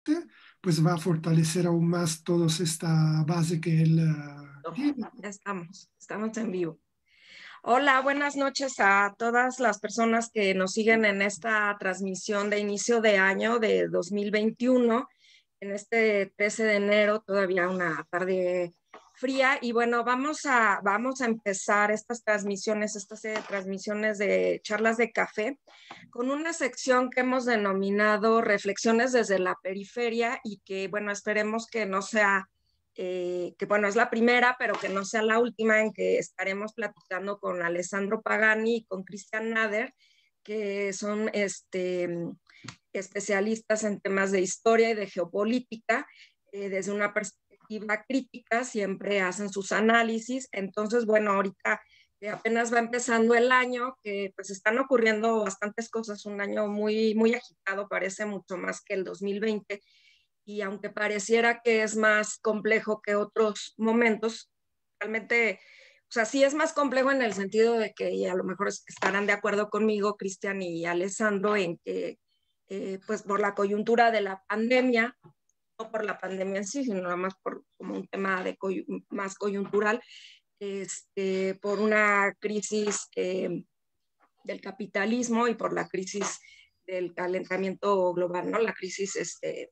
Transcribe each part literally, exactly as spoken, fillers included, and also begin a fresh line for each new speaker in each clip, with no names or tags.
este, pues va a fortalecer aún más toda esta base que él uh, tiene.
Ya estamos, estamos en vivo. Hola, buenas noches a todas las personas que nos siguen en esta transmisión de inicio de año de dos mil veintiuno, en este trece de enero, todavía una tarde fría. Y bueno, vamos a, vamos a empezar estas transmisiones, esta serie de transmisiones de charlas de café, con una sección que hemos denominado Reflexiones desde la Periferia y que, bueno, esperemos que no sea... Eh, que bueno, es la primera, pero que no sea la última, en que estaremos platicando con Alessandro Pagani y con Christian Nader, que son este, especialistas en temas de historia y de geopolítica, eh, desde una perspectiva crítica, siempre hacen sus análisis. Entonces, bueno, ahorita que apenas va empezando el año, que pues están ocurriendo bastantes cosas, un año muy, muy agitado, parece mucho más que el dos mil veinte, y aunque pareciera que es más complejo que otros momentos, realmente, o sea, sí es más complejo en el sentido de que, y a lo mejor estarán de acuerdo conmigo, Cristian y Alessandro, en que, eh, pues por la coyuntura de la pandemia, no por la pandemia en sí, sino nada más por como un tema de coy más coyuntural, este, por una crisis eh, del capitalismo y por la crisis del calentamiento global, ¿no? La crisis este,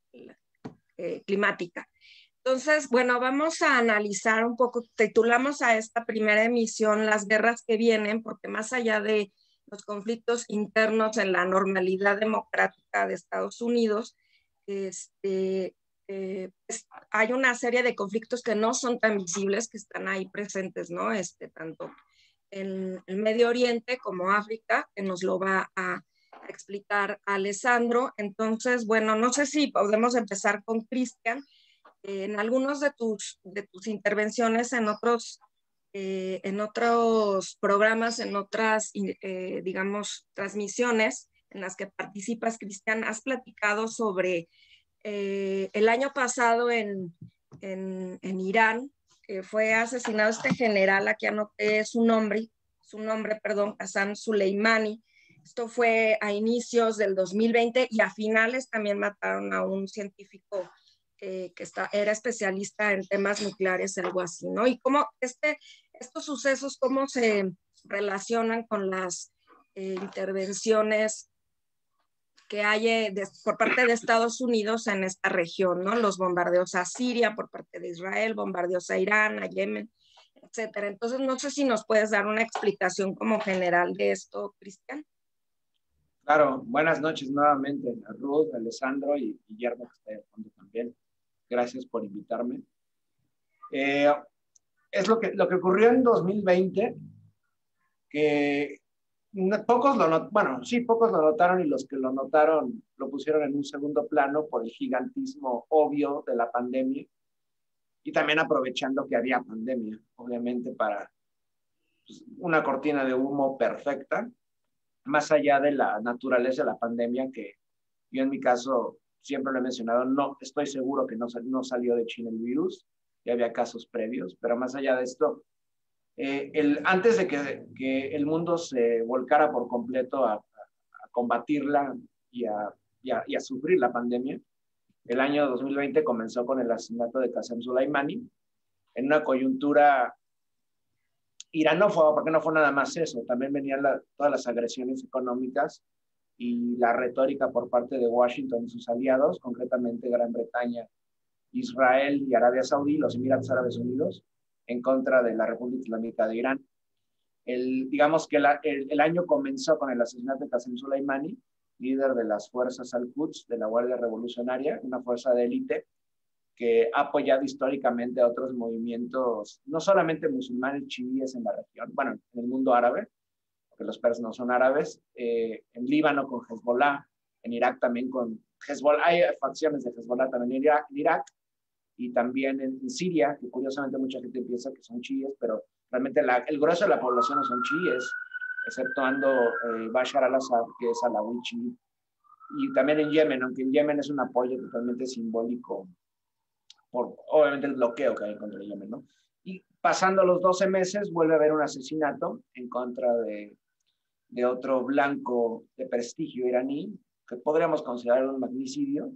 eh, climática. Entonces, bueno, vamos a analizar un poco, titulamos a esta primera emisión Las guerras que vienen, porque más allá de los conflictos internos en la normalidad democrática de Estados Unidos, este, eh, pues, hay una serie de conflictos que no son tan visibles, que están ahí presentes, ¿no? Este, tanto en el Medio Oriente como África, que nos lo va a a explicar a Alessandro. Entonces, bueno, no sé si podemos empezar con Cristian. Eh, en algunos de tus, de tus intervenciones en otros, eh, en otros programas, en otras, eh, digamos, transmisiones en las que participas, Cristian, has platicado sobre eh, el año pasado en, en, en Irán, que fue asesinado este general, aquí anoté su nombre, su nombre, perdón, Hassan Soleimani. Esto fue a inicios del dos mil veinte y a finales también mataron a un científico eh, que está, era especialista en temas nucleares, algo así, ¿no? Y cómo este, estos sucesos, cómo se relacionan con las eh, intervenciones que hay de, por parte de Estados Unidos en esta región, ¿no? Los bombardeos a Siria por parte de Israel, bombardeos a Irán, a Yemen, etcétera. Entonces, no sé si nos puedes dar una explicación como general de esto, Cristian.
Claro, buenas noches nuevamente a Ruth, a Alessandro y Guillermo, que está de fondo también. Gracias por invitarme. Eh, es lo que, lo que ocurrió en dos mil veinte, que pocos lo notaron, bueno, sí, pocos lo notaron y los que lo notaron lo pusieron en un segundo plano por el gigantismo obvio de la pandemia y también aprovechando que había pandemia, obviamente para pues, una cortina de humo perfecta, más allá de la naturaleza de la pandemia, que yo en mi caso siempre lo he mencionado, no estoy seguro que no, no salió de China el virus, ya había casos previos, pero más allá de esto, eh, el, antes de que, que el mundo se volcara por completo a, a, a combatirla y a, y, a, y a sufrir la pandemia, el año dos mil veinte comenzó con el asesinato de Qasem Soleimani, en una coyuntura iranófoba, porque no fue nada más eso, también venían la, todas las agresiones económicas y la retórica por parte de Washington y sus aliados, concretamente Gran Bretaña, Israel y Arabia Saudí, los Emiratos Árabes Unidos, en contra de la República Islámica de Irán. El, digamos que la, el, el año comenzó con el asesinato de Qasem Soleimani, líder de las fuerzas Al-Quds de la Guardia Revolucionaria, una fuerza de élite que ha apoyado históricamente a otros movimientos, no solamente musulmanes chiíes en la región, bueno, en el mundo árabe, porque los persas no son árabes, eh, en Líbano con Hezbollah, en Irak también con Hezbollah, hay facciones de Hezbollah también en Irak, en Irak y también en, en Siria, que curiosamente mucha gente piensa que son chiíes, pero realmente la, el grueso de la población no son chiíes, exceptuando eh, Bashar al-Assad, que es alawí chií. Y también en Yemen, aunque en Yemen es un apoyo totalmente simbólico por obviamente el bloqueo que hay contra Yemen, ¿no? Y pasando los doce meses vuelve a haber un asesinato en contra de, de otro blanco de prestigio iraní, que podríamos considerar un magnicidio,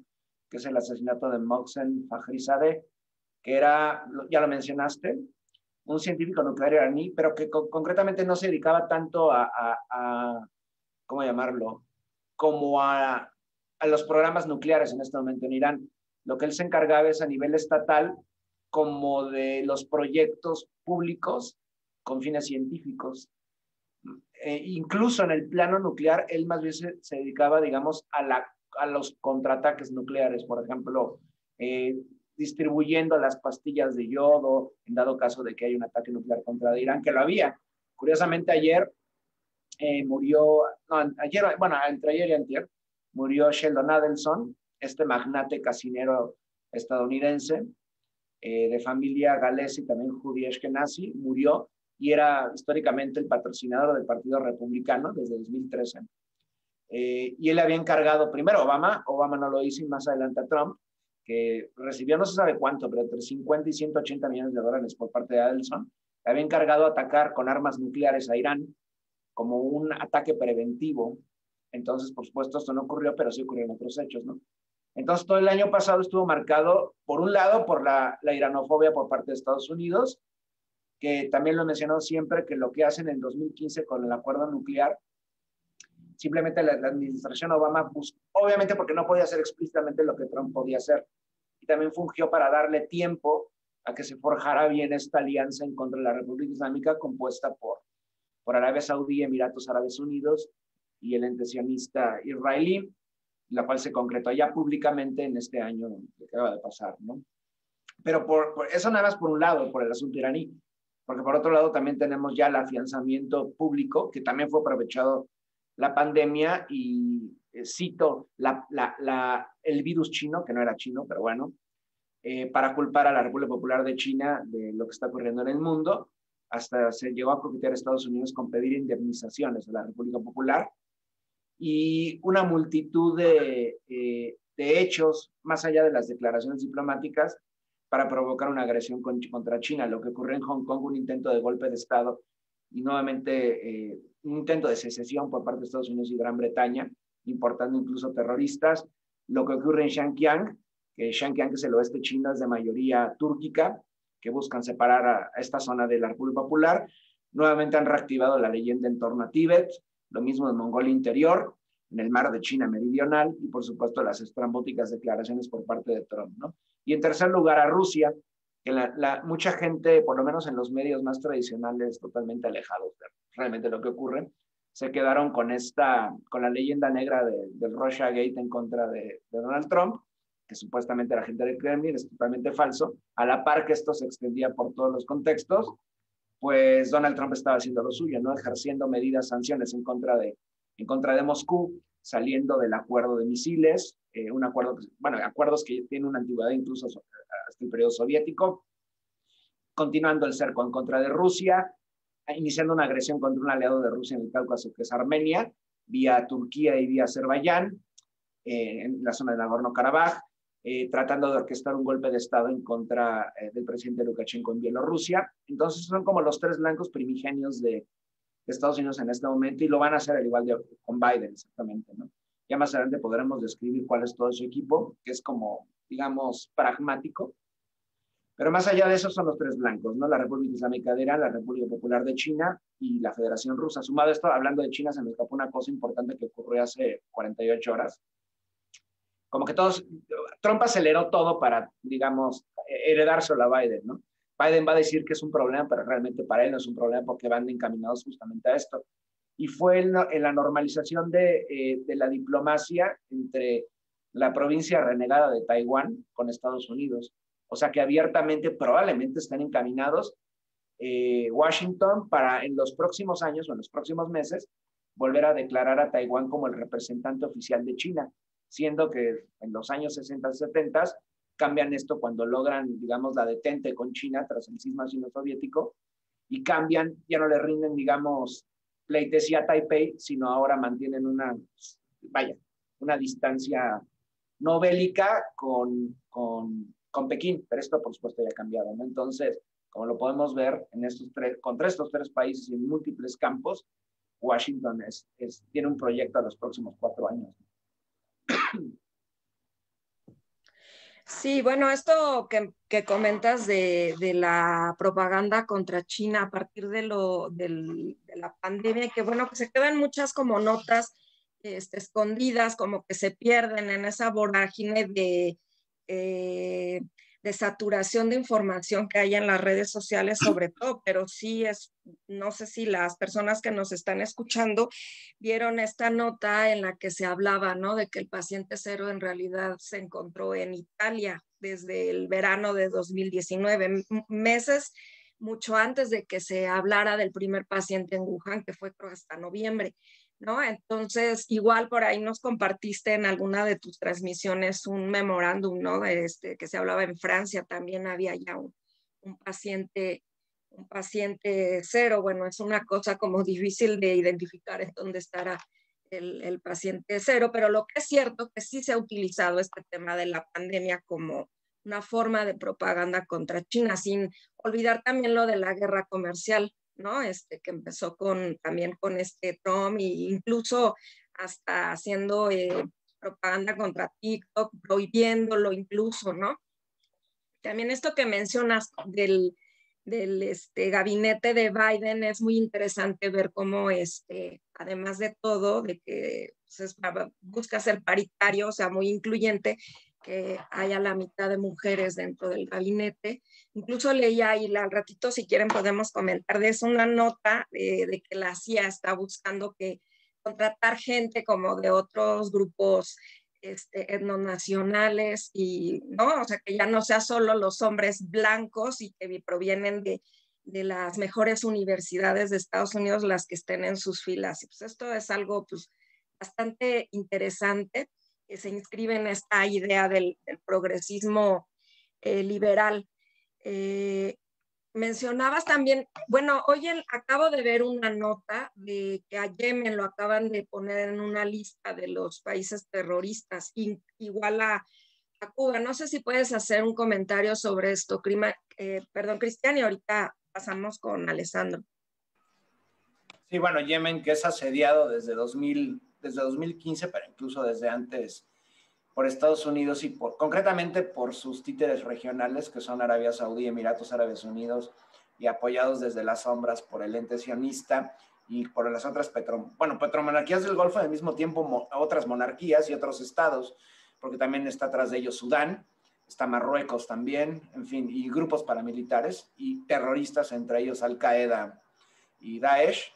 que es el asesinato de Mohsen Fakhrizadeh, que era, ya lo mencionaste, un científico nuclear iraní, pero que co concretamente no se dedicaba tanto a, a, a ¿cómo llamarlo? Como a, a los programas nucleares en este momento en Irán. Lo que él se encargaba es a nivel estatal como de los proyectos públicos con fines científicos. Eh, incluso en el plano nuclear, él más bien se, se dedicaba, digamos, a, la, a los contraataques nucleares, por ejemplo, eh, distribuyendo las pastillas de yodo, en dado caso de que haya un ataque nuclear contra Irán, que lo había. Curiosamente, ayer eh, murió, no, ayer, bueno, entre ayer y antier, murió Sheldon Adelson, este magnate casinero estadounidense, eh, de familia galesa y también judía ashkenazi, murió y era históricamente el patrocinador del Partido Republicano desde dos mil trece. Eh, y él había encargado, primero Obama, Obama no lo hizo, y más adelante a Trump, que recibió no se sabe cuánto, pero entre cincuenta y ciento ochenta millones de dólares por parte de Adelson, le había encargado atacar con armas nucleares a Irán como un ataque preventivo. Entonces, por supuesto, esto no ocurrió, pero sí ocurrieron otros hechos, ¿no? Entonces, todo el año pasado estuvo marcado, por un lado, por la, la iranofobia por parte de Estados Unidos, que también lo he mencionado siempre, que lo que hacen en dos mil quince con el acuerdo nuclear, simplemente la, la administración Obama buscó, obviamente porque no podía hacer explícitamente lo que Trump podía hacer, y también fungió para darle tiempo a que se forjara bien esta alianza en contra de la República Islámica compuesta por, por Arabia Saudí, Emiratos Árabes Unidos y el ente sionista israelí, la cual se concretó ya públicamente en este año que acaba de pasar, ¿no? Pero por, por eso nada más por un lado, por el asunto iraní, porque por otro lado también tenemos ya el afianzamiento público, que también fue aprovechado la pandemia y eh, cito la, la, la, el virus chino, que no era chino, pero bueno, eh, para culpar a la República Popular de China de lo que está ocurriendo en el mundo. Hasta se llegó a coquetear a Estados Unidos con pedir indemnizaciones a la República Popular y una multitud de, eh, de hechos, más allá de las declaraciones diplomáticas, para provocar una agresión con, contra China. Lo que ocurrió en Hong Kong, un intento de golpe de Estado y nuevamente eh, un intento de secesión por parte de Estados Unidos y Gran Bretaña, importando incluso terroristas. Lo que ocurre en Xinjiang, que Xinjiang es el oeste chino, es de mayoría túrquica, que buscan separar a, a esta zona de la República Popular. Nuevamente han reactivado la leyenda en torno a Tíbet, lo mismo en Mongolia Interior, en el mar de China Meridional y por supuesto las estrambóticas declaraciones por parte de Trump, ¿no? Y en tercer lugar a Rusia, que la, la, mucha gente, por lo menos en los medios más tradicionales, totalmente alejados de realmente lo que ocurre, se quedaron con esta, con la leyenda negra de, del Russia Gate en contra de, de Donald Trump, que supuestamente era gente del Kremlin, es totalmente falso. A la par que esto se extendía por todos los contextos, pues Donald Trump estaba haciendo lo suyo, ¿no? Ejerciendo medidas, sanciones en contra de, en contra de Moscú, saliendo del acuerdo de misiles, eh, un acuerdo, bueno, acuerdos que tienen una antigüedad incluso hasta el periodo soviético, continuando el cerco en contra de Rusia, iniciando una agresión contra un aliado de Rusia en el Cáucaso, que es Armenia, vía Turquía y vía Azerbaiyán, eh, en la zona de Nagorno-Karabaj, eh, tratando de orquestar un golpe de Estado en contra eh, del presidente Lukashenko en Bielorrusia. Entonces son como los tres blancos primigenios de, de Estados Unidos en este momento, y lo van a hacer al igual de, con Biden, exactamente, ¿no? Ya más adelante podremos describir cuál es todo su equipo, que es como, digamos, pragmático. Pero más allá de eso son los tres blancos, ¿no? La República Islámica de Irán, la República Popular de China y la Federación Rusa. Sumado a esto, hablando de China, se me escapó una cosa importante que ocurrió hace cuarenta y ocho horas. Como que todos, Trump aceleró todo para, digamos, heredárselo a Biden, ¿no? Biden va a decir que es un problema, pero realmente para él no es un problema porque van encaminados justamente a esto. Y fue en, en la normalización de, eh, de la diplomacia entre la provincia renegada de Taiwán con Estados Unidos. O sea que abiertamente probablemente están encaminados eh, Washington para en los próximos años o en los próximos meses volver a declarar a Taiwán como el representante oficial de China, siendo que en los años sesenta y setenta cambian esto cuando logran, digamos, la detente con China tras el cisma sino-soviético y cambian, ya no le rinden, digamos, pleitesía a Taipei, sino ahora mantienen una, vaya, una distancia no bélica con, con, con Pekín, pero esto por supuesto ya ha cambiado, ¿no? Entonces, como lo podemos ver en estos tres, contra estos tres países y en múltiples campos, Washington es, es, tiene un proyecto a los próximos cuatro años.
Sí, bueno, esto que, que comentas de, de la propaganda contra China a partir de, lo, del, de la pandemia, que bueno, que se quedan muchas como notas este, escondidas, como que se pierden en esa vorágine de, eh, de saturación de información que hay en las redes sociales sobre todo, pero sí es, no sé si las personas que nos están escuchando vieron esta nota en la que se hablaba, ¿no? De que el paciente cero en realidad se encontró en Italia desde el verano de dos mil diecinueve, meses mucho antes de que se hablara del primer paciente en Wuhan, que fue creo hasta noviembre, ¿no? Entonces, igual por ahí nos compartiste en alguna de tus transmisiones un memorándum, ¿no? De este, que se hablaba en Francia, también había ya un, un paciente un paciente cero, bueno, es una cosa como difícil de identificar en dónde estará el, el paciente cero, pero lo que es cierto que sí se ha utilizado este tema de la pandemia como una forma de propaganda contra China, sin olvidar también lo de la guerra comercial, ¿no? Este, que empezó con, también con este Trump e incluso hasta haciendo eh, propaganda contra TikTok, prohibiéndolo incluso, ¿no? También esto que mencionas del, del este, gabinete de Biden es muy interesante ver cómo, este, además de todo, de que pues, es, busca ser paritario, o sea, muy incluyente, que haya la mitad de mujeres dentro del gabinete. Incluso leía, y al ratito si quieren podemos comentar de eso, una nota eh, de que la C I A está buscando que contratar gente como de otros grupos este, etnonacionales y, ¿no? O sea, que ya no sea solo los hombres blancos y que provienen de, de las mejores universidades de Estados Unidos las que estén en sus filas. Y pues esto es algo pues bastante interesante que se inscribe en esta idea del, del progresismo eh, liberal. Eh, Mencionabas también, bueno, hoy el, acabo de ver una nota de que a Yemen lo acaban de poner en una lista de los países terroristas, in, igual a, a, Cuba. No sé si puedes hacer un comentario sobre esto, Crima, eh, perdón, Cristian, y ahorita pasamos con Alessandro.
Sí, bueno, Yemen, que es asediado desde, dos mil, desde dos mil quince, pero incluso desde antes por Estados Unidos y por, concretamente por sus títeres regionales, que son Arabia Saudí, Emiratos Árabes Unidos, y apoyados desde las sombras por el ente sionista y por las otras petro, bueno, petromonarquías del Golfo, al mismo tiempo mo, otras monarquías y otros estados, porque también está atrás de ellos Sudán, está Marruecos también, en fin, y grupos paramilitares y terroristas, entre ellos Al-Qaeda y Daesh.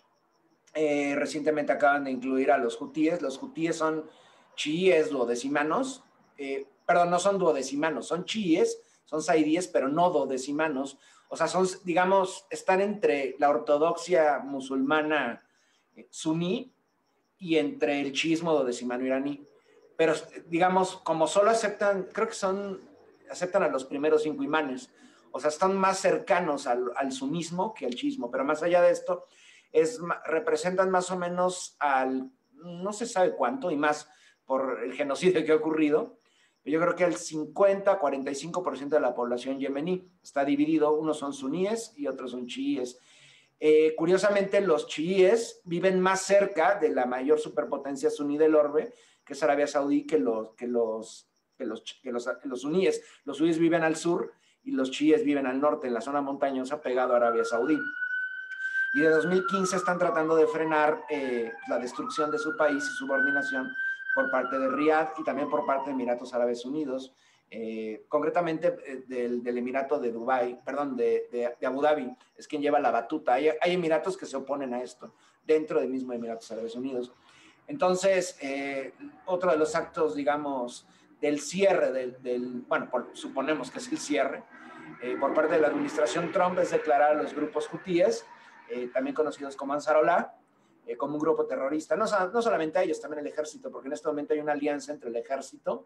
Eh, recientemente acaban de incluir a los hutíes. Los hutíes son chiíes duodecimanos, eh, perdón, no son duodecimanos, son chiíes, son zaidíes, pero no duodecimanos. O sea, son, digamos, están entre la ortodoxia musulmana eh, suní y entre el chiismo duodecimano iraní. Pero, digamos, como solo aceptan, creo que son, aceptan a los primeros cinco imanes. O sea, están más cercanos al, al sunismo que al chiismo. Pero más allá de esto, es, representan más o menos al, no se sabe cuánto, y más por el genocidio que ha ocurrido, yo creo que el cincuenta a cuarenta y cinco por ciento de la población yemení está dividido, unos son suníes y otros son chiíes. Eh, curiosamente, los chiíes viven más cerca de la mayor superpotencia suní del orbe, que es Arabia Saudí, que los, que los, que los, que los, que los suníes. Los suníes viven al sur y los chiíes viven al norte, en la zona montañosa pegado a Arabia Saudí. Y de dos mil quince están tratando de frenar eh, la destrucción de su país y subordinación por parte de Riad y también por parte de Emiratos Árabes Unidos, eh, concretamente eh, del, del Emirato de Dubái, perdón, de, de, de Abu Dhabi, es quien lleva la batuta. Hay, hay Emiratos que se oponen a esto, dentro del mismo Emiratos Árabes Unidos. Entonces, eh, otro de los actos, digamos, del cierre, del, del bueno, por, suponemos que es el cierre, eh, por parte de la administración Trump es declarar a los grupos hutíes, Eh, también conocidos como Ansarollah, eh, como un grupo terrorista. No, no solamente a ellos, también el ejército, porque en este momento hay una alianza entre el ejército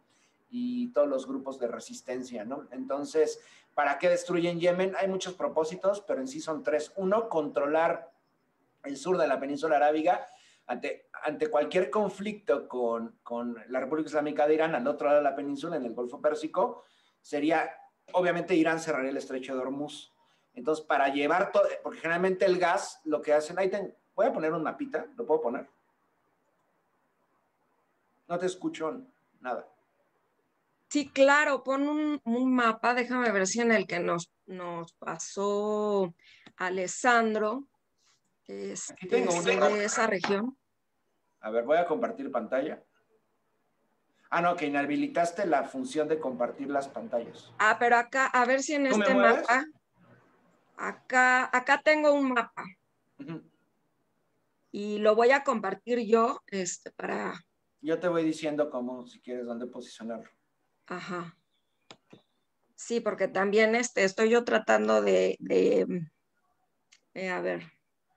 y todos los grupos de resistencia, ¿no? Entonces, ¿para qué destruyen Yemen? Hay muchos propósitos, pero en sí son tres. Uno, controlar el sur de la península arábiga ante, ante cualquier conflicto con, con la República Islámica de Irán, al otro lado de la península, en el Golfo Pérsico, sería, obviamente, Irán cerraría el estrecho de Hormuz. Entonces, para llevar todo, porque generalmente el gas, lo que hacen, ahí ten, voy a poner un mapita, ¿lo puedo poner? No te escucho nada.
Sí, claro, pon un, un mapa, déjame ver si en el que nos, nos pasó Alessandro, que es
Aquí tengo
este,
uno.
de esa región.
A ver, voy a compartir pantalla. Ah, no, que inhabilitaste la función de compartir las pantallas.
Ah, pero acá, a ver si en
¿Tú me
este
mueves?
mapa, acá, acá tengo un mapa
Uh-huh.
y lo voy a compartir yo, este, para,
Yo te voy diciendo cómo, si quieres, dónde posicionarlo.
ajá. Sí, porque también este, estoy yo tratando de, de eh, a ver.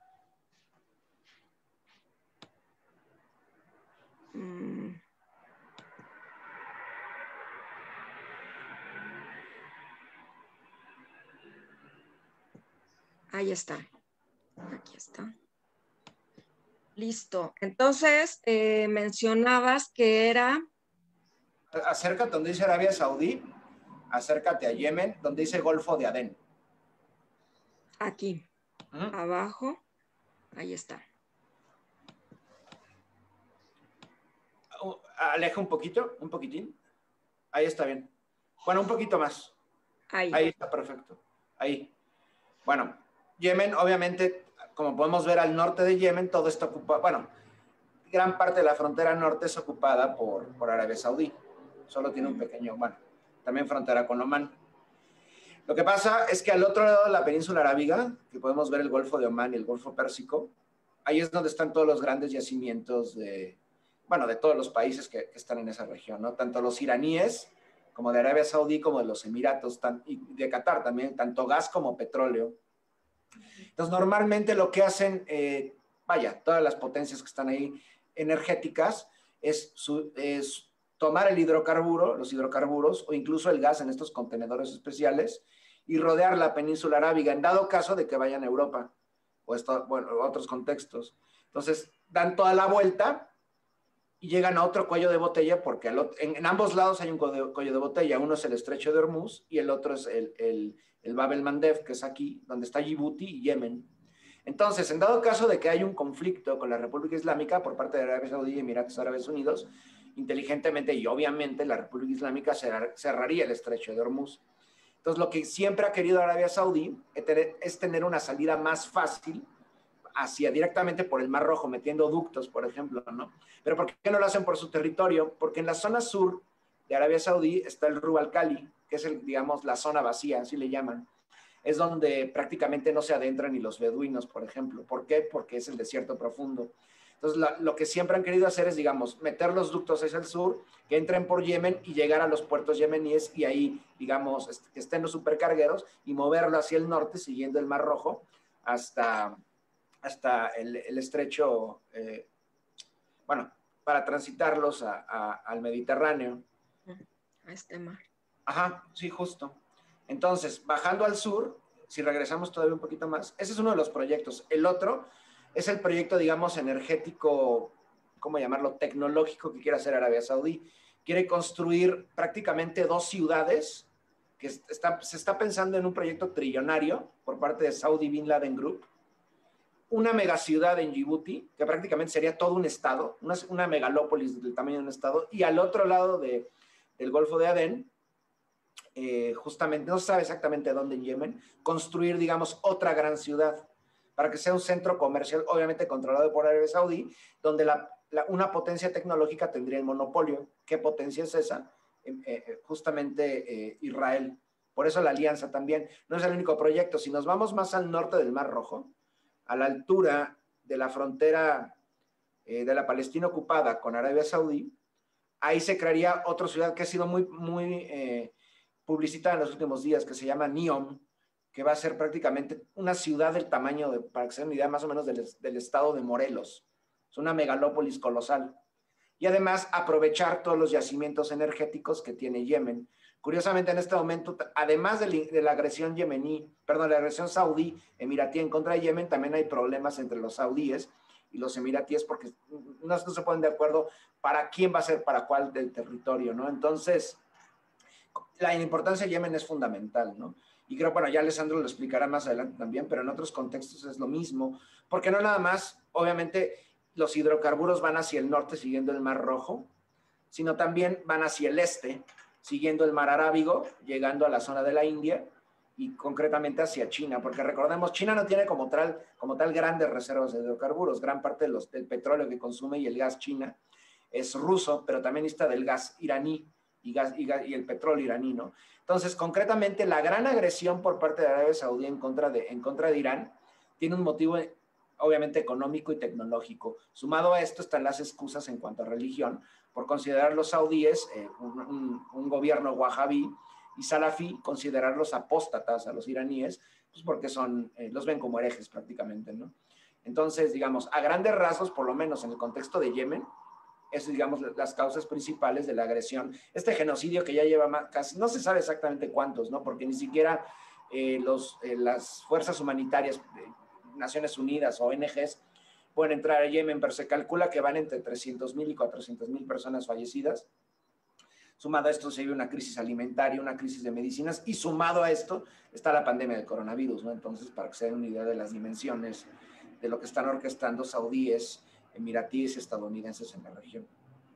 Mm. Ahí está. Aquí está. Listo. Entonces, eh, mencionabas que era...
Acércate donde dice Arabia Saudí, acércate a Yemen, donde dice Golfo de Adén.
Aquí,
Uh-huh.
abajo. Ahí está.
Uh, aleja un poquito, un poquitín. Ahí está bien. Bueno, un poquito más.
Ahí.
Ahí está perfecto. Ahí. Bueno, Yemen, obviamente, como podemos ver al norte de Yemen, todo está ocupado. Bueno, gran parte de la frontera norte es ocupada por, por Arabia Saudí. Solo tiene un pequeño, bueno, también frontera con Omán. Lo que pasa es que al otro lado de la península arábiga, que podemos ver el Golfo de Omán y el Golfo Pérsico, ahí es donde están todos los grandes yacimientos de, bueno, de todos los países que, que están en esa región, ¿no? Tanto los iraníes, como de Arabia Saudí, como de los Emiratos, tan, y de Qatar también, tanto gas como petróleo. Entonces, normalmente lo que hacen, eh, vaya, todas las potencias que están ahí energéticas, es, su, es tomar el hidrocarburo, los hidrocarburos, o incluso el gas en estos contenedores especiales, y rodear la península arábiga, en dado caso de que vayan a Europa, o esto, bueno, otros contextos. Entonces, dan toda la vuelta y llegan a otro cuello de botella, porque al, en, en ambos lados hay un cuello, cuello de botella. Uno es el estrecho de Hormuz y el otro es el, el, el Bab el-Mandeb, que es aquí, donde está Djibouti y Yemen. Entonces, en dado caso de que hay un conflicto con la República Islámica por parte de Arabia Saudí y Emiratos Árabes Unidos, inteligentemente y obviamente la República Islámica cerraría el estrecho de Hormuz. Entonces, lo que siempre ha querido Arabia Saudí es tener una salida más fácil hacia directamente por el Mar Rojo, metiendo ductos, por ejemplo, ¿no? Pero ¿por qué no lo hacen por su territorio? Porque en la zona sur de Arabia Saudí está el Rub al-Khali, que es, el, digamos, la zona vacía, así le llaman. Es donde prácticamente no se adentran ni los beduinos, por ejemplo. ¿Por qué? Porque es el desierto profundo. Entonces, la, lo que siempre han querido hacer es, digamos, meter los ductos hacia el sur, que entren por Yemen y llegar a los puertos yemeníes y ahí, digamos, est que estén los supercargueros y moverlo hacia el norte, siguiendo el Mar Rojo, hasta, hasta el, el estrecho, eh, bueno, para transitarlos a, a, al Mediterráneo.
A este mar.
Ajá, sí, justo. Entonces, bajando al sur, si regresamos todavía un poquito más, ese es uno de los proyectos. El otro es el proyecto, digamos, energético, ¿cómo llamarlo? Tecnológico que quiere hacer Arabia Saudí. Quiere construir prácticamente dos ciudades, que está, se está pensando en un proyecto trillonario por parte de Saudi Bin Laden Group. Una megaciudad en Djibouti, que prácticamente sería todo un estado, una, una megalópolis del tamaño de un estado, y al otro lado de, del Golfo de Adén, Eh, justamente, no se sabe exactamente dónde en Yemen, construir, digamos, otra gran ciudad para que sea un centro comercial, obviamente controlado por Arabia Saudí, donde la, la, una potencia tecnológica tendría el monopolio. ¿Qué potencia es esa? Eh, eh, justamente eh, Israel. Por eso la alianza también. No es el único proyecto. Si nos vamos más al norte del Mar Rojo, a la altura de la frontera eh, de la Palestina ocupada con Arabia Saudí, ahí se crearía otra ciudad que ha sido muy, muy eh, publicitada en los últimos días, que se llama Neom, que va a ser prácticamente una ciudad del tamaño, de, para que se den una idea más o menos del, del estado de Morelos. Es una megalópolis colosal. Y además aprovechar todos los yacimientos energéticos que tiene Yemen. Curiosamente, en este momento, además de, de la agresión yemení, perdón, la agresión saudí emiratí en contra de Yemen, también hay problemas entre los saudíes y los emiratíes porque no, no se ponen de acuerdo para quién va a ser para cuál del territorio, ¿no? Entonces, la importancia de Yemen es fundamental, ¿no? Y creo, bueno, ya Alessandro lo explicará más adelante también, pero en otros contextos es lo mismo, porque no nada más, obviamente, los hidrocarburos van hacia el norte siguiendo el Mar Rojo, sino también van hacia el este, siguiendo el mar Arábigo, llegando a la zona de la India y concretamente hacia China, porque recordemos, China no tiene como tal, como tal grandes reservas de hidrocarburos, gran parte de los, del petróleo que consume y el gas China es ruso, pero también está del gas iraní y, gas, y, gas, y el petróleo iraní, ¿no? Entonces, concretamente, la gran agresión por parte de Arabia Saudí en contra de, en contra de Irán tiene un motivo obviamente económico y tecnológico. Sumado a esto están las excusas en cuanto a religión, por considerar los saudíes eh, un, un, un gobierno wahabí y salafí, considerarlos apóstatas a los iraníes, pues porque son, eh, los ven como herejes prácticamente, ¿no? Entonces, digamos, a grandes rasgos, por lo menos en el contexto de Yemen, es, digamos, las causas principales de la agresión. Este genocidio que ya lleva más, casi, no se sabe exactamente cuántos, ¿no? Porque ni siquiera eh, los, eh, las fuerzas humanitarias, eh, Naciones Unidas o O N Ges, pueden entrar a Yemen, pero se calcula que van entre trescientos mil y cuatrocientos mil personas fallecidas. Sumado a esto se vive una crisis alimentaria, una crisis de medicinas, y sumado a esto está la pandemia del coronavirus, ¿no? Entonces, para que se den una idea de las dimensiones de lo que están orquestando saudíes, emiratíes, estadounidenses en la región.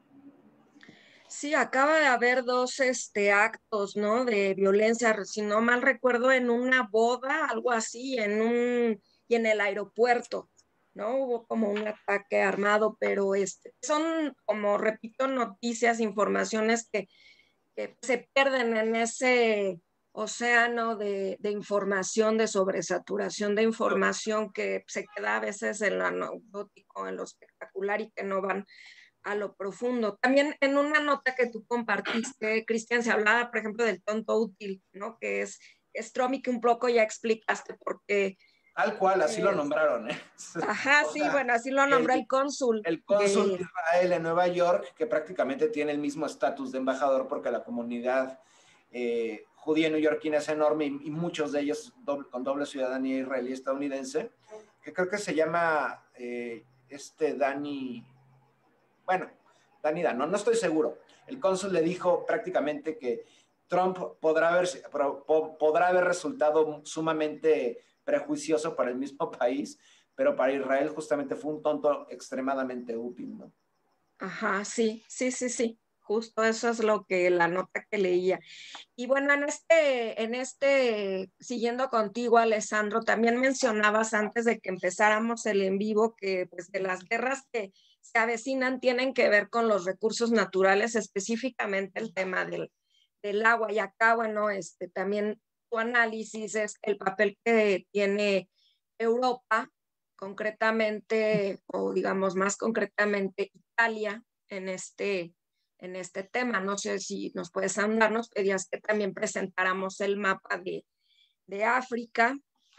Sí, acaba de haber dos este, actos, ¿no? De violencia, si no mal recuerdo, en una boda, algo así, en un, y en el aeropuerto, ¿no? Hubo como un ataque armado, pero este, son, como repito, noticias, informaciones que, que se pierden en ese océano de, de información, de sobresaturación de información que se queda a veces en lo anecdótico, en lo espectacular y que no van a lo profundo. También en una nota que tú compartiste, Cristian, se hablaba, por ejemplo, del tonto útil, ¿no? Que es Strom y que un poco ya explicaste por qué.
Tal cual, así eh, lo nombraron, ¿eh?
Ajá, sí, sea, bueno, así lo nombró el, el cónsul.
El cónsul de... de Israel en Nueva York, que prácticamente tiene el mismo estatus de embajador porque la comunidad eh, judía neoyorquina es enorme y, y muchos de ellos doble, con doble ciudadanía israelí estadounidense, que creo que se llama eh, este Dani... Bueno, Dani Dan, no, no estoy seguro. El cónsul le dijo prácticamente que Trump podrá haber, podrá haber resultado sumamente prejuicioso para el mismo país, pero para Israel justamente fue un tonto extremadamente útil, ¿no?
Ajá, sí, sí, sí, sí. Justo eso es lo que la nota que leía. Y bueno, en este, en este, siguiendo contigo, Alessandro, también mencionabas antes de que empezáramos el en vivo que pues, de las guerras que se avecinan tienen que ver con los recursos naturales, específicamente el tema del, del agua. Y acá, bueno, este, también tu análisis es el papel que tiene Europa, concretamente, o digamos más concretamente Italia, en este, en este tema. No sé si nos puedes andar, nos pedías que también presentáramos el mapa de, de África.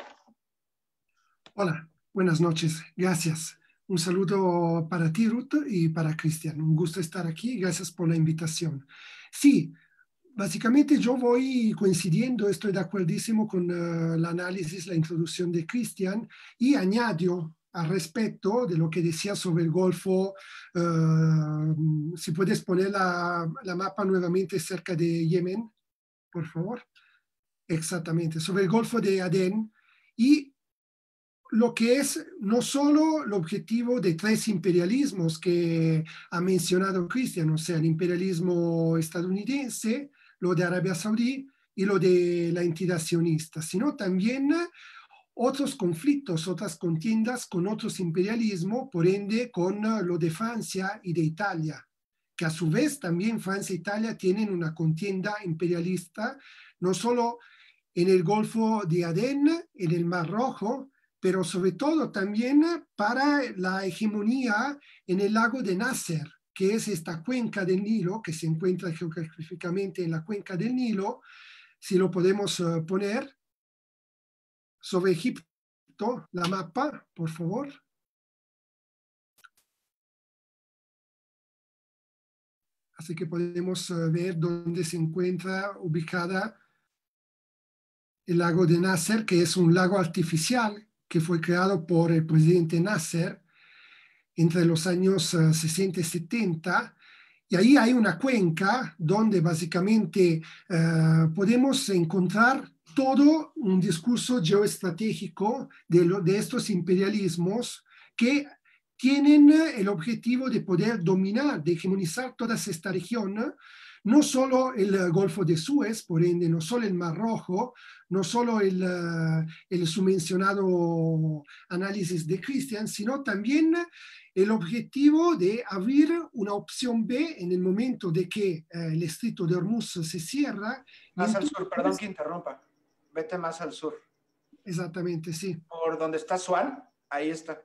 Hola, buenas noches, gracias. Un saludo para ti, Ruth, y para Cristian. Un gusto estar aquí, gracias por la invitación. Sí, básicamente yo voy coincidiendo, estoy de acuerdísimo con uh, el análisis, la introducción de Cristian, y añado al respecto de lo que decía sobre el Golfo, uh, si puedes poner la, la mapa nuevamente cerca de Yemen, por favor. Exactamente, sobre el Golfo de Adén, y lo que es no solo el objetivo de tres imperialismos que ha mencionado Cristian, o sea, el imperialismo estadounidense, lo de Arabia Saudí y lo de la entidad sionista, sino también otros conflictos, otras contiendas con otros imperialismos, por ende con lo de Francia y de Italia, que a su vez también Francia e Italia tienen una contienda imperialista, no solo en el Golfo de Adén, en el Mar Rojo, pero sobre todo también para la hegemonía en el lago de Nasser, que es esta cuenca del Nilo, que se encuentra geográficamente en la cuenca del Nilo, si lo podemos uh, poner sobre Egipto, la mapa, por favor. Así que podemos uh, ver dónde se encuentra ubicada el lago de Nasser, que es un lago artificial que fue creado por el presidente Nasser entre los años uh, sesenta y setenta, y ahí hay una cuenca donde básicamente uh, podemos encontrar todo un discurso geoestratégico de, lo, de estos imperialismos que tienen el objetivo de poder dominar, de hegemonizar toda esta región, no solo el Golfo de Suez, por ende, no solo el Mar Rojo, no solo el, uh, el submencionado análisis de Christian, sino también el objetivo de abrir una opción B en el momento de que uh, el estrecho de Hormuz se cierra.
Más al sur, perdón que interrumpa. Vete más al sur.
Exactamente, sí.
Por donde está Swan, ahí está.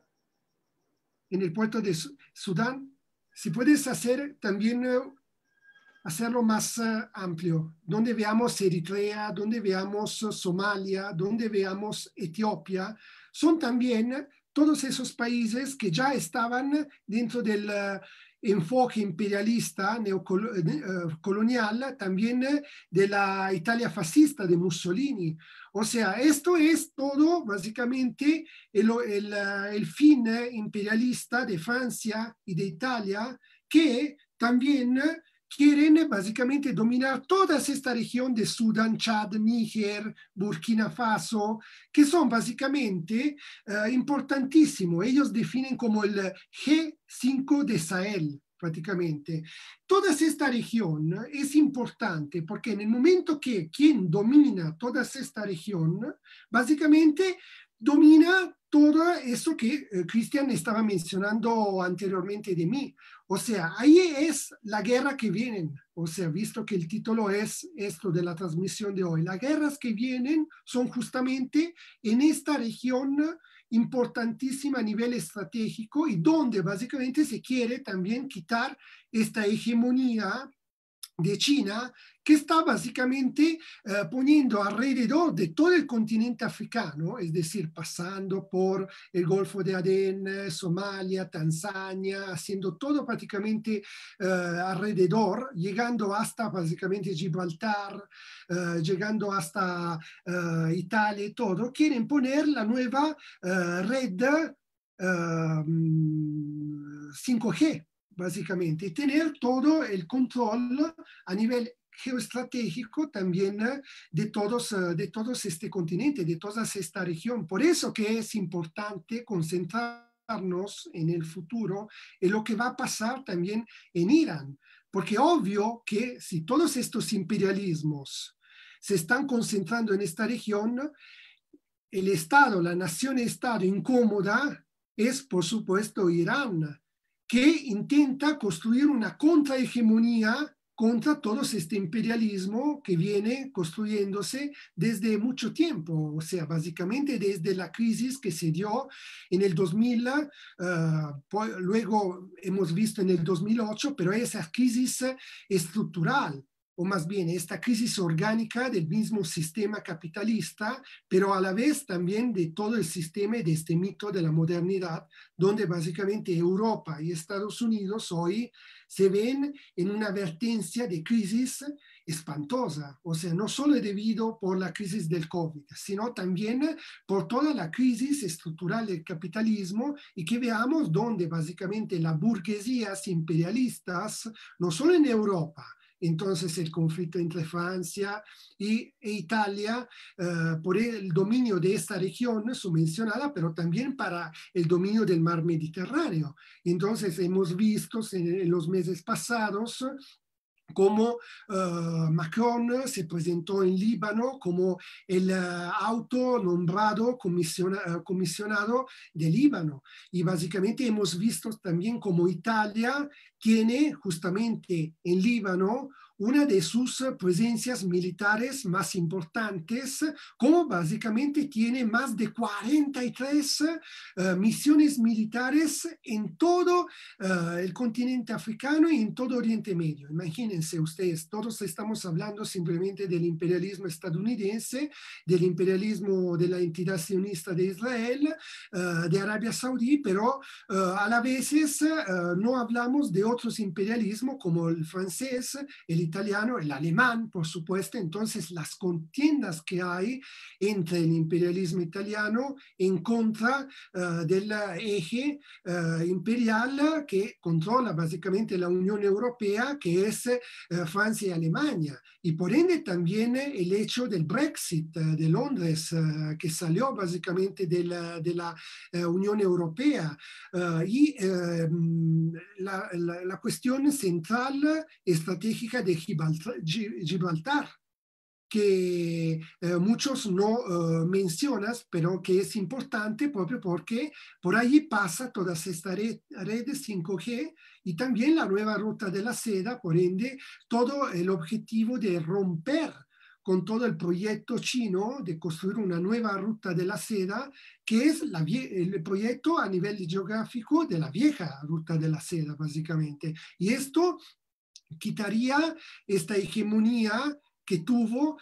En el puerto de Sudán, si puedes hacer también uh, hacerlo más uh, amplio, donde veamos Eritrea, donde veamos uh, Somalia, donde veamos Etiopía, son también todos esos países que ya estaban dentro del uh, enfoque imperialista neocolonial, uh, también uh, de la Italia fascista de Mussolini. O sea, esto es todo básicamente el, el, uh, el fin imperialista de Francia y de Italia, que también quieren básicamente dominar toda esta región de Sudán, Chad, Níger, Burkina Faso, que son básicamente uh, importantísimos. Ellos definen como el G cinco de Sahel, prácticamente. Toda esta región es importante porque en el momento que quien domina toda esta región, básicamente domina todo eso que eh, Christian estaba mencionando anteriormente de mí. O sea, ahí es la guerra que vienen. O sea, visto que el título es esto de la transmisión de hoy, las guerras que vienen son justamente en esta región importantísima a nivel estratégico y donde básicamente se quiere también quitar esta hegemonía de China, que está básicamente uh, poniendo alrededor de todo el continente africano, es decir, pasando por el Golfo de Adén, Somalia, Tanzania, haciendo todo prácticamente uh, alrededor, llegando hasta básicamente Gibraltar, uh, llegando hasta uh, Italia y todo, quieren poner la nueva uh, red uh, cinco G. Básicamente, y tener todo el control a nivel geoestratégico también de todos, de todos este continente, de toda esta región. Por eso que es importante concentrarnos en el futuro en lo que va a pasar también en Irán, porque obvio que si todos estos imperialismos se están concentrando en esta región, el Estado, la nación-Estado incómoda es, por supuesto, Irán, que intenta construir una contrahegemonía contra todo este imperialismo que viene construyéndose desde mucho tiempo, o sea, básicamente desde la crisis que se dio en el dos mil, uh, luego hemos visto en el dos mil ocho, pero esa crisis estructural, o más bien esta crisis orgánica del mismo sistema capitalista, pero a la vez también de todo el sistema de este mito de la modernidad, donde básicamente Europa y Estados Unidos hoy se ven en una vertencia de crisis espantosa, o sea, no solo debido por la crisis del COVID, sino también por toda la crisis estructural del capitalismo y que veamos donde básicamente las burguesías imperialistas, no solo en Europa, entonces el conflicto entre Francia y, e Italia uh, por el dominio de esta región subvencionada, pero también para el dominio del mar Mediterráneo. Entonces hemos visto en, en los meses pasados como uh, Macron se presentó en Líbano como el uh, autonombrado comisiona, uh, comisionado de Líbano. Y básicamente hemos visto también como Italia tiene justamente en Líbano una de sus presencias militares más importantes, como básicamente tiene más de cuarenta y tres uh, misiones militares en todo uh, el continente africano y en todo Oriente Medio. Imagínense ustedes, todos estamos hablando simplemente del imperialismo estadounidense, del imperialismo de la entidad sionista de Israel, uh, de Arabia Saudí, pero uh, a la vez uh, no hablamos de otros imperialismos como el francés, el italiano, el alemán, por supuesto. Entonces, las contiendas que hay entre el imperialismo italiano en contra uh, del eje uh, imperial que controla básicamente la Unión Europea, que es uh, Francia y Alemania. Y por ende también el hecho del Brexit uh, de Londres, uh, que salió básicamente de la, de la uh, Unión Europea. Uh, y uh, la, la, la cuestión central estratégica de Gibraltar, Gibraltar que eh, muchos no uh, mencionas, pero que es importante propio porque por allí pasa todas estas red, redes cinco G y también la nueva ruta de la seda, por ende, todo el objetivo de romper con todo el proyecto chino de construir una nueva ruta de la seda, que es la el proyecto a nivel geográfico de la vieja ruta de la seda, básicamente. Y esto quitaría esta hegemonía que tuvo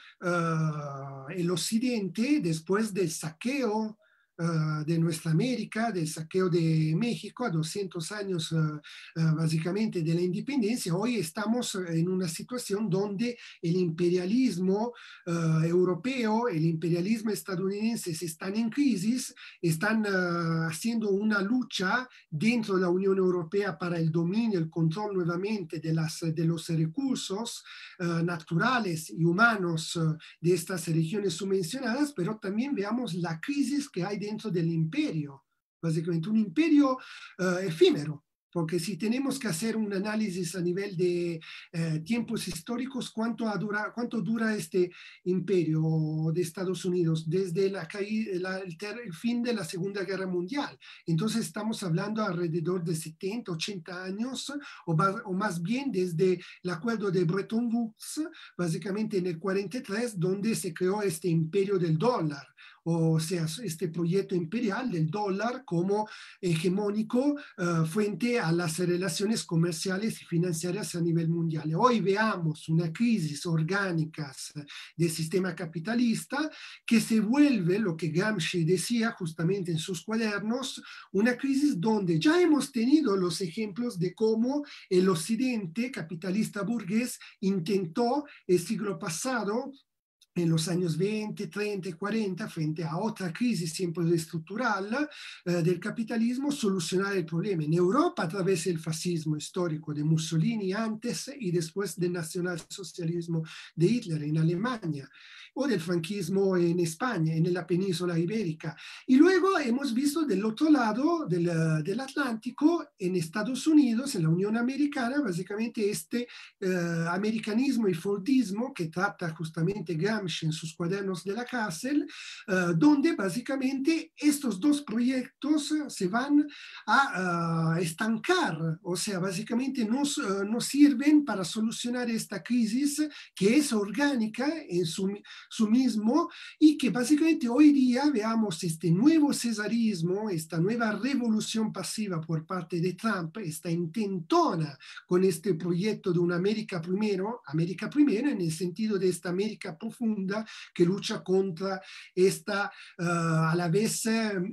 uh, el occidente después del saqueo uh, de nuestra América, del saqueo de México a doscientos años uh, uh, básicamente de la independencia. Hoy estamos en una situación donde el imperialismo uh, europeo, el imperialismo estadounidense están en crisis, están uh, haciendo una lucha dentro de la Unión Europea para el dominio, el control nuevamente de, las, de los recursos uh, naturales y humanos uh, de estas regiones subvencionadas, pero también veamos la crisis que hay dentro del imperio, básicamente un imperio uh, efímero. Porque si tenemos que hacer un análisis a nivel de eh, tiempos históricos, ¿cuánto, dura, ¿cuánto dura este imperio de Estados Unidos desde la caída, la, el, ter, el fin de la Segunda Guerra Mundial? Entonces estamos hablando alrededor de setenta, ochenta años, o más, o más bien desde el acuerdo de Bretton Woods, básicamente en el cuarenta y tres, donde se creó este imperio del dólar. O sea, este proyecto imperial del dólar como hegemónico uh, frente a las relaciones comerciales y financieras a nivel mundial. Hoy veamos una crisis orgánica del sistema capitalista que se vuelve, lo que Gramsci decía justamente en sus cuadernos, una crisis donde ya hemos tenido los ejemplos de cómo el occidente capitalista burgués intentó el siglo pasado, en los años veinte, treinta y cuarenta, frente a otra crisis siempre estructural eh, del capitalismo, solucionar el problema. En Europa, a través del fascismo histórico de Mussolini antes y después del nacionalsocialismo de Hitler en Alemania, o del franquismo en España, en la península ibérica. Y luego hemos visto del otro lado del, del Atlántico, en Estados Unidos, en la Unión Americana, básicamente este eh, americanismo y fordismo que trata justamente Gramsci en sus cuadernos de la cárcel, uh, donde básicamente estos dos proyectos uh, se van a uh, estancar, o sea, básicamente no, uh, no sirven para solucionar esta crisis que es orgánica en su, su mismo y que básicamente hoy día veamos este nuevo cesarismo, esta nueva revolución pasiva por parte de Trump, esta intentona con este proyecto de una América primero, América primero en el sentido de esta América profunda que lucha contra esta uh, a la vez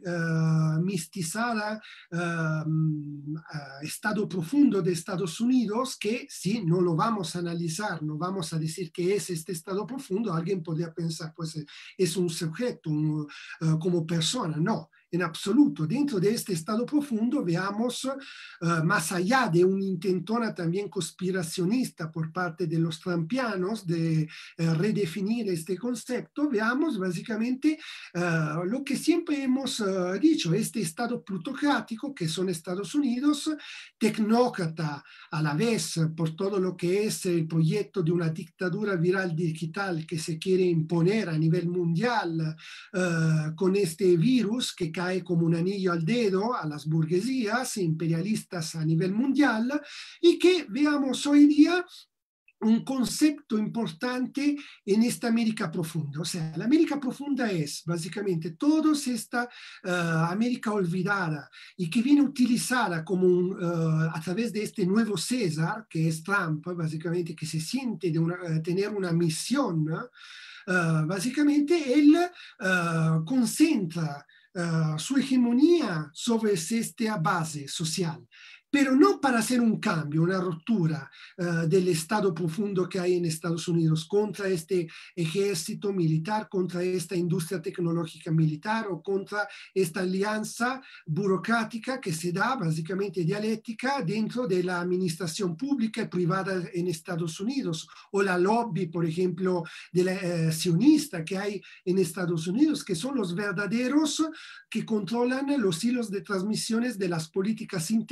uh, mistizada uh, uh, estado profundo de Estados Unidos, que si no lo vamos a analizar, no vamos a decir que es este estado profundo, alguien podría pensar pues es un sujeto un, uh, como persona, no. En absoluto, dentro de este estado profundo veamos, uh, más allá de una intentona también conspiracionista por parte de los trumpianos de uh, redefinir este concepto, veamos básicamente uh, lo que siempre hemos uh, dicho, este estado plutocrático que son Estados Unidos, tecnócrata a la vez por todo lo que es el proyecto de una dictadura viral digital que se quiere imponer a nivel mundial uh, con este virus que cae como un anillo al dedo a las burguesías imperialistas a nivel mundial y que veamos hoy día un concepto importante en esta América profunda. O sea, la América profunda es básicamente toda esta uh, América olvidada y que viene utilizada como un, uh, a través de este nuevo César, que es Trump, básicamente, que se siente de una, uh, tener una misión, ¿no? Uh, básicamente él uh, concentra Uh, su hegemonía sobre esta base social, pero no para hacer un cambio, una ruptura uh, del estado profundo que hay en Estados Unidos contra este ejército militar, contra esta industria tecnológica militar o contra esta alianza burocrática que se da, básicamente dialéctica, dentro de la administración pública y privada en Estados Unidos, o la lobby, por ejemplo, de la eh, sionista que hay en Estados Unidos, que son los verdaderos que controlan los hilos de transmisiones de las políticas internas en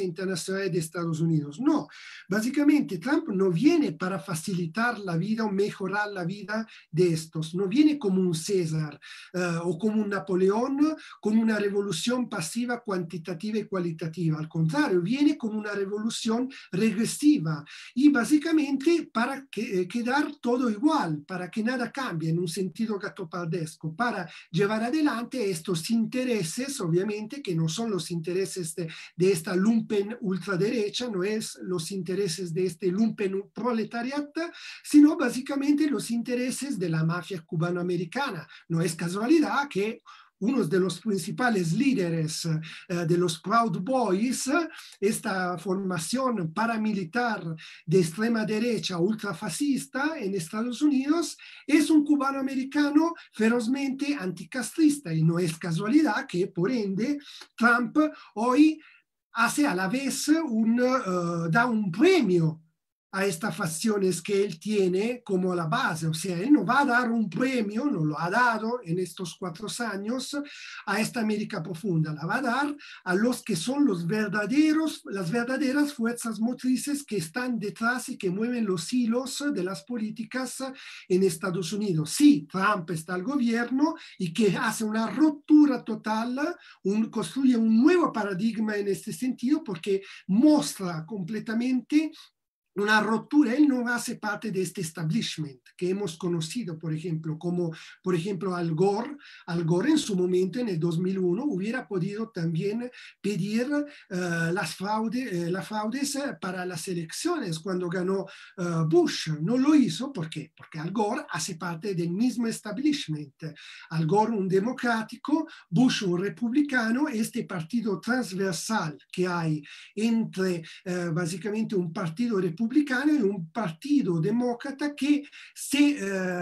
internacionales de Estados Unidos. No, básicamente Trump no viene para facilitar la vida o mejorar la vida de estos, no viene como un César uh, o como un Napoleón con una revolución pasiva, cuantitativa y cualitativa. Al contrario, viene con una revolución regresiva y básicamente para que, eh, quedar todo igual, para que nada cambie en un sentido gatopardesco, para llevar adelante estos intereses, obviamente, que no son los intereses de, de esta lumpen ultraderecha, no es los intereses de este lumpen proletariat, sino básicamente los intereses de la mafia cubanoamericana. No es casualidad que uno de los principales líderes uh, de los Proud Boys, esta formación paramilitar de extrema derecha ultrafascista en Estados Unidos, es un cubano americano ferozmente anticastrista, y no es casualidad que, por ende, Trump hoy hace a la vez un, uh, da un premio a estas facciones que él tiene como la base. O sea, él no va a dar un premio, no lo ha dado en estos cuatro años a esta América profunda, la va a dar a los que son los verdaderos, las verdaderas fuerzas motrices que están detrás y que mueven los hilos de las políticas en Estados Unidos. Sí, Trump está al gobierno y que hace una ruptura total, un, construye un nuevo paradigma en este sentido, porque muestra completamente una ruptura. Él no hace parte de este establishment que hemos conocido, por ejemplo, como por ejemplo Al Gore. Al Gore en su momento, en el dos mil uno, hubiera podido también pedir uh, las fraude, uh, las fraudes para las elecciones cuando ganó uh, Bush. No lo hizo, ¿por qué? Porque Al Gore hace parte del mismo establishment. Al Gore un democrático, Bush un republicano, este partido transversal que hay entre uh, básicamente un partido republicano republicano y un partido demócrata que se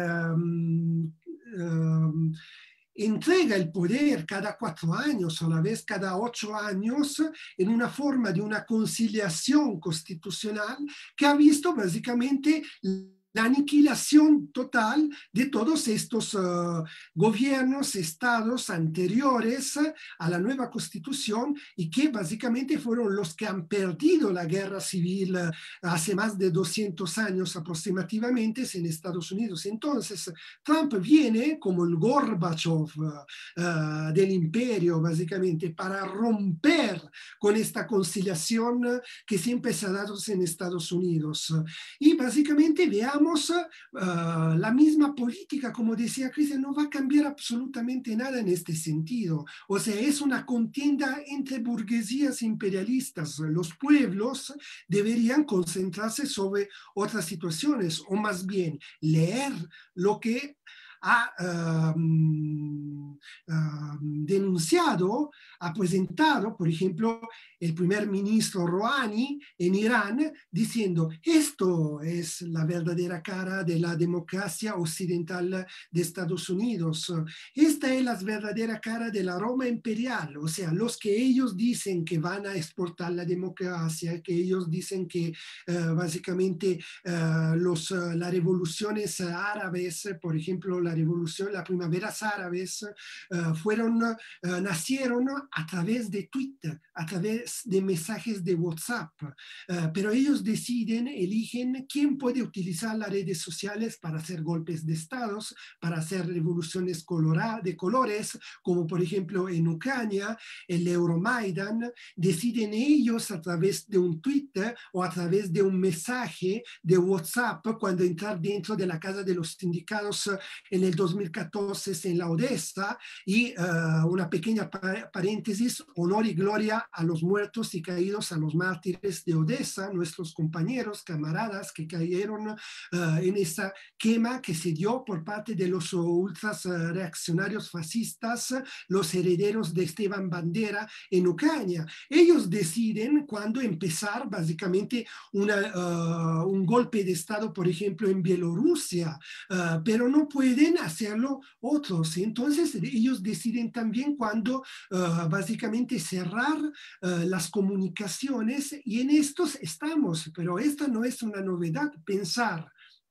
um, um, entrega el poder cada cuatro años, a la vez cada ocho años, en una forma de una conciliación constitucional que ha visto básicamente la aniquilación total de todos estos uh, gobiernos, estados anteriores a la nueva constitución, y que básicamente fueron los que han perdido la guerra civil uh, hace más de doscientos años aproximadamente en Estados Unidos. Entonces, Trump viene como el Gorbachev uh, uh, del imperio, básicamente, para romper con esta conciliación que siempre se ha dado en Estados Unidos. Y básicamente veamos Uh, la misma política, como decía Cristian, no va a cambiar absolutamente nada en este sentido. O sea, es una contienda entre burguesías imperialistas. Los pueblos deberían concentrarse sobre otras situaciones, o más bien leer lo que ha um, um, denunciado, ha presentado, por ejemplo, el primer ministro Rouhani en Irán, diciendo: esto es la verdadera cara de la democracia occidental de Estados Unidos. Esta es la verdadera cara de la Roma imperial. O sea, los que ellos dicen que van a exportar la democracia, que ellos dicen que uh, básicamente uh, los, uh, las revoluciones árabes, por ejemplo, la revolución, las primaveras árabes, uh, fueron, uh, nacieron a través de Twitter, a través de mensajes de WhatsApp, uh, pero ellos deciden, eligen quién puede utilizar las redes sociales para hacer golpes de estados, para hacer revoluciones colora, de colores, como por ejemplo en Ucrania, el Euromaidan. Deciden ellos a través de un Twitter o a través de un mensaje de WhatsApp cuando entrar dentro de la casa de los sindicatos en el dos mil catorce en la Odessa. Y uh, una pequeña paréntesis: honor y gloria a los muertos y caídos, a los mártires de Odessa, nuestros compañeros, camaradas que cayeron uh, en esa quema que se dio por parte de los ultras uh, reaccionarios fascistas, los herederos de Esteban Bandera en Ucrania. Ellos deciden cuándo empezar básicamente una, uh, un golpe de Estado, por ejemplo, en Bielorrusia, uh, pero no pueden hacerlo otros. Entonces ellos deciden también cuándo uh, básicamente cerrar uh, las comunicaciones, y en estos estamos. Pero esta no es una novedad. Pensar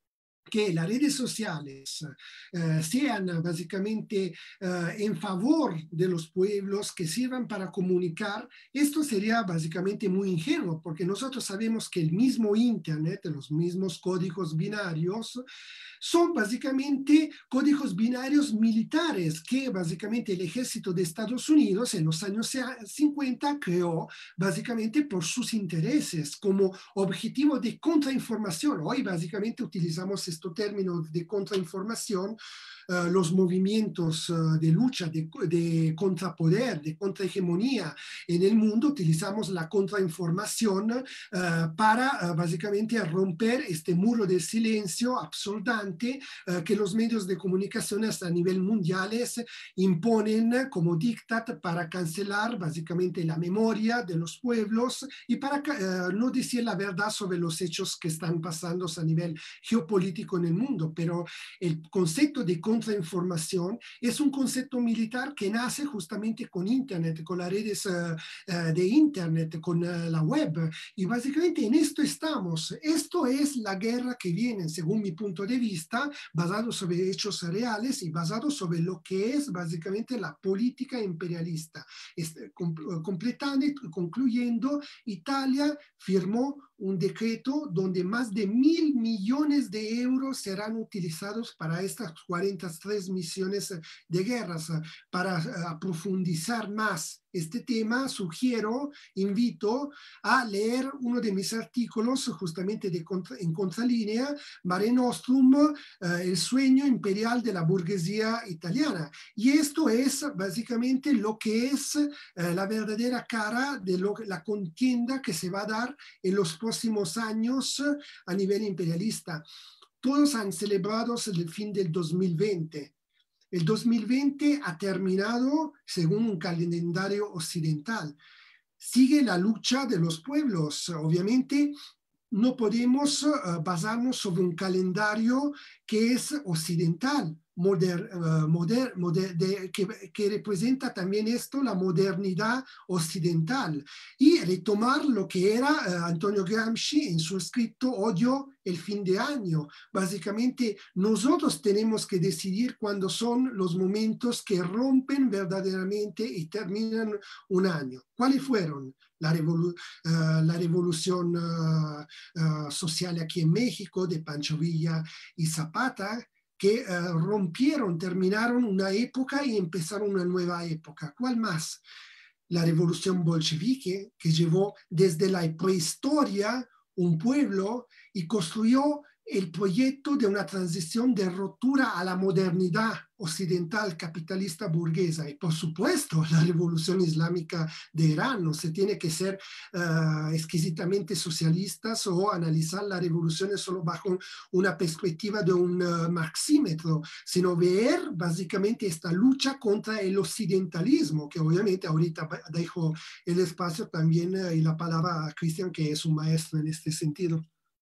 que las redes sociales eh, sean básicamente eh, en favor de los pueblos, que sirvan para comunicar, esto sería básicamente muy ingenuo, porque nosotros sabemos que el mismo Internet, los mismos códigos binarios, son básicamente códigos binarios militares que básicamente el ejército de Estados Unidos en los años cincuenta creó básicamente por sus intereses como objetivo de contrainformación. Hoy básicamente utilizamos este término de contrainformación. Uh, los movimientos uh, de lucha, de, de contrapoder, de contrahegemonía en el mundo, utilizamos la contrainformación uh, para uh, básicamente romper este muro de silencio absorbente uh, que los medios de comunicación a nivel mundiales imponen como dictat para cancelar básicamente la memoria de los pueblos y para uh, no decir la verdad sobre los hechos que están pasando a nivel geopolítico en el mundo. Pero el concepto de contrainformación es un concepto militar que nace justamente con Internet, con las redes uh, uh, de Internet, con uh, la web. Y básicamente en esto estamos. Esto es la guerra que viene, según mi punto de vista, basado sobre hechos reales y basado sobre lo que es básicamente la política imperialista. Este, completando, concluyendo, Italia firmó un decreto donde más de mil millones de euros serán utilizados para estas cuarenta y tres misiones de guerras. Para uh, profundizar más este tema, sugiero, invito a leer uno de mis artículos justamente de contra, en contralínea, Mare Nostrum, uh, el sueño imperial de la burguesía italiana. Y esto es básicamente lo que es uh, la verdadera cara de lo, la contienda que se va a dar en los próximos años uh, a nivel imperialista. Todos han celebrado el fin del dos mil veinte. El dos mil veinte ha terminado según un calendario occidental. Sigue la lucha de los pueblos. Obviamente no podemos uh, basarnos sobre un calendario que es occidental, moder, uh, moder, moder, de, que, que representa también esto, la modernidad occidental, y retomar lo que era uh, Antonio Gramsci en su escrito Odio el fin de año. Básicamente nosotros tenemos que decidir cuándo son los momentos que rompen verdaderamente y terminan un año. ¿Cuáles fueron? La, revolu uh, la revolución uh, uh, social aquí en México de Pancho Villa y Zapata, que uh, rompieron, terminaron una época y empezaron una nueva época. ¿Cuál más? La revolución bolchevique, que llevó desde la prehistoria un pueblo y construyó el proyecto de una transición de ruptura a la modernidad occidental capitalista burguesa. Y por supuesto la revolución islámica de Irán. No se tiene que ser uh, exquisitamente socialistas o analizar las revoluciones solo bajo una perspectiva de un uh, marxímetro, sino ver básicamente esta lucha contra el occidentalismo, que obviamente ahorita dejo el espacio también uh, y la palabra a Cristian, que es un maestro en este sentido.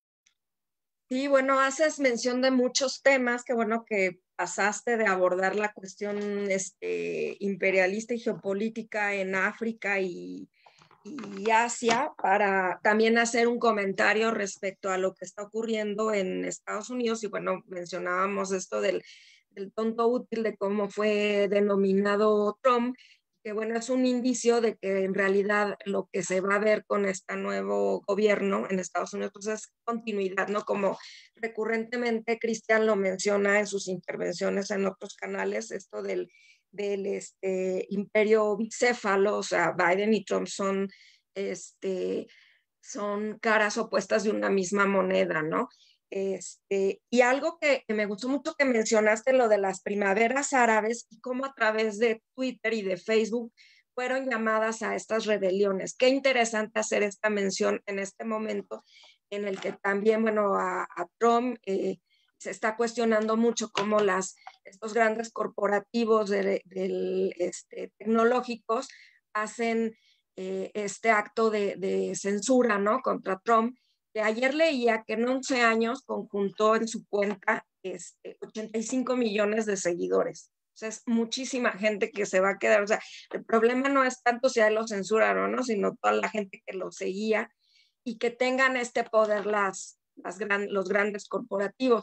Sí, bueno, haces mención de muchos temas, que bueno que pasaste de abordar la cuestión este, imperialista y geopolítica en África y, y Asia para también hacer un comentario respecto a lo que está ocurriendo en Estados Unidos. Y bueno, mencionábamos esto del, del tonto útil, de cómo fue denominado Trump, que bueno, es un indicio de que en realidad lo que se va a ver con este nuevo gobierno en Estados Unidos pues es continuidad, ¿no? Como recurrentemente Cristian lo menciona en sus intervenciones en otros canales, esto del, del este, imperio bicéfalo, o sea, Biden y Trump son, este, son caras opuestas de una misma moneda, ¿no? Este, y algo que, que me gustó mucho que mencionaste, lo de las primaveras árabes y cómo a través de Twitter y de Facebook fueron llamadas a estas rebeliones. Qué interesante hacer esta mención en este momento en el que también, bueno, a, a Trump eh, se está cuestionando mucho cómo las, estos grandes corporativos de, de, este, tecnológicos hacen eh, este acto de, de censura, ¿no? Contra Trump. De ayer leía que en once años conjuntó en su cuenta este, ochenta y cinco millones de seguidores. O sea, es muchísima gente que se va a quedar. O sea, el problema no es tanto si a él lo censuraron, ¿no? Sino toda la gente que lo seguía y que tengan este poder las, las gran, los grandes corporativos.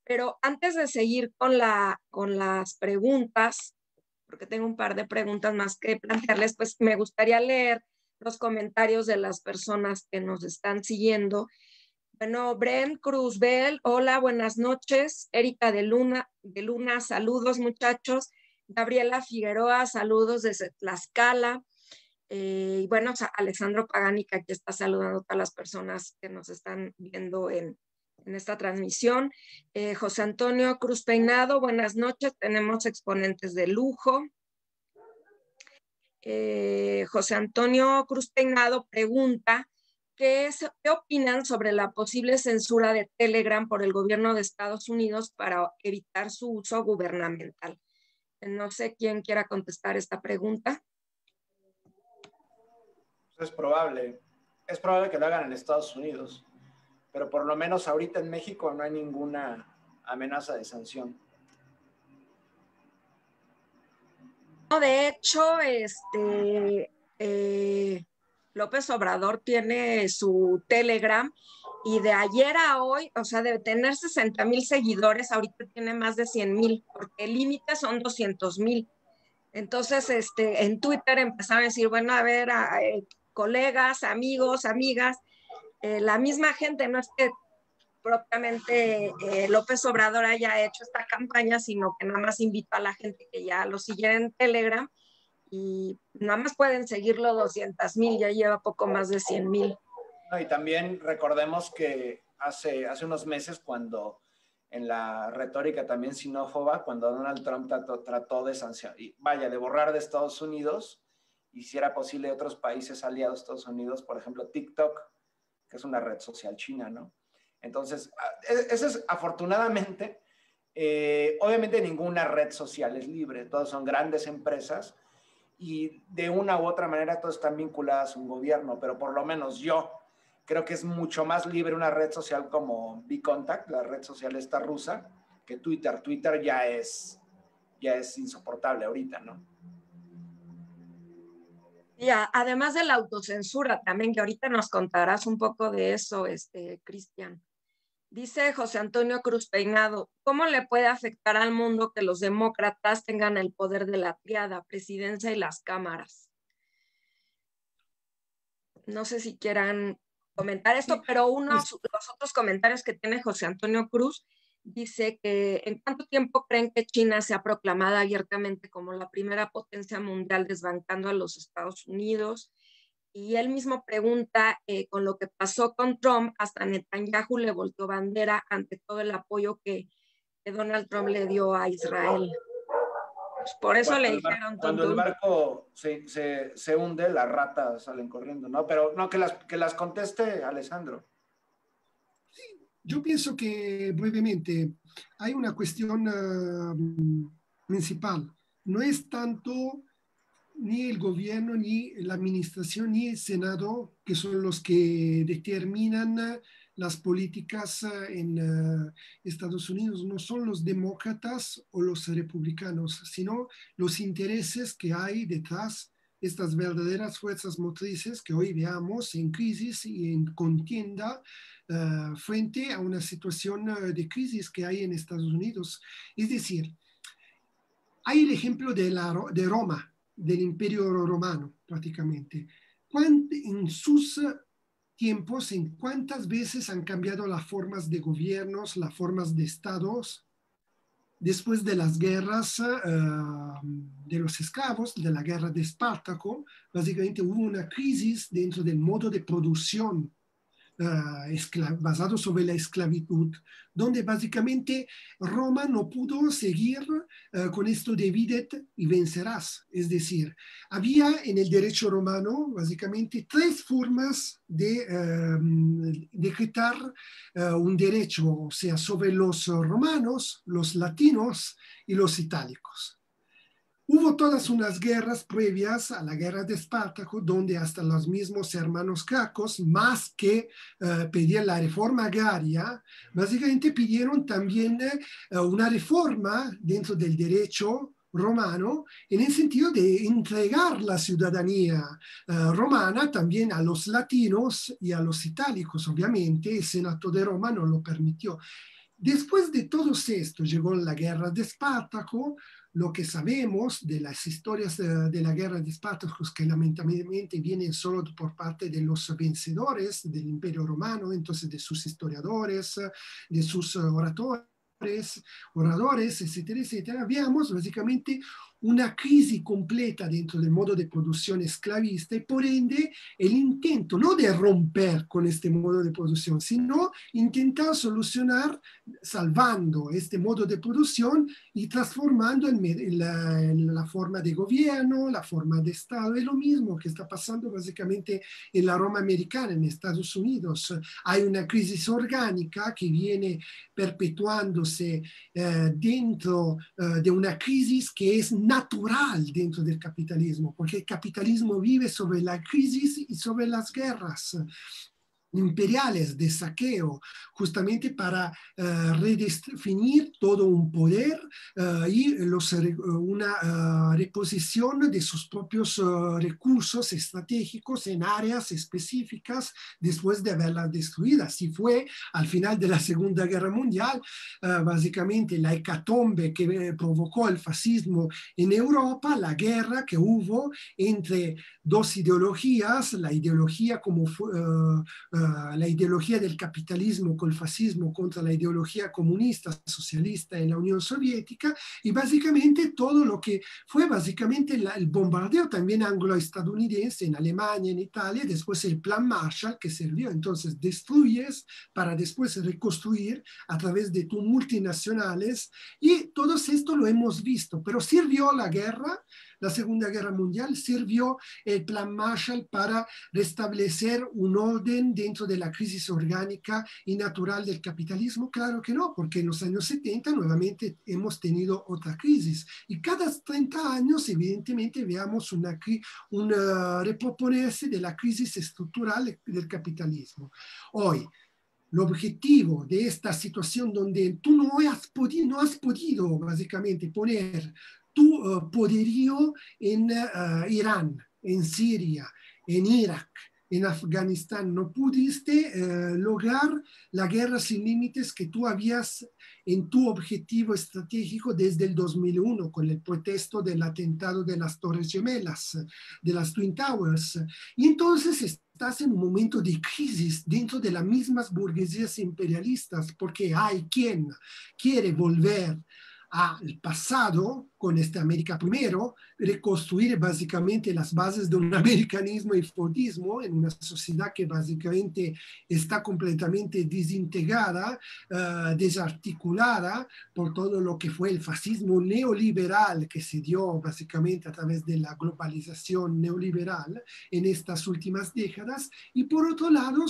Pero antes de seguir con, la, con las preguntas, porque tengo un par de preguntas más que plantearles, pues me gustaría leer los comentarios de las personas que nos están siguiendo. Bueno, Bren Cruzbel, hola, buenas noches. Erika de Luna, de Luna, saludos muchachos. Gabriela Figueroa, saludos desde Tlaxcala. Eh, y bueno, Alessandro Pagani, que aquí está saludando a todas las personas que nos están viendo en, en esta transmisión. Eh, José Antonio Cruz Peinado, buenas noches. Tenemos exponentes de lujo. Eh, José Antonio Cruz Peinado pregunta, ¿qué, es, ¿qué opinan sobre la posible censura de Telegram por el gobierno de Estados Unidos para evitar su uso gubernamental? No sé quién quiera contestar esta pregunta.
Es probable, es probable que lo hagan en Estados Unidos, pero por lo menos ahorita en México no hay ninguna amenaza de sanción.
No, de hecho, este eh, López Obrador tiene su Telegram y de ayer a hoy, o sea, de tener sesenta mil seguidores, ahorita tiene más de cien mil, porque el límite son doscientos mil. Entonces, este, en Twitter empezaron a decir, bueno, a ver, a, eh, colegas, amigos, amigas, eh, la misma gente, no es que propiamente eh, López Obrador haya hecho esta campaña, sino que nada más invita a la gente que ya lo siguiera en Telegram y nada más pueden seguirlo doscientos mil, ya lleva poco más de cien mil.
No, y también recordemos que hace, hace unos meses cuando en la retórica también xenófoba, cuando Donald Trump trató, trató de sancionar, y vaya, de borrar de Estados Unidos, y si era posible otros países aliados a Estados Unidos, por ejemplo TikTok, que es una red social china, ¿no? Entonces, eso es afortunadamente, eh, obviamente ninguna red social es libre, todas son grandes empresas y de una u otra manera todas están vinculadas a un gobierno, pero por lo menos yo creo que es mucho más libre una red social como VKontakte, la red social esta rusa, que Twitter. Twitter ya es, ya es insoportable ahorita, ¿no?
Y a, además de la autocensura también, que ahorita nos contarás un poco de eso, este, Cristian. Dice José Antonio Cruz Peinado, ¿cómo le puede afectar al mundo que los demócratas tengan el poder de la triada, presidencia y las cámaras? No sé si quieran comentar esto, pero uno de los otros comentarios que tiene José Antonio Cruz dice que ¿en cuánto tiempo creen que China se ha proclamado abiertamente como la primera potencia mundial desbancando a los Estados Unidos? Y él mismo pregunta, eh, con lo que pasó con Trump, hasta Netanyahu le volteó bandera ante todo el apoyo que, que Donald Trump le dio a Israel. Pues por eso
cuando
le
el bar,
dijeron...
Cuando tonto. El barco se, se, se hunde, las ratas salen corriendo, ¿no? Pero no, que las, que las conteste Alessandro.
Sí, yo pienso que brevemente hay una cuestión uh, principal. No es tanto ni el gobierno, ni la administración, ni el Senado, que son los que determinan uh, las políticas uh, en uh, Estados Unidos. No son los demócratas o los republicanos, sino los intereses que hay detrás de estas verdaderas fuerzas motrices que hoy veamos en crisis y en contienda uh, frente a una situación uh, de crisis que hay en Estados Unidos. Es decir, hay el ejemplo de, la, de Roma, del Imperio Romano, prácticamente. En sus tiempos, en cuántas veces han cambiado las formas de gobiernos, las formas de estados, después de las guerras uh, de los esclavos, de la guerra de Espartaco, básicamente hubo una crisis dentro del modo de producción Uh, basado sobre la esclavitud, donde básicamente Roma no pudo seguir uh, con esto de videt y vencerás. Es decir, había en el derecho romano básicamente tres formas de uh, decretar uh, un derecho, o sea, sobre los romanos, los latinos y los itálicos. Hubo todas unas guerras previas a la guerra de Espartaco, donde hasta los mismos hermanos Gracos, más que uh, pedir la reforma agraria, básicamente pidieron también uh, una reforma dentro del derecho romano en el sentido de entregar la ciudadanía uh, romana también a los latinos y a los itálicos. Obviamente el Senado de Roma no lo permitió. después de todo esto llegó la guerra de Espartaco. Lo que sabemos de las historias de, de la guerra de Espartaco, que lamentablemente vienen solo por parte de los vencedores del Imperio Romano, entonces de sus historiadores, de sus oradores, oradores, etcétera, etcétera, veamos básicamente una crisis completa dentro del modo de producción esclavista y por ende el intento no de romper con este modo de producción, sino intentar solucionar salvando este modo de producción y transformando el, la, la forma de gobierno, la forma de Estado. Es lo mismo que está pasando básicamente en la Roma americana, en Estados Unidos. Hay una crisis orgánica que viene perpetuándose eh, dentro eh, de una crisis que es natural dentro del capitalismo, porque el capitalismo vive sobre la crisis y sobre las guerras imperiales de saqueo, justamente para uh, redefinir todo un poder uh, y los, uh, una uh, reposición de sus propios uh, recursos estratégicos en áreas específicas después de haberlas destruidas. Así fue al final de la Segunda Guerra Mundial, uh, básicamente la hecatombe que provocó el fascismo en Europa, la guerra que hubo entre dos ideologías, la ideología como uh, uh, la ideología del capitalismo con el fascismo contra la ideología comunista, socialista en la Unión Soviética, y básicamente todo lo que fue básicamente la, el bombardeo también anglo-estadounidense en Alemania, en Italia, después el plan Marshall que sirvió, entonces destruyes para después reconstruir a través de tus multinacionales, y todo esto lo hemos visto, pero sirvió la guerra. La Segunda Guerra Mundial sirvió el plan Marshall para restablecer un orden dentro de la crisis orgánica y natural del capitalismo. Claro que no, porque en los años setenta nuevamente hemos tenido otra crisis y cada treinta años evidentemente veamos una, una reproponerse de la crisis estructural del capitalismo. Hoy, el objetivo de esta situación donde tú no has podido, no has podido básicamente poner tu uh, poderío en uh, Irán, en Siria, en Irak, en Afganistán, no pudiste uh, lograr la guerra sin límites que tú habías en tu objetivo estratégico desde el dos mil uno, con el pretexto del atentado de las Torres Gemelas, de las Twin Towers. Y entonces estás en un momento de crisis dentro de las mismas burguesías imperialistas, porque hay quien quiere volver al pasado con este América Primero, reconstruir básicamente las bases de un americanismo y fordismo en una sociedad que básicamente está completamente desintegrada, uh, desarticulada por todo lo que fue el fascismo neoliberal que se dio básicamente a través de la globalización neoliberal en estas últimas décadas. Y por otro lado,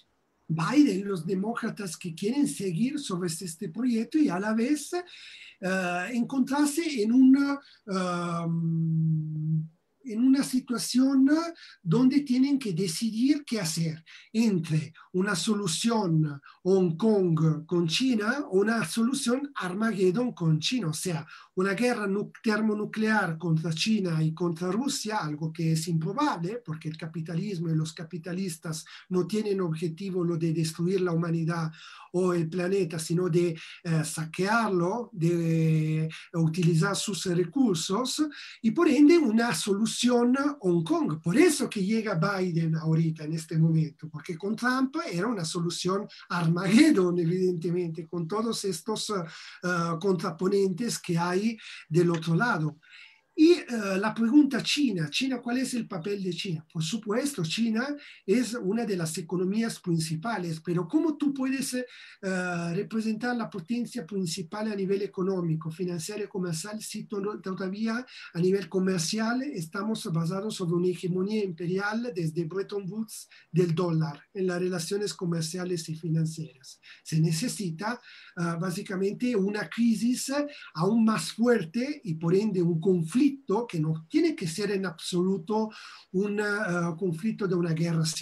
Biden, los demócratas que quieren seguir sobre este proyecto y a la vez Uh, encontrarse en una, um, en una situación donde tienen que decidir qué hacer entre una solución Hong Kong con China o una solución Armageddon con China, o sea, una guerra termonuclear contra China y contra Rusia, algo que es improbable porque el capitalismo y los capitalistas no tienen objetivo lo de destruir la humanidad o el planeta, sino de eh, saquearlo, de eh, utilizar sus recursos, y por ende una solución Hong Kong. Por eso que llega Biden ahorita en este momento, porque con Trump era una solución Armageddon, evidentemente, con todos estos uh, contraponentes que hay del otro lado. Y uh, la pregunta China, China, ¿cuál es el papel de China? Por supuesto, China es una de las economías principales, pero ¿cómo tú puedes uh, representar la potencia principal a nivel económico, financiero y comercial si todavía a nivel comercial estamos basados sobre una hegemonía imperial desde Bretton Woods del dólar en las relaciones comerciales y financieras? Se necesita uh, básicamente una crisis aún más fuerte y por ende un conflicto que no tiene que ser en absoluto un uh, conflicto de una guerra civil.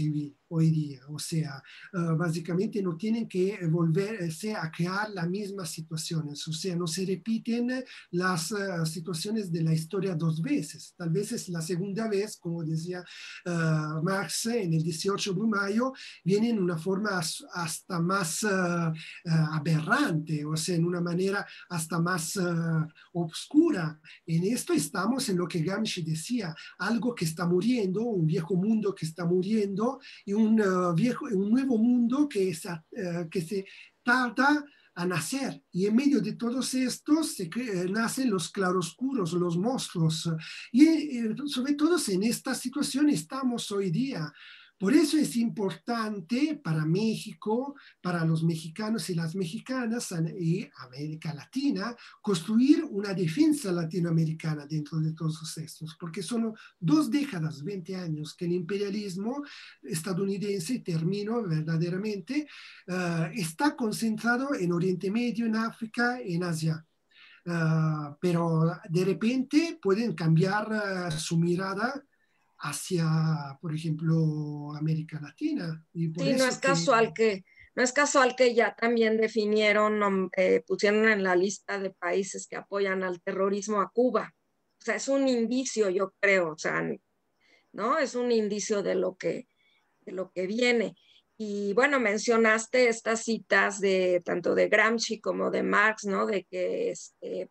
hoy día. O sea, uh, básicamente no tienen que volverse a crear las mismas situaciones. O sea, no se repiten las uh, situaciones de la historia dos veces. Tal vez es la segunda vez, como decía uh, Marx en el dieciocho de mayo, viene en una forma hasta más uh, uh, aberrante, o sea, en una manera hasta más uh, oscura. En esto estamos en lo que Gramsci decía, algo que está muriendo, un viejo mundo que está muriendo y un, uh, viejo, un nuevo mundo que, es, uh, que se tarda a nacer. Y en medio de todos estos se eh, nacen los claroscuros, los monstruos. Y eh, sobre todo en esta situación estamos hoy día. Por eso es importante para México, para los mexicanos y las mexicanas y América Latina, construir una defensa latinoamericana dentro de todos estos, porque son dos décadas, veinte años, que el imperialismo estadounidense, termino verdaderamente, uh, está concentrado en Oriente Medio, en África, en Asia. Uh, pero de repente pueden cambiar uh, su mirada hacia, por ejemplo, América Latina. Y por
Sí, no
eso
es
que...
casual que, no es casual que ya también definieron, eh, pusieron en la lista de países que apoyan al terrorismo a Cuba. O sea, es un indicio, yo creo, o sea, ¿no? Es un indicio de lo que, de lo que viene. Y bueno, mencionaste estas citas de tanto de Gramsci como de Marx, ¿no? De que este,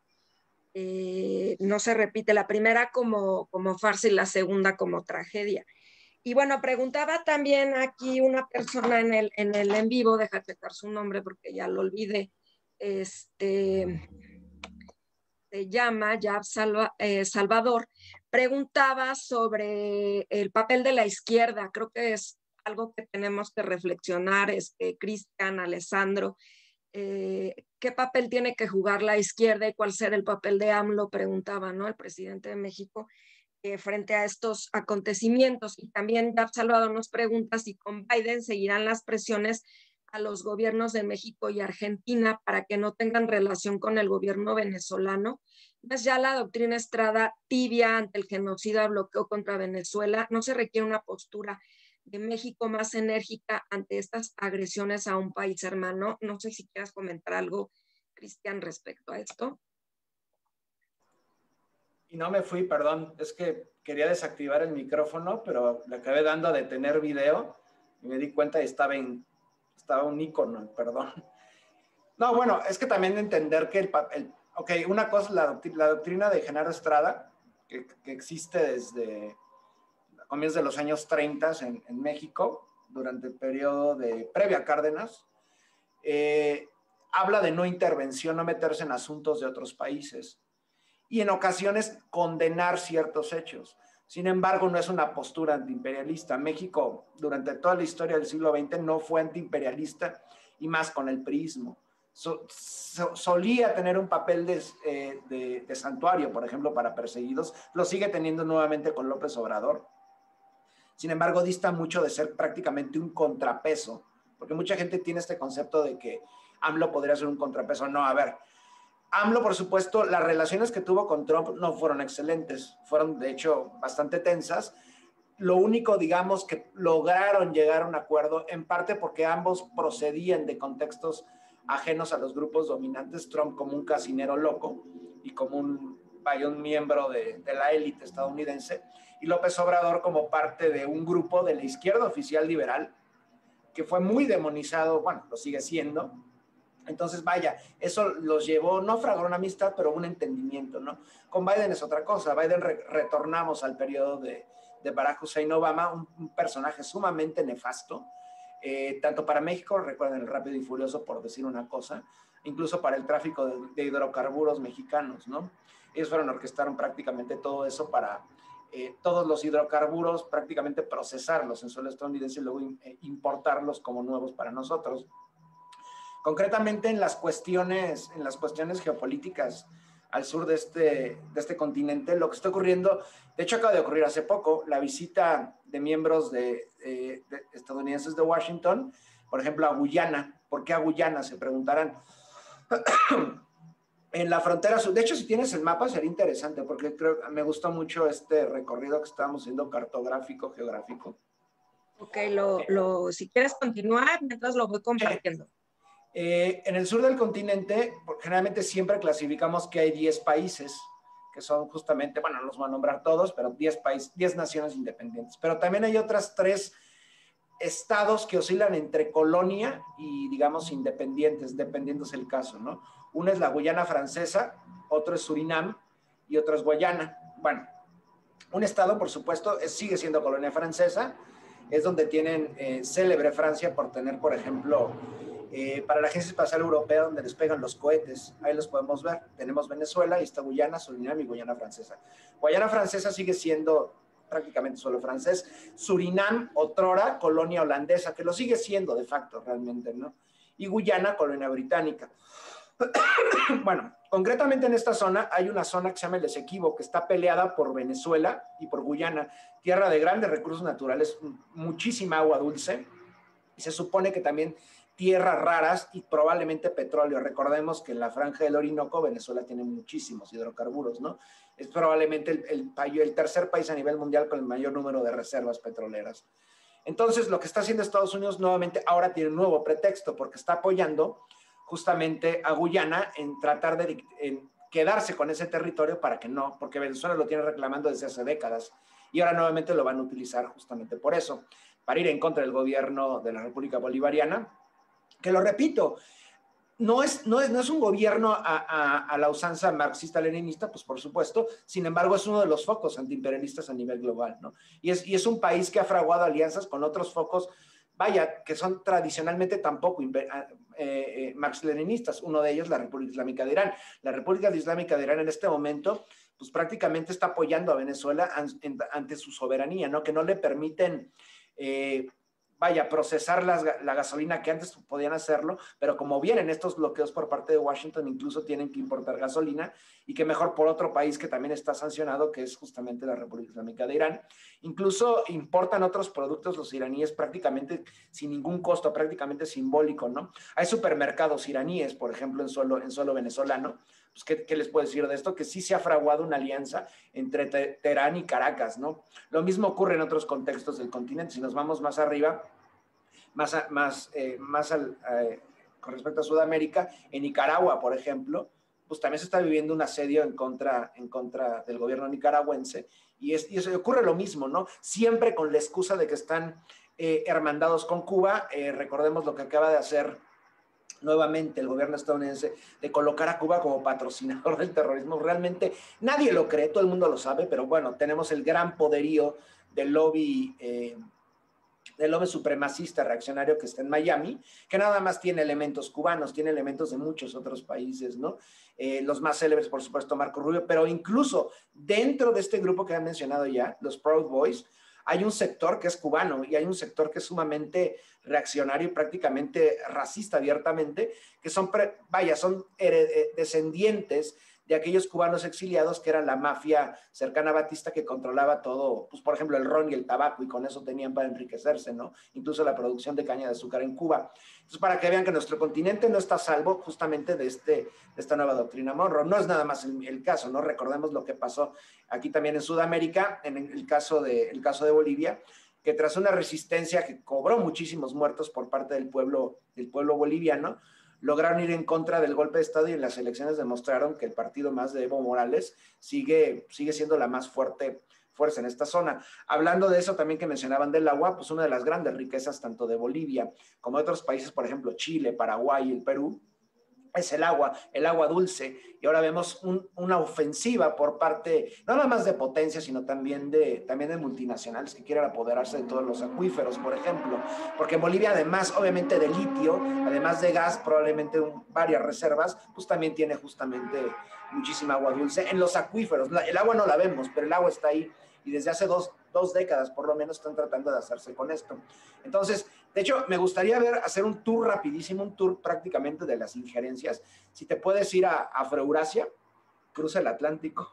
eh, no se repite la primera como, como farsa y la segunda como tragedia. Y bueno, preguntaba también aquí una persona en el en, el en vivo, deja checar su nombre porque ya lo olvidé, este, se llama Yab Salva, eh, Salvador, preguntaba sobre el papel de la izquierda. Creo que es algo que tenemos que reflexionar, este, Cristian, Alessandro, eh, ¿qué papel tiene que jugar la izquierda y cuál será el papel de AMLO? Preguntaba, ¿no? El presidente de México eh, frente a estos acontecimientos. Y también Yab Salvador nos pregunta si con Biden seguirán las presiones a los gobiernos de México y Argentina para que no tengan relación con el gobierno venezolano. Es ya la doctrina Estrada tibia ante el genocida bloqueo contra Venezuela. No se requiere una postura de México más enérgica ante estas agresiones a un país hermano. No sé si quieras comentar algo, Cristian, respecto a esto.
Y no me fui, perdón, es que quería desactivar el micrófono, pero le acabé dando a detener video y me di cuenta y estaba, en, estaba un icono, perdón. No, bueno, es que también entender que el, el ok, una cosa es la, la doctrina de Genaro Estrada, que, que existe desde comienzos de los años treinta en, en México, durante el periodo de previa Cárdenas, eh, habla de no intervención, no meterse en asuntos de otros países y en ocasiones condenar ciertos hechos. Sin embargo, no es una postura antiimperialista. México, durante toda la historia del siglo veinte, no fue antiimperialista y más con el priismo. So, so, solía tener un papel de, eh, de, de santuario, por ejemplo, para perseguidos. Lo sigue teniendo nuevamente con López Obrador. Sin embargo, dista mucho de ser prácticamente un contrapeso, porque mucha gente tiene este concepto de que AMLO podría ser un contrapeso. No, a ver, AMLO, por supuesto, las relaciones que tuvo con Trump no fueron excelentes, fueron de hecho bastante tensas. Lo único, digamos, que lograron llegar a un acuerdo, en parte porque ambos procedían de contextos ajenos a los grupos dominantes, Trump como un casinero loco y como un, vaya, un miembro de, de la élite estadounidense, y López Obrador como parte de un grupo de la izquierda oficial liberal, que fue muy demonizado, bueno, lo sigue siendo. Entonces, vaya, eso los llevó, no a fraguar una amistad, pero un entendimiento, ¿no? Con Biden es otra cosa. Biden re retornamos al periodo de, de Barack Hussein Obama, un, un personaje sumamente nefasto, eh, tanto para México, recuerden el Rápido y Furioso, por decir una cosa, incluso para el tráfico de, de hidrocarburos mexicanos, ¿no? Ellos fueron, orquestaron prácticamente todo eso para eh, todos los hidrocarburos, prácticamente procesarlos en suelo estadounidense y luego eh, importarlos como nuevos para nosotros. Concretamente en las cuestiones, en las cuestiones geopolíticas al sur de este, de este continente, lo que está ocurriendo, de hecho acaba de ocurrir hace poco, la visita de miembros de, de, de estadounidenses de Washington, por ejemplo, a Guyana. ¿Por qué a Guyana? Se preguntarán. En la frontera sur, de hecho, si tienes el mapa sería interesante, porque creo, me gustó mucho este recorrido que estábamos haciendo cartográfico, geográfico.
Ok, lo, lo, si quieres continuar, mientras lo voy compartiendo.
Eh, en el sur del continente, generalmente siempre clasificamos que hay diez países, que son justamente, bueno, no los voy a nombrar todos, pero diez países, diez naciones independientes. Pero también hay otras tres estados que oscilan entre colonia y, digamos, independientes, dependiendo del caso, ¿no? Una es la Guyana Francesa, otro es Surinam y otro es Guayana. Bueno, un estado, por supuesto, es, sigue siendo colonia francesa, es donde tienen eh, célebre Francia por tener, por ejemplo, eh, para la Agencia Espacial Europea, donde despegan los cohetes, ahí los podemos ver. Tenemos Venezuela, y está Guyana, Surinam y Guyana Francesa. Guayana Francesa sigue siendo prácticamente solo francés. Surinam, otrora, colonia holandesa, que lo sigue siendo de facto realmente, ¿no? Y Guyana, colonia británica. Bueno, concretamente en esta zona hay una zona que se llama el Esequibo, que está peleada por Venezuela y por Guyana, tierra de grandes recursos naturales, muchísima agua dulce, y se supone que también tierras raras y probablemente petróleo. Recordemos que en la franja del Orinoco Venezuela tiene muchísimos hidrocarburos, ¿no? Es probablemente el, el, el tercer país a nivel mundial con el mayor número de reservas petroleras. Entonces, lo que está haciendo Estados Unidos nuevamente ahora tiene un nuevo pretexto, porque está apoyando justamente a Guyana en tratar de en quedarse con ese territorio para que no, porque Venezuela lo tiene reclamando desde hace décadas y ahora nuevamente lo van a utilizar justamente por eso, para ir en contra del gobierno de la República Bolivariana, que lo repito, no es, no es, no es un gobierno a, a, a la usanza marxista-leninista, pues por supuesto, sin embargo es uno de los focos antiimperialistas a nivel global, ¿no? Y es, y es un país que ha fraguado alianzas con otros focos, vaya, que son tradicionalmente tampoco eh, eh, marx-leninistas, uno de ellos la República Islámica de Irán. La República Islámica de Irán en este momento, pues prácticamente está apoyando a Venezuela ante, ante su soberanía, ¿no? Que no le permiten... Eh, vaya, procesar las, la gasolina que antes podían hacerlo, pero como vienen estos bloqueos por parte de Washington, incluso tienen que importar gasolina, y que mejor por otro país que también está sancionado, que es justamente la República Islámica de Irán. Incluso importan otros productos los iraníes prácticamente sin ningún costo, prácticamente simbólico, ¿no? Hay supermercados iraníes, por ejemplo, en suelo, en suelo venezolano. Pues, ¿qué, ¿qué les puedo decir de esto? Que sí se ha fraguado una alianza entre Teherán y Caracas, ¿no? Lo mismo ocurre en otros contextos del continente. Si nos vamos más arriba, más, a, más, eh, más al, eh, con respecto a Sudamérica, en Nicaragua, por ejemplo, pues también se está viviendo un asedio en contra, en contra del gobierno nicaragüense, y, es, y eso ocurre lo mismo, ¿no? Siempre con la excusa de que están eh, hermandados con Cuba. Eh, recordemos lo que acaba de hacer nuevamente el gobierno estadounidense de colocar a Cuba como patrocinador del terrorismo. Realmente nadie lo cree, todo el mundo lo sabe, pero bueno, tenemos el gran poderío del lobby, eh, del lobby supremacista reaccionario que está en Miami, que nada más tiene elementos cubanos, tiene elementos de muchos otros países, ¿no? Eh, los más célebres, por supuesto, Marco Rubio, pero incluso dentro de este grupo que han mencionado ya, los Proud Boys, hay un sector que es cubano y hay un sector que es sumamente reaccionario y prácticamente racista abiertamente, que son, vaya, son descendientes de aquellos cubanos exiliados que eran la mafia cercana a Batista que controlaba todo, pues por ejemplo el ron y el tabaco, y con eso tenían para enriquecerse, ¿no? Incluso la producción de caña de azúcar en Cuba. Entonces, para que vean que nuestro continente no está a salvo justamente de, este, de esta nueva doctrina Monroe. No es nada más el, el caso, ¿no? Recordemos lo que pasó aquí también en Sudamérica, en el caso de, el caso de Bolivia, que tras una resistencia que cobró muchísimos muertos por parte del pueblo, del pueblo boliviano, lograron ir en contra del golpe de Estado, y en las elecciones demostraron que el partido más de Evo Morales sigue, sigue siendo la más fuerte fuerza en esta zona. Hablando de eso también que mencionaban del agua, pues una de las grandes riquezas tanto de Bolivia como de otros países, por ejemplo Chile, Paraguay y el Perú, es el agua, el agua dulce, y ahora vemos un, una ofensiva por parte, no nada más de potencia, sino también de, también de multinacionales que quieren apoderarse de todos los acuíferos, por ejemplo, porque en Bolivia, además, obviamente, de litio, además de gas, probablemente un, varias reservas, pues también tiene justamente muchísima agua dulce en los acuíferos. La, el agua no la vemos, pero el agua está ahí, y desde hace dos, dos décadas, por lo menos, están tratando de hacerse con esto. Entonces, de hecho, me gustaría ver, hacer un tour rapidísimo, un tour prácticamente de las injerencias. Si te puedes ir a Afroeurasia, cruza el Atlántico,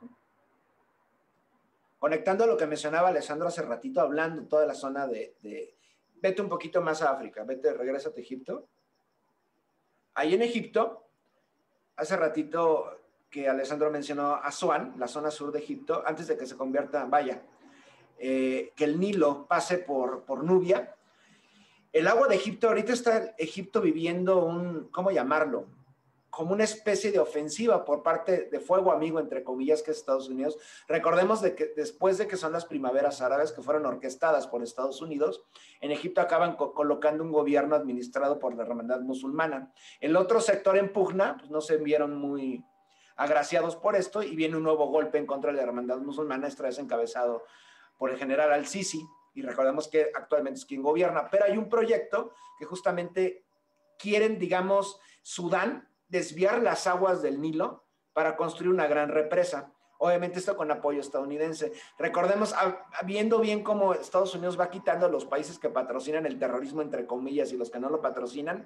conectando a lo que mencionaba Alessandro hace ratito, hablando toda la zona de, de... Vete un poquito más a África, vete, regrésate a Egipto. Ahí en Egipto, hace ratito que Alessandro mencionó Asuán, la zona sur de Egipto, antes de que se convierta, vaya, eh, que el Nilo pase por, por Nubia. El agua de Egipto, ahorita está Egipto viviendo un, ¿cómo llamarlo? Como una especie de ofensiva por parte de fuego amigo, entre comillas, que es Estados Unidos. Recordemos de que después de que son las primaveras árabes, que fueron orquestadas por Estados Unidos, en Egipto acaban co colocando un gobierno administrado por la hermandad musulmana. El otro sector en pugna, pues no se vieron muy agraciados por esto, y viene un nuevo golpe en contra de la hermandad musulmana, esta vez encabezado por el general Al-Sisi, y recordemos que actualmente es quien gobierna. Pero hay un proyecto que justamente quieren, digamos, Sudán, desviar las aguas del Nilo para construir una gran represa. Obviamente esto con apoyo estadounidense. Recordemos, viendo bien cómo Estados Unidos va quitando a los países que patrocinan el terrorismo, entre comillas, y los que no lo patrocinan,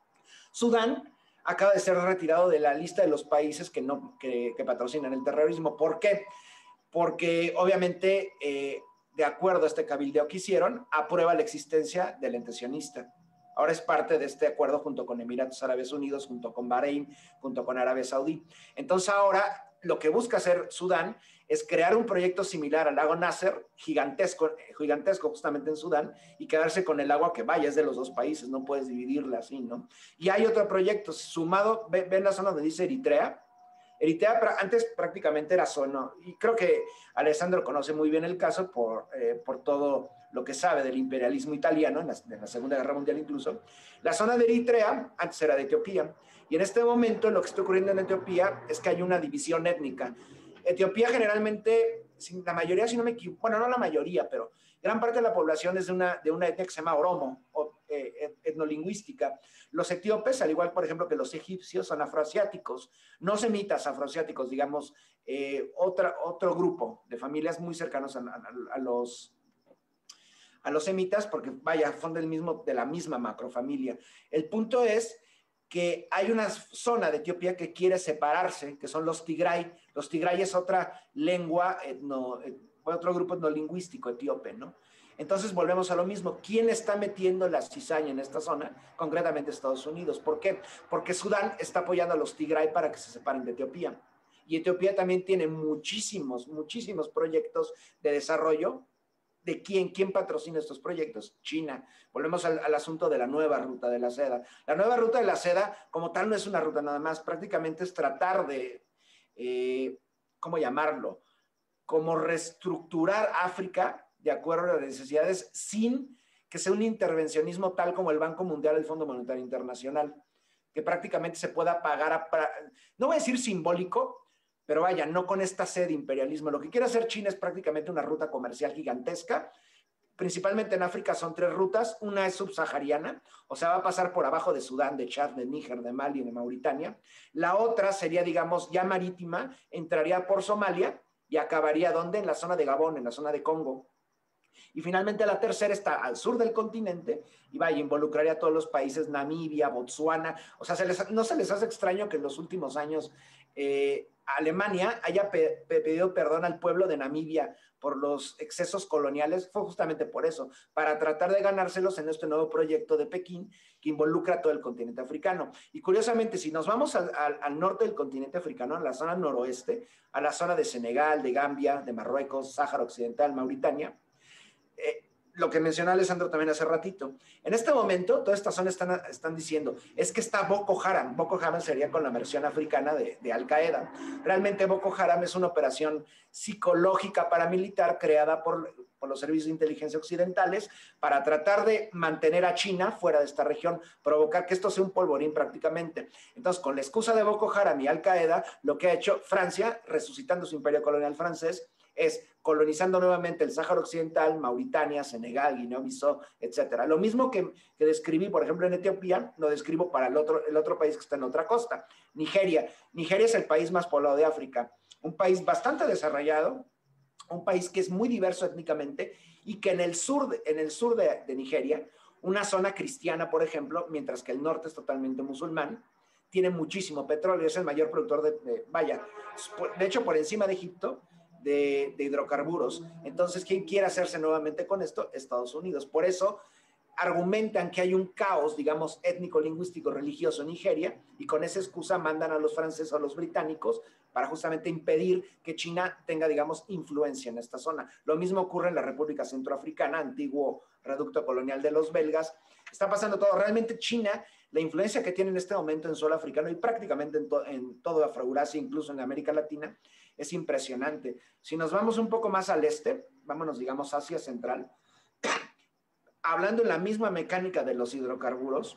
Sudán acaba de ser retirado de la lista de los países que, no, que, que patrocinan el terrorismo. ¿Por qué? Porque obviamente, eh, de acuerdo a este cabildeo que hicieron, aprueba la existencia del ente sionista. Ahora es parte de este acuerdo junto con Emiratos Árabes Unidos, junto con Bahrein, junto con Arabia Saudí. Entonces ahora lo que busca hacer Sudán es crear un proyecto similar al lago Nasser, gigantesco, gigantesco justamente en Sudán, y quedarse con el agua que vaya, es de los dos países, no puedes dividirla así, ¿no? Y hay otro proyecto sumado, ven, ven la zona donde dice Eritrea. Eritrea antes prácticamente era zona, y creo que Alessandro conoce muy bien el caso por, eh, por todo lo que sabe del imperialismo italiano, en la, en la Segunda Guerra Mundial incluso. La zona de Eritrea antes era de Etiopía, y en este momento lo que está ocurriendo en Etiopía es que hay una división étnica. Etiopía generalmente, la mayoría, si no me equivoco, bueno, no la mayoría, pero gran parte de la población es de una, de una etnia que se llama Oromo, o eh, etnolingüística. Los etíopes, al igual, por ejemplo, que los egipcios, son afroasiáticos, no semitas afroasiáticos, digamos, eh, otra, otro grupo de familias muy cercanos a, a, a los... a los semitas, porque vaya, son del mismo, de la misma macrofamilia. El punto es que hay una zona de Etiopía que quiere separarse, que son los Tigray. Los Tigray es otra lengua, etno, otro grupo etnolingüístico etíope, ¿no? Entonces volvemos a lo mismo. ¿Quién está metiendo la cizaña en esta zona? Concretamente Estados Unidos. ¿Por qué? Porque Sudán está apoyando a los Tigray para que se separen de Etiopía. Y Etiopía también tiene muchísimos, muchísimos proyectos de desarrollo. ¿De quién? ¿Quién patrocina estos proyectos? China. Volvemos al, al asunto de la nueva ruta de la seda. La nueva ruta de la seda, como tal, no es una ruta nada más. Prácticamente es tratar de, eh, ¿cómo llamarlo? Como reestructurar África de acuerdo a las necesidades sin que sea un intervencionismo tal como el Banco Mundial, el Fondo Monetario Internacional, que prácticamente se pueda pagar, a, no voy a decir simbólico, pero vaya, no con esta sed de imperialismo. Lo que quiere hacer China es prácticamente una ruta comercial gigantesca. Principalmente en África son tres rutas. Una es subsahariana, o sea, va a pasar por abajo de Sudán, de Chad, de Níger, de Mali, de Mauritania. La otra sería, digamos, ya marítima, entraría por Somalia y acabaría, ¿dónde? En la zona de Gabón, en la zona de Congo. Y finalmente la tercera está al sur del continente y vaya, involucraría a todos los países, Namibia, Botsuana. O sea, se les, no se les hace extraño que en los últimos años eh, Alemania haya pe pedido perdón al pueblo de Namibia por los excesos coloniales. Fue justamente por eso, para tratar de ganárselos en este nuevo proyecto de Pekín que involucra a todo el continente africano. Y curiosamente, si nos vamos al, al, al norte del continente africano, a la zona noroeste, a la zona de Senegal, de Gambia, de Marruecos, Sáhara Occidental, Mauritania, Eh, lo que mencionó Alessandro también hace ratito. En este momento, toda esta zona están, están diciendo, es que está Boko Haram. Boko Haram sería con la versión africana de, de Al-Qaeda. Realmente Boko Haram es una operación psicológica paramilitar creada por, por los servicios de inteligencia occidentales para tratar de mantener a China fuera de esta región, provocar que esto sea un polvorín prácticamente. Entonces, con la excusa de Boko Haram y Al-Qaeda, lo que ha hecho Francia, resucitando su imperio colonial francés, es colonizando nuevamente el Sáhara Occidental, Mauritania, Senegal, Guinea-Bissau, etcétera. Lo mismo que, que describí, por ejemplo, en Etiopía, lo describo para el otro, el otro país que está en otra costa, Nigeria. Nigeria es el país más poblado de África, un país bastante desarrollado, un país que es muy diverso étnicamente y que en el sur, de, en el sur de, de Nigeria, una zona cristiana, por ejemplo, mientras que el norte es totalmente musulmán, tiene muchísimo petróleo, es el mayor productor de, de vaya, de hecho, por encima de Egipto, De, de hidrocarburos. Entonces, ¿quién quiere hacerse nuevamente con esto? Estados Unidos. Por eso argumentan que hay un caos, digamos, étnico, lingüístico, religioso en Nigeria, y con esa excusa mandan a los franceses o a los británicos para justamente impedir que China tenga, digamos, influencia en esta zona. Lo mismo ocurre en la República Centroafricana, antiguo reducto colonial de los belgas. Está pasando todo. Realmente China, la influencia que tiene en este momento en suelo africano y prácticamente en, to en todo Afroeurasia, incluso en América Latina, es impresionante. Si nos vamos un poco más al este, vámonos, digamos, Asia Central, hablando en la misma mecánica de los hidrocarburos,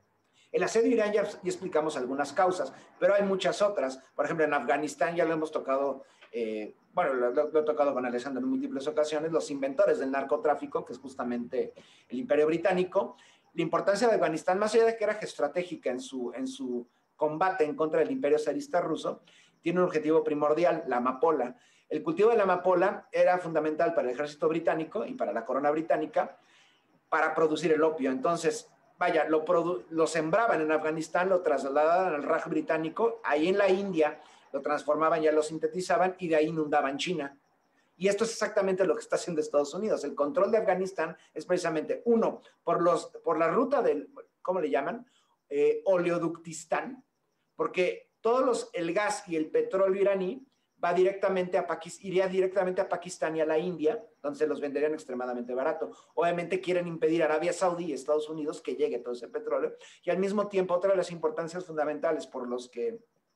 el asedio Irán ya, ya explicamos algunas causas, pero hay muchas otras. Por ejemplo, en Afganistán ya lo hemos tocado, eh, bueno, lo, lo, lo he tocado con Alessandro en múltiples ocasiones, los inventores del narcotráfico, que es justamente el Imperio Británico. La importancia de Afganistán, más allá de que era estratégica en su, en su combate en contra del Imperio zarista ruso, tiene un objetivo primordial, la amapola. El cultivo de la amapola era fundamental para el ejército británico y para la corona británica para producir el opio. Entonces, vaya, lo, lo sembraban en Afganistán, lo trasladaban al Raj británico, ahí en la India lo transformaban, ya lo sintetizaban y de ahí inundaban China. Y esto es exactamente lo que está haciendo Estados Unidos. El control de Afganistán es precisamente, uno, por, los, por la ruta del, ¿cómo le llaman? Eh, oleoductistán, porque todos los, el gas y el petróleo iraní va directamente a Pakistán, iría directamente a Pakistán y a la India, donde se los venderían extremadamente barato. Obviamente quieren impedir a Arabia Saudí y Estados Unidos que llegue todo ese petróleo, y al mismo tiempo otra de las importancias fundamentales por los que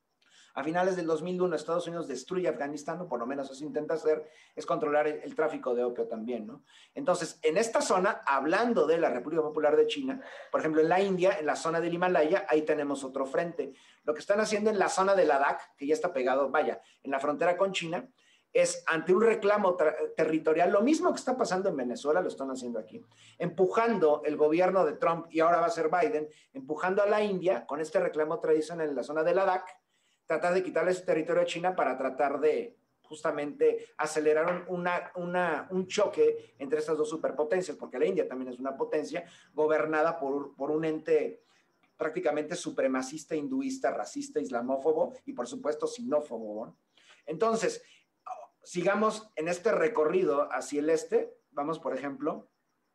a finales del dos mil uno Estados Unidos destruye Afganistán, o por lo menos eso intenta hacer, es controlar el, el tráfico de opio también, ¿no? Entonces, en esta zona, hablando de la República Popular de China, por ejemplo, en la India, en la zona del Himalaya, ahí tenemos otro frente. Lo que están haciendo en la zona de Ladakh, que ya está pegado, vaya, en la frontera con China, es ante un reclamo territorial, lo mismo que está pasando en Venezuela, lo están haciendo aquí, empujando el gobierno de Trump, y ahora va a ser Biden, empujando a la India con este reclamo tradicional en la zona de Ladakh, tratar de quitarle ese territorio a China para tratar de justamente acelerar una, una, un choque entre estas dos superpotencias, porque la India también es una potencia gobernada por, por un ente prácticamente supremacista, hinduista, racista, islamófobo y por supuesto xenófobo, ¿no? Entonces, sigamos en este recorrido hacia el este. Vamos, por ejemplo,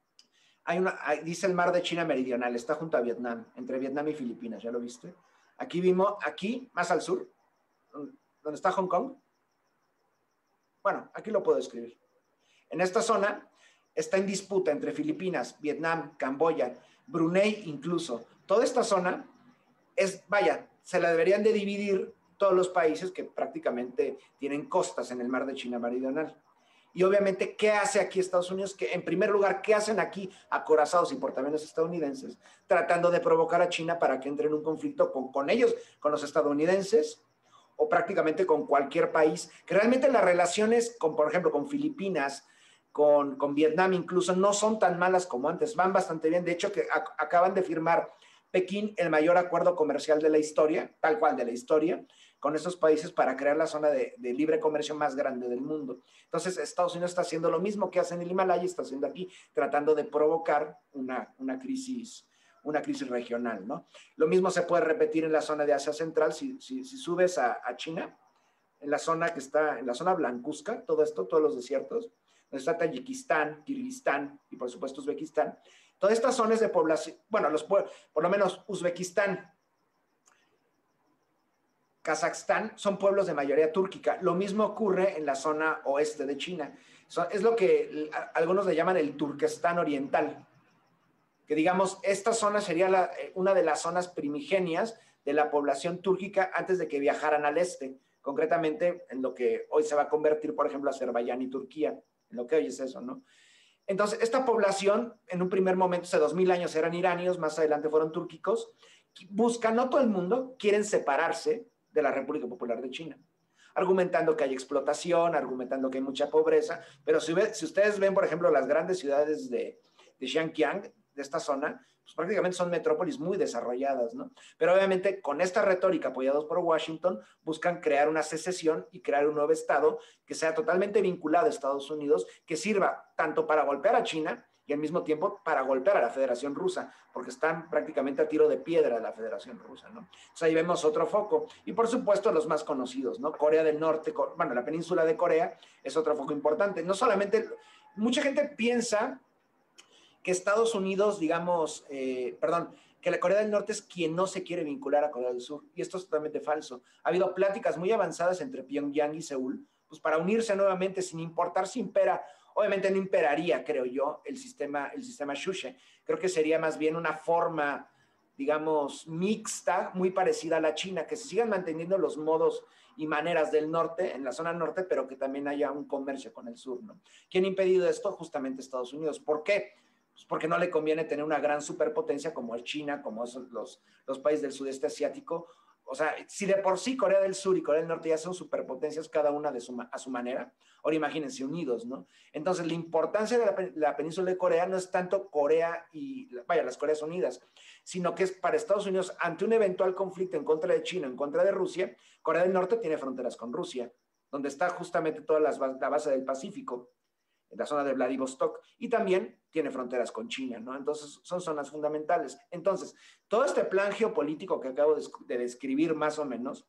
hay una, dice el mar de China Meridional, está junto a Vietnam, entre Vietnam y Filipinas, ¿ya lo viste? Aquí vimos, aquí, más al sur, donde está Hong Kong. Bueno, aquí lo puedo escribir. En esta zona está en disputa entre Filipinas, Vietnam, Camboya, Brunei incluso. Toda esta zona es, vaya, se la deberían de dividir todos los países que prácticamente tienen costas en el mar de China Meridional. Y obviamente, ¿qué hace aquí Estados Unidos? Que, en primer lugar, ¿qué hacen aquí acorazados y portaaviones estadounidenses? Tratando de provocar a China para que entre en un conflicto con, con ellos, con los estadounidenses, o prácticamente con cualquier país. Que realmente las relaciones, con, por ejemplo, con Filipinas, con, con Vietnam incluso, no son tan malas como antes, van bastante bien. De hecho, que ac acaban de firmar Pekín el mayor acuerdo comercial de la historia, tal cual de la historia, con esos países para crear la zona de, de libre comercio más grande del mundo. Entonces, Estados Unidos está haciendo lo mismo que hace en el Himalaya, está haciendo aquí, tratando de provocar una, una, crisis, una crisis regional, ¿no? Lo mismo se puede repetir en la zona de Asia Central. Si, si, si subes a, a China, en la zona que está, en la zona blancuzca, todo esto, todos los desiertos, donde está Tayikistán, Kirguistán y por supuesto Uzbekistán, todas estas zonas de población, bueno, los, por lo menos Uzbekistán, Kazajstán son pueblos de mayoría túrquica. Lo mismo ocurre en la zona oeste de China. Es lo que algunos le llaman el Turquestán oriental, que digamos, esta zona sería la, una de las zonas primigenias de la población túrquica antes de que viajaran al este, concretamente en lo que hoy se va a convertir, por ejemplo, Azerbaiyán y Turquía, en lo que hoy es eso, ¿no? Entonces, esta población, en un primer momento, hace dos mil años eran iranios, más adelante fueron túrquicos, buscan, no todo el mundo, quieren separarse de la República Popular de China, argumentando que hay explotación, argumentando que hay mucha pobreza, pero si, ve, si ustedes ven, por ejemplo, las grandes ciudades de, de Xinjiang, de esta zona, pues prácticamente son metrópolis muy desarrolladas, ¿no? Pero obviamente con esta retórica apoyados por Washington, buscan crear una secesión y crear un nuevo estado que sea totalmente vinculado a Estados Unidos, que sirva tanto para golpear a China y al mismo tiempo para golpear a la Federación Rusa, porque están prácticamente a tiro de piedra de la Federación Rusa, ¿no? Entonces ahí vemos otro foco. Y por supuesto los más conocidos, ¿no? Corea del Norte, bueno, la península de Corea es otro foco importante. No solamente, mucha gente piensa que Estados Unidos, digamos, eh, perdón, que la Corea del Norte es quien no se quiere vincular a Corea del Sur, y esto es totalmente falso. Ha habido pláticas muy avanzadas entre Pyongyang y Seúl, pues para unirse nuevamente sin importar si impera, obviamente no imperaría, creo yo, el sistema, el sistema Shushe. Creo que sería más bien una forma, digamos, mixta, muy parecida a la China, que se sigan manteniendo los modos y maneras del norte, en la zona norte, pero que también haya un comercio con el sur, ¿no? ¿Quién ha impedido esto? Justamente Estados Unidos. ¿Por qué? Pues porque no le conviene tener una gran superpotencia como es China, como son los, los países del sudeste asiático. O sea, si de por sí Corea del Sur y Corea del Norte ya son superpotencias cada una de su, a su manera, ahora imagínense unidos, ¿no? Entonces, la importancia de la, la península de Corea no es tanto Corea y, vaya, las Coreas Unidas, sino que es para Estados Unidos, ante un eventual conflicto en contra de China, en contra de Rusia, Corea del Norte tiene fronteras con Rusia, donde está justamente toda las, la base del Pacífico, en la zona de Vladivostok, y también tiene fronteras con China, ¿no? Entonces, son zonas fundamentales. Entonces, todo este plan geopolítico que acabo de, de describir más o menos,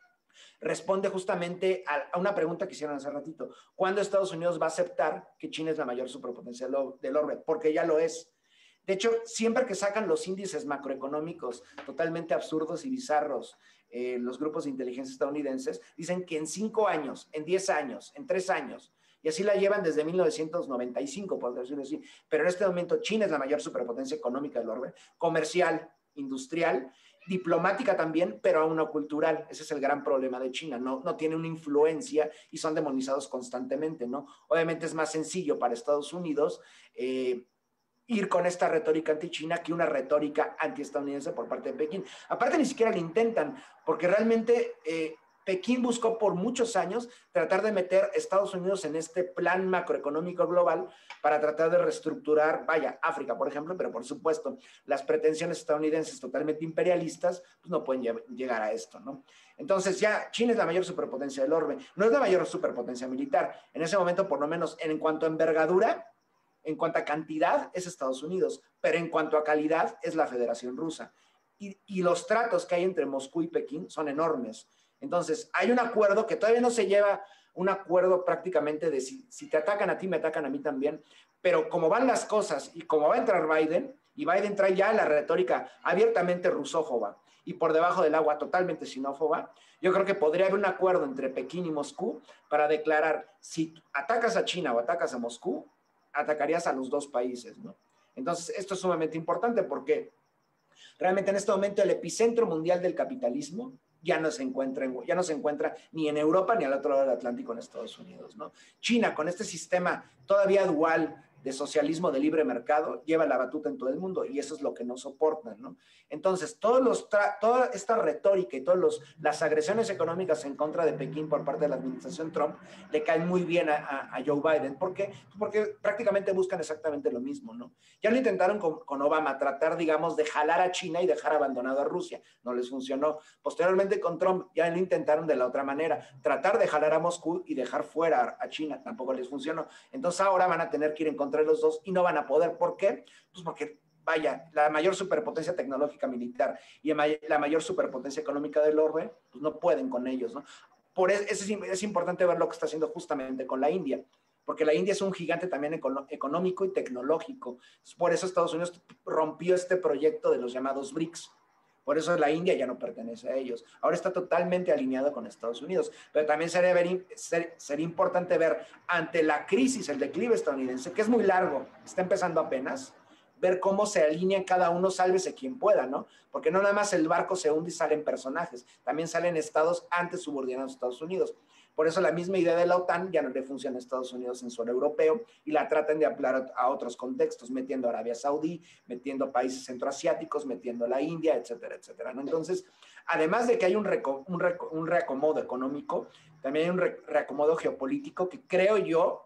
responde justamente a, a una pregunta que hicieron hace ratito. ¿Cuándo Estados Unidos va a aceptar que China es la mayor superpotencia del orbe? Porque ya lo es. De hecho, siempre que sacan los índices macroeconómicos totalmente absurdos y bizarros, eh, los grupos de inteligencia estadounidenses dicen que en cinco años, en diez años, en tres años, y así la llevan desde mil novecientos noventa y cinco, por decirlo así, pero en este momento China es la mayor superpotencia económica del orbe, comercial, industrial, diplomática también, pero aún no cultural. Ese es el gran problema de China, no, no tiene una influencia y son demonizados constantemente, ¿no? Obviamente es más sencillo para Estados Unidos eh, ir con esta retórica anti-China que una retórica anti-estadounidense por parte de Pekín. Aparte, ni siquiera lo intentan, porque realmente eh, Pekín buscó por muchos años tratar de meter a Estados Unidos en este plan macroeconómico global para tratar de reestructurar, vaya, África, por ejemplo, pero por supuesto, las pretensiones estadounidenses totalmente imperialistas, pues no pueden llegar a esto, ¿no? Entonces ya China es la mayor superpotencia del orbe, no es la mayor superpotencia militar. En ese momento, por lo menos en cuanto a envergadura, en cuanto a cantidad, es Estados Unidos, pero en cuanto a calidad, es la Federación Rusa. Y, y los tratos que hay entre Moscú y Pekín son enormes. Entonces, hay un acuerdo que todavía no se lleva, un acuerdo prácticamente de si, si te atacan a ti, me atacan a mí también, pero como van las cosas y como va a entrar Biden, y Biden trae ya la retórica abiertamente rusófoba y por debajo del agua totalmente xenófoba, yo creo que podría haber un acuerdo entre Pekín y Moscú para declarar si atacas a China o atacas a Moscú, atacarías a los dos países, ¿no? Entonces, esto es sumamente importante porque realmente en este momento el epicentro mundial del capitalismo ya no se encuentra, en, ya no se encuentra ni en Europa ni al otro lado del Atlántico en Estados Unidos, ¿no? China, con este sistema todavía dual de socialismo de libre mercado, lleva la batuta en todo el mundo y eso es lo que no soportan, ¿no? Entonces, todos los toda esta retórica y todas las agresiones económicas en contra de Pekín por parte de la administración Trump le caen muy bien a, a, a Joe Biden. ¿Por qué? Porque prácticamente buscan exactamente lo mismo, ¿no? Ya lo intentaron con, con Obama, tratar, digamos, de jalar a China y dejar abandonado a Rusia. No les funcionó. Posteriormente con Trump ya lo intentaron de la otra manera, tratar de jalar a Moscú y dejar fuera a China. Tampoco les funcionó. Entonces ahora van a tener que ir en contra de los dos y no van a poder. ¿Por qué? Pues porque, vaya, la mayor superpotencia tecnológica militar y la mayor superpotencia económica del orbe, pues no pueden con ellos, ¿no? Por eso es, es importante ver lo que está haciendo justamente con la India, porque la India es un gigante también económico y tecnológico. Por eso Estados Unidos rompió este proyecto de los llamados BRICS. Por eso la India ya no pertenece a ellos. Ahora está totalmente alineado con Estados Unidos. Pero también sería, ver, ser, sería importante ver ante la crisis, el declive estadounidense, que es muy largo, está empezando apenas, ver cómo se alinean cada uno, sálvese quien pueda, ¿no? Porque no nada más el barco se hunde y salen personajes, también salen estados antes subordinados a Estados Unidos. Por eso la misma idea de la OTAN ya no le funciona a Estados Unidos en suelo europeo y la tratan de ampliar a otros contextos, metiendo a Arabia Saudí, metiendo países centroasiáticos, metiendo a la India, etcétera, etcétera, ¿no? Entonces, además de que hay un, reco un, reco un reacomodo económico, también hay un re reacomodo geopolítico que creo yo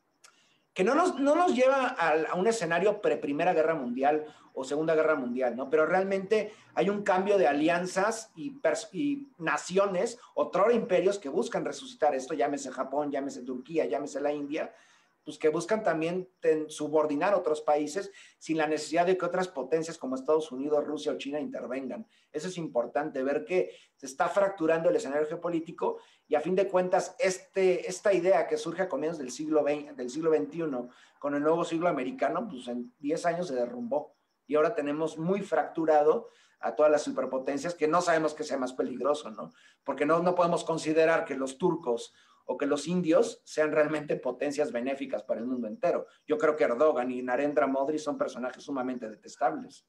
que no nos, no nos lleva a, a un escenario pre-Primera Guerra Mundial o Segunda Guerra Mundial, ¿no? Pero realmente hay un cambio de alianzas y, y naciones, otrora imperios que buscan resucitar esto, llámese Japón, llámese Turquía, llámese la India, pues que buscan también ten, subordinar a otros países sin la necesidad de que otras potencias como Estados Unidos, Rusia o China intervengan. Eso es importante, ver que se está fracturando el escenario geopolítico y a fin de cuentas este, esta idea que surge a comienzos del siglo veinte, del siglo veintiuno con el nuevo siglo americano, pues en diez años se derrumbó. y ahora tenemos muy fracturado a todas las superpotencias, que no sabemos qué sea más peligroso, ¿no? Porque no, no podemos considerar que los turcos o que los indios sean realmente potencias benéficas para el mundo entero. Yo creo que Erdogan y Narendra Modi son personajes sumamente detestables.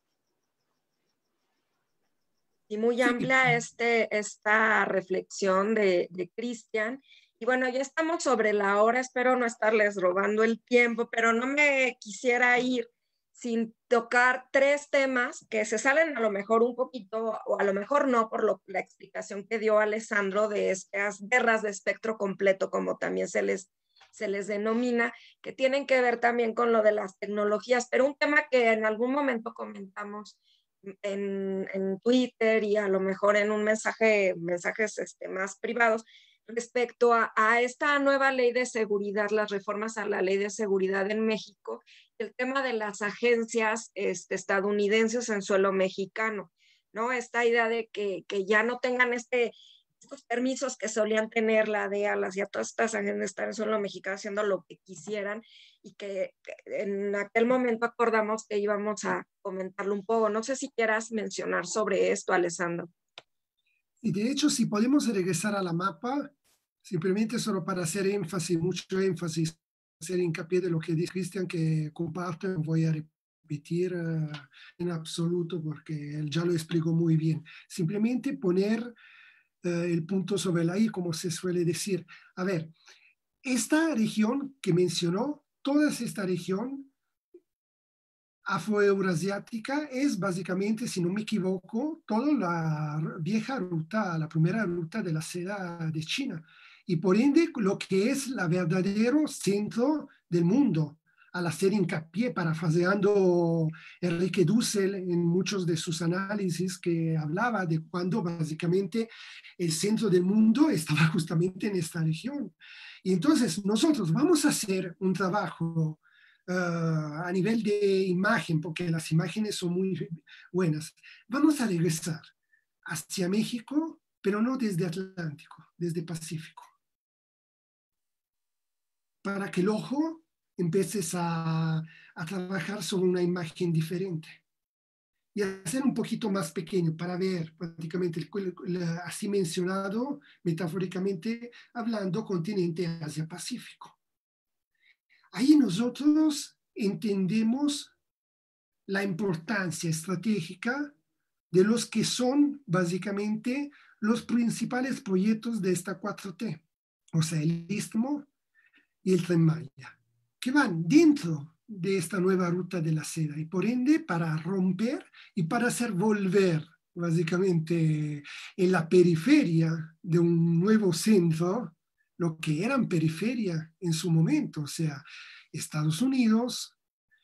Y muy amplia este, esta reflexión de, de Cristian. Y bueno, ya estamos sobre la hora, espero no estarles robando el tiempo, pero no me quisiera ir sin tocar tres temas que se salen a lo mejor un poquito, o a lo mejor no, por lo, la explicación que dio Alessandro de estas guerras de espectro completo, como también se les, se les denomina, que tienen que ver también con lo de las tecnologías, pero un tema que en algún momento comentamos en, en Twitter y a lo mejor en un mensaje, mensajes este, más privados, respecto a, a esta nueva ley de seguridad, las reformas a la ley de seguridad en México, el tema de las agencias este, estadounidenses en suelo mexicano, ¿no? Esta idea de que, que ya no tengan este, estos permisos que solían tener la D E A, las y a todas estas agencias estar en suelo mexicano haciendo lo que quisieran, y que en aquel momento acordamos que íbamos a comentarlo un poco. No sé si quieras mencionar sobre esto, Alessandro.
Y de hecho, si podemos regresar a la mapa, simplemente solo para hacer énfasis, mucho énfasis, hacer hincapié de lo que dice Cristian, que comparto, no voy a repetir uh, en absoluto porque él ya lo explicó muy bien. Simplemente poner uh, el punto sobre la I, como se suele decir. A ver, esta región que mencionó, toda esta región afroeurasiática es básicamente, si no me equivoco, toda la vieja ruta, la primera ruta de la seda de China, y por ende lo que es la verdadero centro del mundo, al hacer hincapié, parafraseando Enrique Dussel en muchos de sus análisis, que hablaba de cuando básicamente el centro del mundo estaba justamente en esta región. Y entonces nosotros vamos a hacer un trabajo Uh, a nivel de imagen, porque las imágenes son muy buenas. Vamos a regresar hacia México, pero no desde Atlántico, desde Pacífico, para que el ojo empieces a, a trabajar sobre una imagen diferente y hacer un poquito más pequeño para ver prácticamente el, el, el así mencionado, metafóricamente hablando, continente Asia-Pacífico. Ahí nosotros entendemos la importancia estratégica de los que son básicamente los principales proyectos de esta cuatro T, o sea, el Istmo y el Tren Maya, que van dentro de esta nueva ruta de la seda y por ende para romper y para hacer volver básicamente en la periferia de un nuevo centro, lo que eran periferia en su momento, o sea, Estados Unidos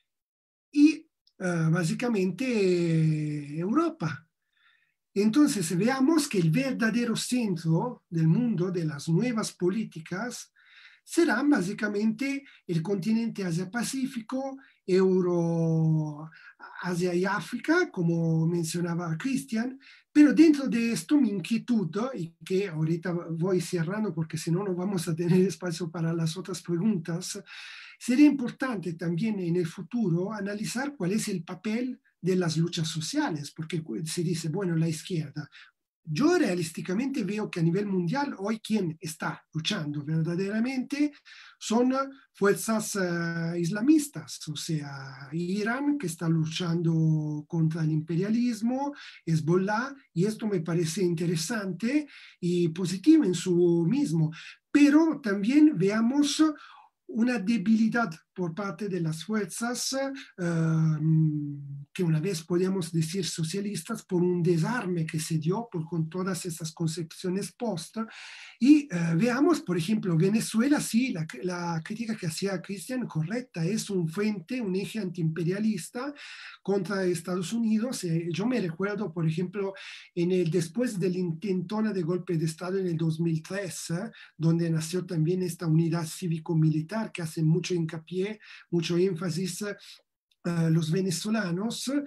y uh, básicamente eh, Europa. Entonces veamos que el verdadero centro del mundo de las nuevas políticas será básicamente el continente Asia-Pacífico, Euro, Asia y África, como mencionaba Cristian, pero dentro de esto mi inquietud, y que ahorita voy cerrando porque si no no vamos a tener espacio para las otras preguntas, sería importante también en el futuro analizar cuál es el papel de las luchas sociales, porque se dice, bueno, la izquierda. Yo realísticamente veo que a nivel mundial hoy quien está luchando verdaderamente son fuerzas uh, islamistas, o sea, Irán que está luchando contra el imperialismo, Hezbollah, y esto me parece interesante y positivo en su mismo, pero también veamos una debilidad por parte de las fuerzas uh, que una vez podíamos decir socialistas por un desarme que se dio por, con todas esas concepciones post. Y uh, veamos, por ejemplo, Venezuela, sí, la, la crítica que hacía Cristian, correcta, es un frente, un eje antiimperialista contra Estados Unidos. Eh, yo me recuerdo, por ejemplo, en el, después del intentona de golpe de Estado en el dos mil tres, eh, donde nació también esta unidad cívico-militar que hace mucho hincapié, mucho énfasis uh, los venezolanos.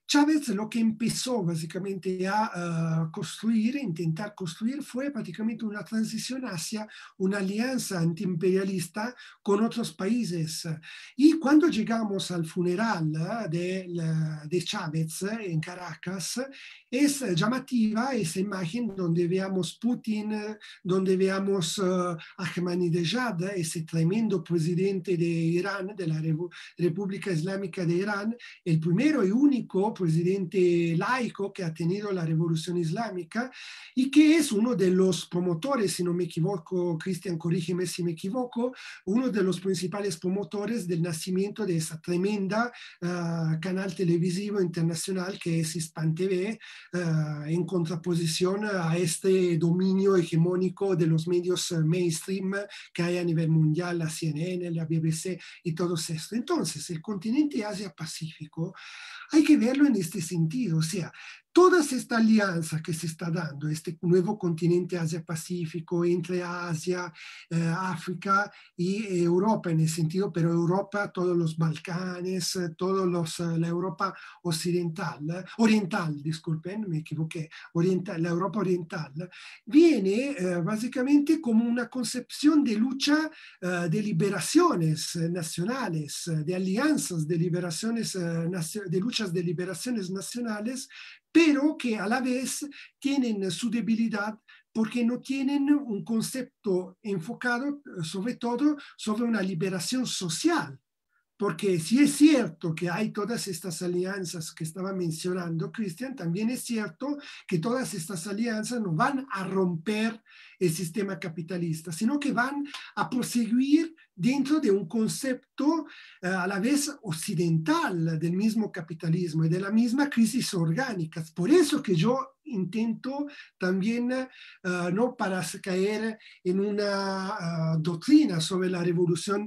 Chávez lo que empezó básicamente a uh, construir, intentar construir, fue prácticamente una transición hacia una alianza antiimperialista con otros países. Y cuando llegamos al funeral de, de Chávez en Caracas, es llamativa esa imagen donde veamos Putin, donde veamos uh, Ahmadinejad, ese tremendo presidente de Irán, de la Repu- República Islámica de Irán, el primero y único presidente laico que ha tenido la Revolución Islámica y que es uno de los promotores, si no me equivoco, Cristian, corrígeme si me equivoco, uno de los principales promotores del nacimiento de esa tremenda uh, canal televisivo internacional que es Hispan T V, uh, en contraposición a este dominio hegemónico de los medios uh, mainstream que hay a nivel mundial, la C N N, la B B C y todo esto. Entonces, el continente Asia-Pacífico hay que verlo en este sentido, o sea, toda esta alianza que se está dando, este nuevo continente Asia-Pacífico entre Asia, eh, África y Europa en el sentido, pero Europa, todos los Balcanes, todos los, la Europa occidental, oriental, disculpen, me equivoqué, oriental, la Europa oriental, viene eh, básicamente como una concepción de lucha eh, de liberaciones nacionales, de alianzas de liberaciones, eh, de luchas de liberaciones nacionales, pero que a la vez tienen su debilidad porque no tienen un concepto enfocado sobre todo sobre una liberación social. Porque si es cierto que hay todas estas alianzas que estaba mencionando Cristian, también es cierto que todas estas alianzas no van a romper el sistema capitalista, sino que van a proseguir dentro de un concepto uh, a la vez occidental del mismo capitalismo y de la misma crisis orgánica. Por eso que yo intento también, uh, no para caer en una uh, doctrina sobre la revolución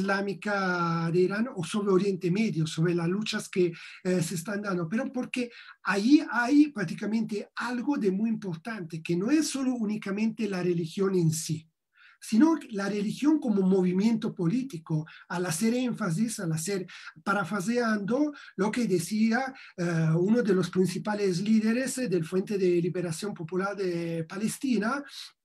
islámica de Irán o sobre Oriente Medio, sobre las luchas que uh, se están dando, pero porque ahí hay prácticamente algo de muy importante, que no es solo únicamente la religión en sí, sino la religión como movimiento político, al hacer énfasis, al hacer, parafraseando lo que decía uh, uno de los principales líderes del Frente de Liberación Popular de Palestina,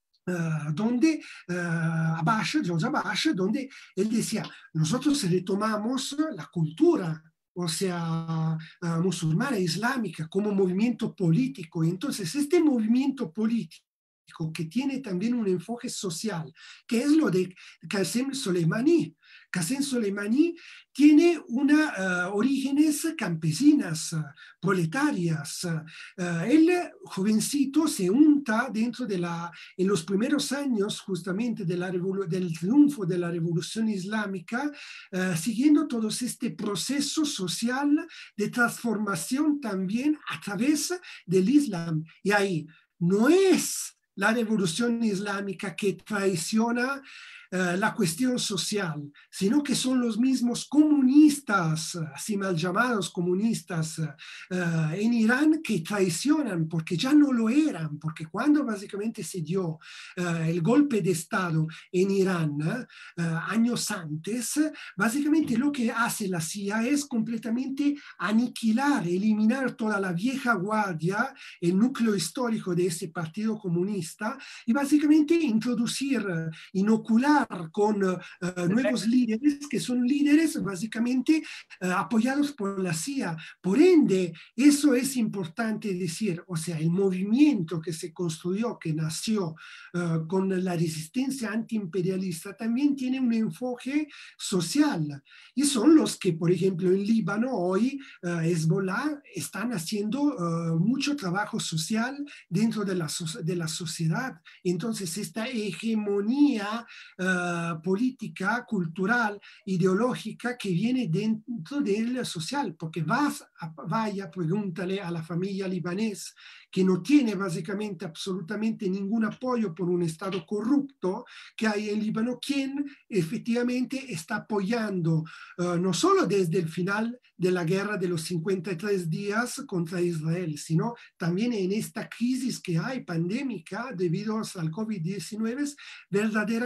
Uh, donde uh, Abash, George Abash, donde él decía, nosotros retomamos la cultura, o sea, uh, musulmana, islámica, como movimiento político. Y entonces este movimiento político que tiene también un enfoque social, que es lo de Qasem Soleimani. Qasem Soleimani tiene una, uh, orígenes campesinas, uh, proletarias. Uh, él, jovencito, se unta dentro de la, en los primeros años justamente de la del triunfo de la Revolución Islámica, uh, siguiendo todo este proceso social de transformación también a través del Islam. Y ahí no es la revolución islámica que traiciona uh, la cuestión social, sino que son los mismos comunistas, así mal llamados comunistas uh, en Irán, que traicionan porque ya no lo eran, porque cuando básicamente se dio uh, el golpe de Estado en Irán uh, años antes, básicamente lo que hace la C I A es completamente aniquilar, eliminar toda la vieja guardia, el núcleo histórico de ese partido comunista, y básicamente introducir, inocular con uh, nuevos líderes que son líderes básicamente uh, apoyados por la C I A. Por ende, eso es importante decir, o sea, el movimiento que se construyó, que nació uh, con la resistencia antiimperialista, también tiene un enfoque social. Y son los que, por ejemplo, en Líbano hoy, uh, Hezbollah están haciendo uh, mucho trabajo social dentro de la, de la sociedad. Entonces, esta hegemonía uh, política, cultural, ideológica que viene dentro del social, porque vas a, vaya, pregúntale a la familia libanesa que no tiene básicamente absolutamente ningún apoyo por un Estado corrupto que hay en Líbano, quien efectivamente está apoyando uh, no solo desde el final de la guerra de los cincuenta y tres días contra Israel, sino también en esta crisis que hay pandémica debido al COVID diecinueve, verdaderamente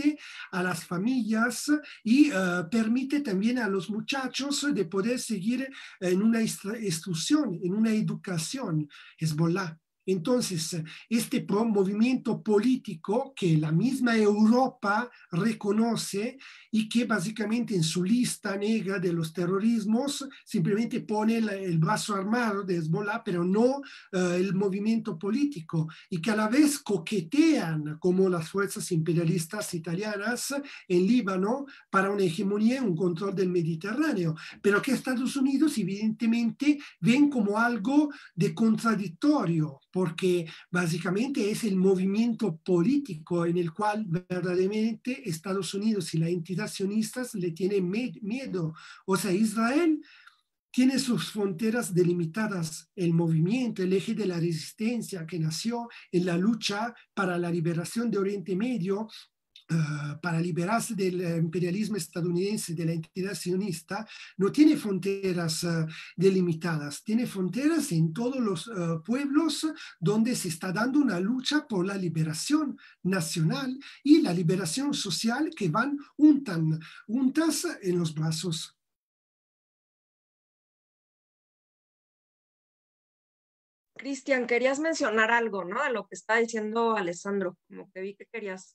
permite a las familias y uh, permite también a los muchachos de poder seguir en una instrucción, en una educación. Hezbollah. Entonces, este movimiento político que la misma Europa reconoce y que básicamente en su lista negra de los terrorismos simplemente pone el, el brazo armado de Hezbollah, pero no uh, el movimiento político, y que a la vez coquetean como las fuerzas imperialistas italianas en Líbano para una hegemonía, un control del Mediterráneo, pero que Estados Unidos evidentemente ven como algo de contradictorio, porque básicamente es el movimiento político en el cual verdaderamente Estados Unidos y la entidad sionistas le tienen miedo. O sea, Israel tiene sus fronteras delimitadas. El movimiento, el eje de la resistencia que nació en la lucha para la liberación de Oriente Medio, Uh, para liberarse del imperialismo estadounidense, de la entidad sionista, no tiene fronteras uh, delimitadas, tiene fronteras en todos los uh, pueblos donde se está dando una lucha por la liberación nacional y la liberación social que van untan, juntas en los brazos.
Cristian, querías mencionar algo, ¿no? De lo que está diciendo Alessandro, como que vi que querías.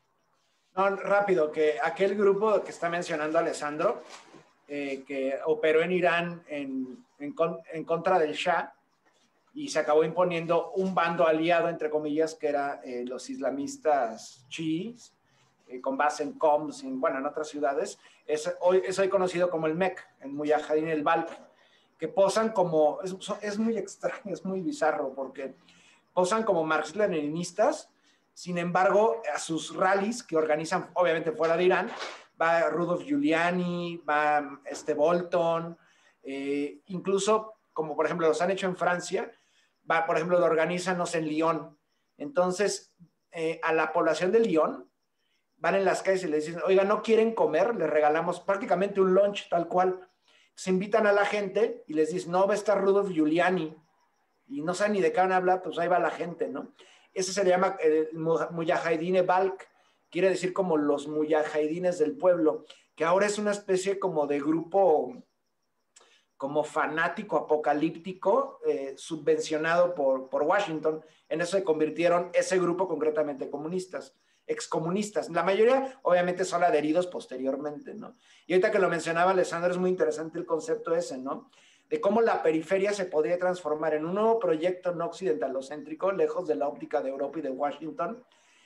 No, rápido, que aquel grupo que está mencionando Alessandro, eh, que operó en Irán en, en, en contra del Shah y se acabó imponiendo un bando aliado, entre comillas, que eran eh, los islamistas chiíes, eh, con base en Coms, en, bueno, en otras ciudades, es hoy, es hoy conocido como el M E C, el Mujahideen el Balk, que posan como, es, es muy extraño, es muy bizarro, porque posan como marxistas-leninistas. Sin embargo, a sus rallies que organizan, obviamente fuera de Irán, va Rudolf Giuliani, va este Bolton, eh, incluso, como por ejemplo los han hecho en Francia, va, por ejemplo, lo organizan no sé, en Lyon. Entonces, eh, a la población de Lyon, van en las calles y les dicen, oiga, ¿no quieren comer? Les regalamos prácticamente un lunch tal cual. Se invitan a la gente y les dicen, no, va a estar Rudolf Giuliani, y no saben ni de qué van a hablar, pues ahí va la gente, ¿no? Ese se le llama el Mujahideen Balk, quiere decir como los mujahidines del pueblo, que ahora es una especie como de grupo como fanático apocalíptico, eh, subvencionado por, por Washington. En eso se convirtieron ese grupo concretamente comunistas, excomunistas. La mayoría obviamente son adheridos posteriormente, ¿no? Y ahorita que lo mencionaba Alessandro, es muy interesante el concepto ese, ¿no? De cómo la periferia se podría transformar en un nuevo proyecto no occidentalocéntrico, lejos de la óptica de Europa y de Washington.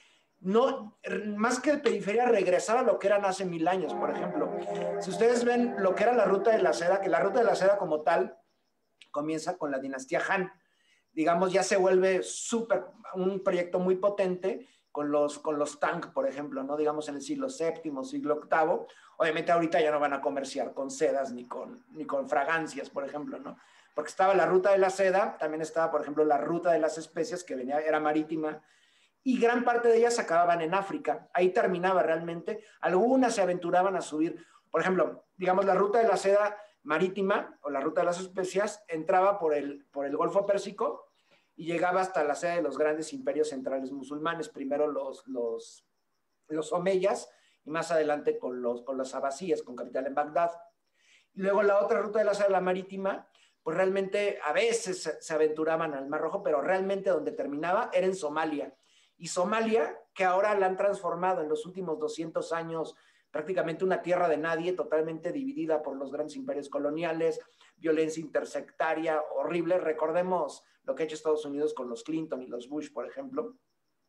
No, más que de periferia, regresar a lo que eran hace mil años, por ejemplo. Si ustedes ven lo que era la Ruta de la Seda, que la Ruta de la Seda como tal comienza con la dinastía Han. Digamos, ya se vuelve súper, un proyecto muy potente con los, con los Tang, por ejemplo, ¿no? Digamos en el siglo séptimo, siglo octavo. Obviamente ahorita ya no van a comerciar con sedas ni con, ni con fragancias, por ejemplo, ¿no? Porque estaba la Ruta de la Seda, también estaba, por ejemplo, la Ruta de las Especias, que venía, era marítima, y gran parte de ellas acababan en África. Ahí terminaba realmente. Algunas se aventuraban a subir. Por ejemplo, digamos, la Ruta de la Seda marítima o la Ruta de las Especias entraba por el, por el Golfo Pérsico y llegaba hasta la sede de los grandes imperios centrales musulmanes, primero los, los, los omeyas y más adelante con los, con los abasíes, con capital en Bagdad. Y luego la otra Ruta de la Seda, la marítima, pues realmente a veces se, se aventuraban al Mar Rojo, pero realmente donde terminaba era en Somalia. Y Somalia, que ahora la han transformado en los últimos doscientos años prácticamente una tierra de nadie, totalmente dividida por los grandes imperios coloniales, violencia intersectaria horrible. Recordemos lo que ha hecho Estados Unidos con los Clinton y los Bush, por ejemplo.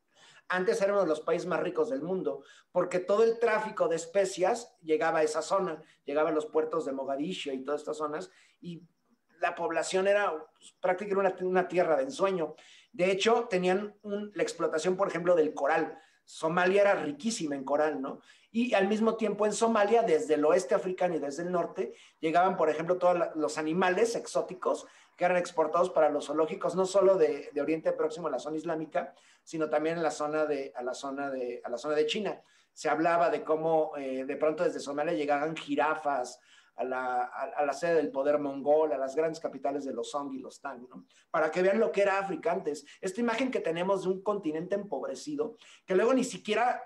Antes era uno de los países más ricos del mundo, porque todo el tráfico de especias llegaba a esa zona, llegaba a los puertos de Mogadiscio y todas estas zonas, y la población era pues, prácticamente una, una tierra de ensueño. De hecho, tenían un, la explotación, por ejemplo, del coral. Somalia era riquísima en coral, ¿no? Y al mismo tiempo en Somalia, desde el oeste africano y desde el norte, llegaban, por ejemplo, todos los animales exóticos que eran exportados para los zoológicos, no solo de, de Oriente Próximo, a la zona islámica, sino también en la zona de, a, la zona de, a la zona de China. Se hablaba de cómo eh, de pronto desde Somalia llegaban jirafas a la, a, a la sede del poder mongol, a las grandes capitales de los Song y los Tang, ¿no? Para que vean lo que era África antes. Esta imagen que tenemos de un continente empobrecido, que luego ni siquiera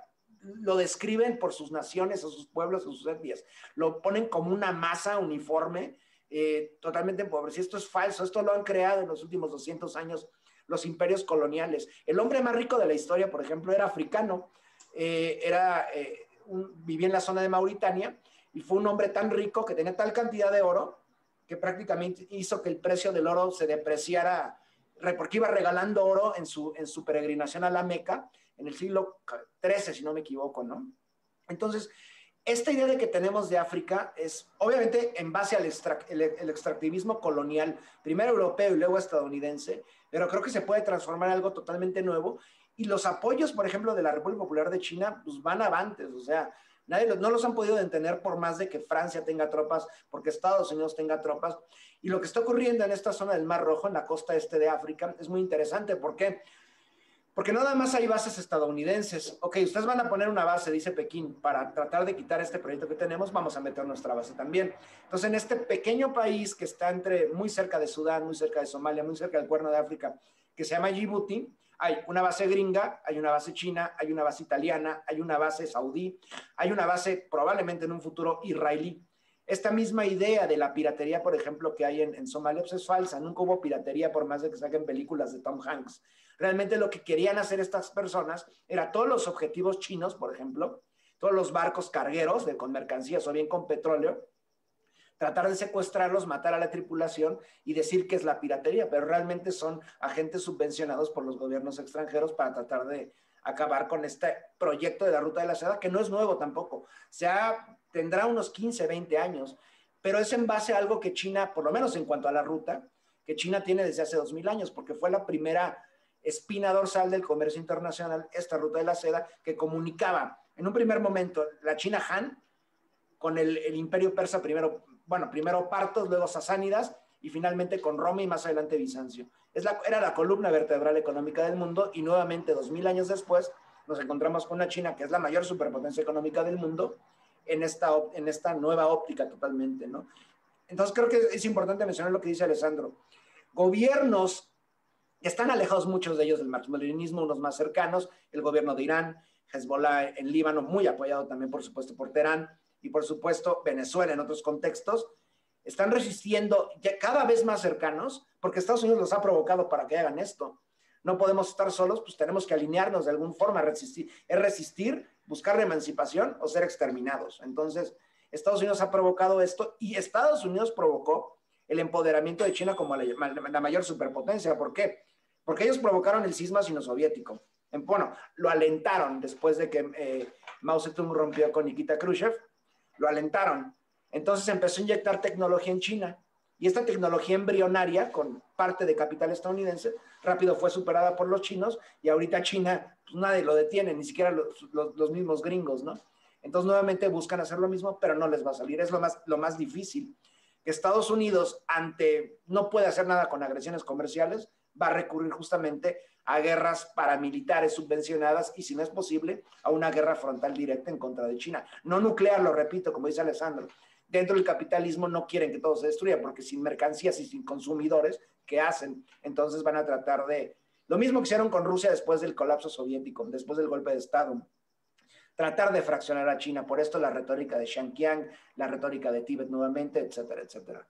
lo describen por sus naciones o sus pueblos o sus etnias. Lo ponen como una masa uniforme, eh, totalmente empobrecida. Esto es falso, esto lo han creado en los últimos doscientos años los imperios coloniales. El hombre más rico de la historia, por ejemplo, era africano, eh, era, eh, un, vivía en la zona de Mauritania y fue un hombre tan rico que tenía tal cantidad de oro que prácticamente hizo que el precio del oro se depreciara, porque iba regalando oro en su, en su peregrinación a la Meca en el siglo trece, si no me equivoco, ¿no? Entonces, esta idea de que tenemos de África es obviamente en base al extract, el, el extractivismo colonial, primero europeo y luego estadounidense, pero creo que se puede transformar en algo totalmente nuevo. Y los apoyos, por ejemplo, de la República Popular de China, pues van avantes, o sea, nadie los, no los han podido detener por más de que Francia tenga tropas, porque Estados Unidos tenga tropas. Y lo que está ocurriendo en esta zona del Mar Rojo, en la costa este de África, es muy interesante. ¿Por qué? Porque no nada más hay bases estadounidenses. Ok, ustedes van a poner una base, dice Pekín, para tratar de quitar este proyecto que tenemos, vamos a meter nuestra base también. Entonces, en este pequeño país que está entre, muy cerca de Sudán, muy cerca de Somalia, muy cerca del Cuerno de África, que se llama Djibouti, hay una base gringa, hay una base china, hay una base italiana, hay una base saudí, hay una base probablemente en un futuro israelí. Esta misma idea de la piratería, por ejemplo, que hay en, en Somalia, pues es falsa. Nunca hubo piratería por más de que saquen películas de Tom Hanks. Realmente lo que querían hacer estas personas era todos los objetivos chinos, por ejemplo, todos los barcos cargueros de, con mercancías o bien con petróleo, tratar de secuestrarlos, matar a la tripulación y decir que es la piratería, pero realmente son agentes subvencionados por los gobiernos extranjeros para tratar de acabar con este proyecto de la Ruta de la Seda, que no es nuevo tampoco. Se ha, tendrá unos quince, veinte años, pero es en base a algo que China, por lo menos en cuanto a la ruta, que China tiene desde hace dos mil años, porque fue la primera espina dorsal del comercio internacional, esta Ruta de la Seda, que comunicaba en un primer momento la China Han con el, el imperio persa, primero, bueno, primero partos, luego sasánidas, y finalmente con Roma y más adelante Bizancio. Es la, era la columna vertebral económica del mundo, y nuevamente, dos mil años después, nos encontramos con una China que es la mayor superpotencia económica del mundo, en esta, en esta nueva óptica totalmente, ¿no? Entonces creo que es importante mencionar lo que dice Alessandro. Gobiernos están alejados muchos de ellos del marxismo-leninismo, unos más cercanos, el gobierno de Irán, Hezbollah en Líbano, muy apoyado también, por supuesto, por Teherán, y por supuesto Venezuela en otros contextos, están resistiendo ya cada vez más cercanos, porque Estados Unidos los ha provocado para que hagan esto. No podemos estar solos, pues tenemos que alinearnos de alguna forma, resistir, es resistir, buscar la emancipación o ser exterminados. Entonces, Estados Unidos ha provocado esto y Estados Unidos provocó el empoderamiento de China como la, la mayor superpotencia. ¿Por qué? Porque ellos provocaron el cisma sino-soviético. Bueno, lo alentaron después de que eh, Mao Zedong rompió con Nikita Khrushchev, lo alentaron. Entonces empezó a inyectar tecnología en China y esta tecnología embrionaria con parte de capital estadounidense rápido fue superada por los chinos y ahorita China, pues nadie lo detiene, ni siquiera los, los, los mismos gringos, ¿no? Entonces nuevamente buscan hacer lo mismo, pero no les va a salir, es lo más, lo más difícil. Que Estados Unidos ante no puede hacer nada con agresiones comerciales, va a recurrir justamente a guerras paramilitares subvencionadas y, si no es posible, a una guerra frontal directa en contra de China. No nuclear, lo repito, como dice Alessandro. Dentro del capitalismo no quieren que todo se destruya, porque sin mercancías y sin consumidores, ¿qué hacen? Entonces van a tratar de... Lo mismo que hicieron con Rusia después del colapso soviético, después del golpe de Estado. Tratar de fraccionar a China. Por esto la retórica de Xinjiang, la retórica de Tíbet nuevamente, etcétera, etcétera.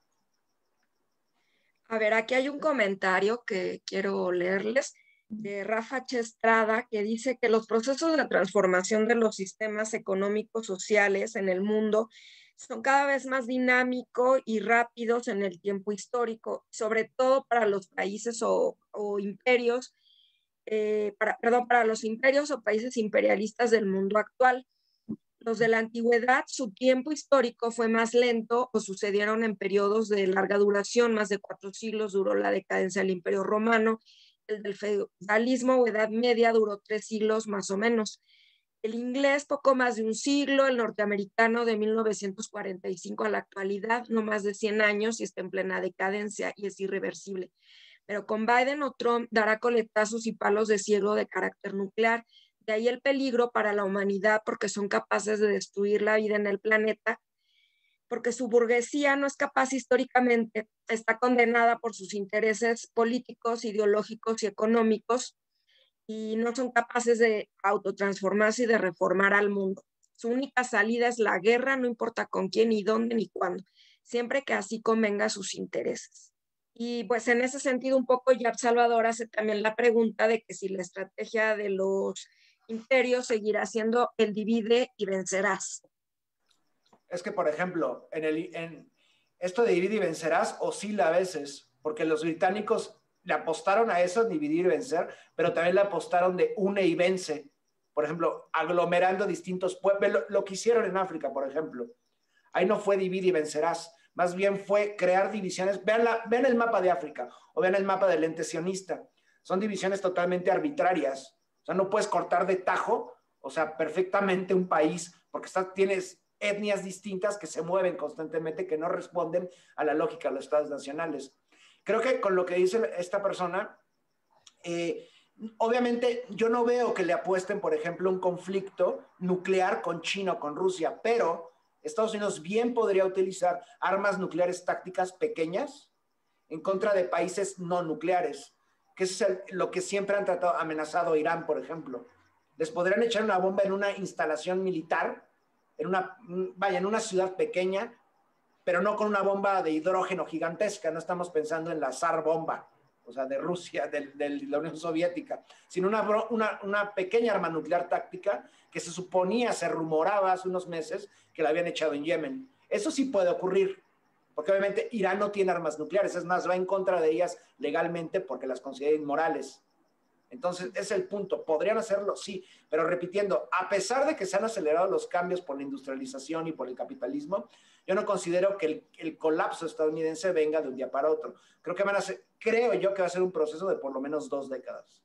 A ver, aquí hay un comentario que quiero leerles de Rafa Chestrada, que dice que los procesos de transformación de los sistemas económicos sociales en el mundo son cada vez más dinámicos y rápidos en el tiempo histórico, sobre todo para los países o, o imperios, eh, para, perdón, para los imperios o países imperialistas del mundo actual. Los de la antigüedad, su tiempo histórico fue más lento o sucedieron en periodos de larga duración, más de cuatro siglos duró la decadencia del Imperio Romano, el del feudalismo o Edad Media duró tres siglos más o menos. El inglés poco más de un siglo, el norteamericano de mil novecientos cuarenta y cinco a la actualidad, no más de cien años y está en plena decadencia y es irreversible. Pero con Biden o Trump dará coletazos y palos de ciego de carácter nuclear. De ahí el peligro para la humanidad porque son capaces de destruir la vida en el planeta, porque su burguesía no es capaz históricamente, está condenada por sus intereses políticos, ideológicos y económicos y no son capaces de autotransformarse y de reformar al mundo. Su única salida es la guerra, no importa con quién, ni dónde, ni cuándo, siempre que así convenga a sus intereses. Y pues en ese sentido un poco Yap Salvador hace también la pregunta de que si la estrategia de los imperios seguirá siendo el divide y vencerás.
Es que, por ejemplo, en, el, en esto de divide y vencerás oscila a veces, porque los británicos le apostaron a eso, dividir y vencer, pero también le apostaron de une y vence. Por ejemplo, aglomerando distintos pueblos, lo, lo que hicieron en África, por ejemplo. Ahí no fue divide y vencerás, más bien fue crear divisiones. Vean, la, vean el mapa de África o vean el mapa del ente sionista. Son divisiones totalmente arbitrarias. O sea, no puedes cortar de tajo, o sea, perfectamente un país, porque está, tienes etnias distintas que se mueven constantemente, que no responden a la lógica de los estados nacionales. Creo que con lo que dice esta persona, eh, obviamente yo no veo que le apuesten, por ejemplo, un conflicto nuclear con China o con Rusia, pero Estados Unidos bien podría utilizar armas nucleares tácticas pequeñas en contra de países no nucleares, que es el, lo que siempre han tratado, amenazado a Irán, por ejemplo. Les podrían echar una bomba en una instalación militar, en una, vaya, en una ciudad pequeña, pero no con una bomba de hidrógeno gigantesca. No estamos pensando en la zar bomba, o sea, de Rusia, de, de la Unión Soviética, sino una, una, una pequeña arma nuclear táctica que se suponía, se rumoraba hace unos meses que la habían echado en Yemen. Eso sí puede ocurrir, porque obviamente Irán no tiene armas nucleares, es más, va en contra de ellas legalmente porque las considera inmorales. Entonces, ese es el punto. ¿Podrían hacerlo? Sí, pero repitiendo, a pesar de que se han acelerado los cambios por la industrialización y por el capitalismo, yo no considero que el, el colapso estadounidense venga de un día para otro. Creo que van a ser, creo yo que va a ser un proceso de por lo menos dos décadas.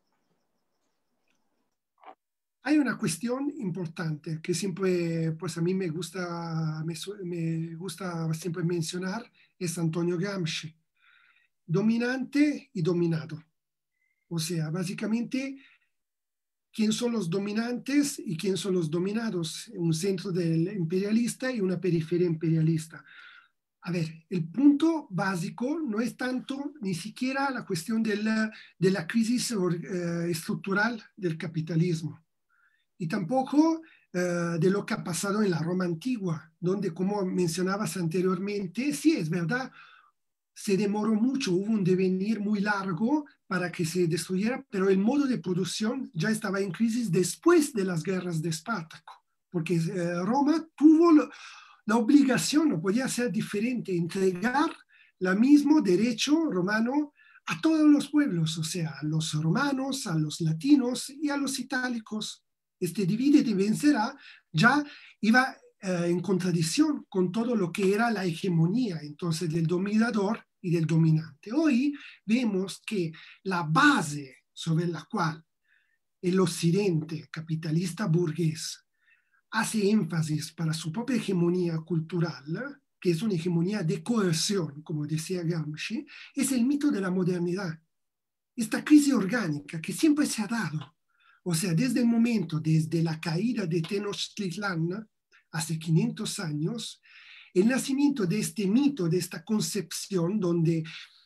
Hay una cuestión importante que siempre, pues a mí me gusta, me, me gusta siempre mencionar, es Antonio Gramsci. Dominante y dominado. O sea, básicamente, ¿quién son los dominantes y quién son los dominados? Un centro del imperialista y una periferia imperialista. A ver, el punto básico no es tanto ni siquiera la cuestión de la, de la crisis eh, estructural del capitalismo y tampoco eh, de lo que ha pasado en la Roma antigua, donde, como mencionabas anteriormente, sí, es verdad, se demoró mucho, hubo un devenir muy largo para que se destruyera, pero el modo de producción ya estaba en crisis después de las guerras de Espartaco, porque eh, Roma tuvo lo, la obligación, no podía ser diferente, entregar el mismo derecho romano a todos los pueblos, o sea, a los romanos, a los latinos y a los itálicos. Este divide y vencerá ya iba eh, en contradicción con todo lo que era la hegemonía, entonces, del dominador y del dominante. Hoy vemos que la base sobre la cual el occidente capitalista burgués hace énfasis para su propia hegemonía cultural, que es una hegemonía de coerción, como decía Gramsci, es el mito de la modernidad. Esta crisis orgánica que siempre se ha dado, o sea, desde el momento, desde la caída de Tenochtitlán, hace quinientos años, el nacimiento de este mito, de esta concepción donde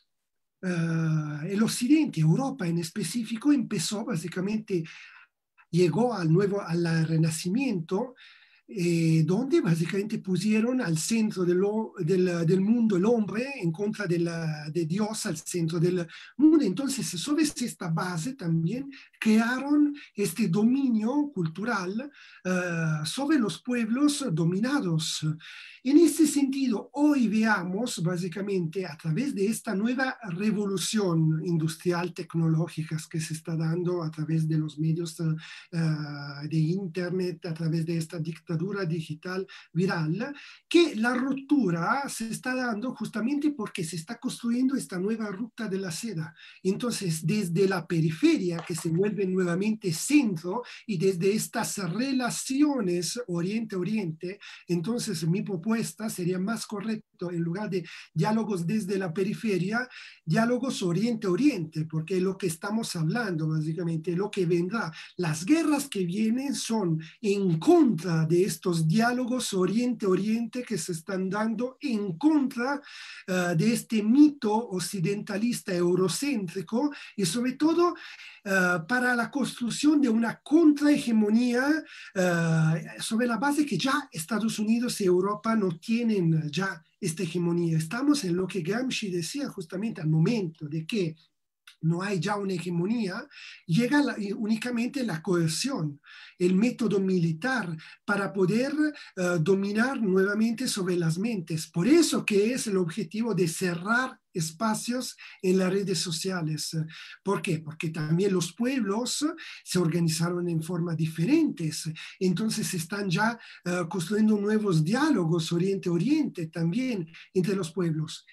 uh, el occidente, Europa en específico, empezó básicamente, llegó al nuevo, al renacimiento, eh, donde básicamente pusieron al centro de lo, del, del mundo el hombre en contra de, la, de Dios al centro del mundo. Entonces, sobre esta base también crearon este dominio cultural uh, sobre los pueblos dominados. En este sentido, hoy veamos básicamente a través de esta nueva revolución industrial tecnológica que se está dando a través de los medios uh, de Internet, a través de esta dictadura digital viral, que la ruptura se está dando justamente porque se está construyendo esta nueva ruta de la seda. Entonces, desde la periferia, que se vuelve nuevamente centro, y desde estas relaciones Oriente-Oriente, entonces mi propuesta sería más correcto, en lugar de diálogos desde la periferia, diálogos Oriente-Oriente, porque lo que estamos hablando, básicamente, lo que vendrá, las guerras que vienen son en contra de estos diálogos Oriente-Oriente que se están dando en contra uh, de este mito occidentalista eurocéntrico y sobre todo uh, para la construcción de una contrahegemonía uh, sobre la base que ya Estados Unidos y Europa no tienen ya esta hegemonía. Estamos en lo que Gramsci decía justamente al momento de que no hay ya una hegemonía, llega la, únicamente la coerción, el método militar para poder uh, dominar nuevamente sobre las mentes. Por eso que es el objetivo de cerrar espacios en las redes sociales. ¿Por qué? Porque también los pueblos se organizaron en formas diferentes. Entonces están ya uh, construyendo nuevos diálogos Oriente-Oriente también entre los pueblos.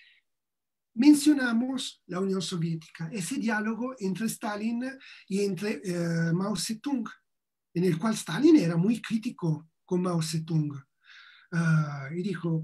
Mencionamos la Unión Soviética, ese diálogo entre Stalin y entre eh, Mao Zedong, en el cual Stalin era muy crítico con Mao Zedong. Uh, y dijo,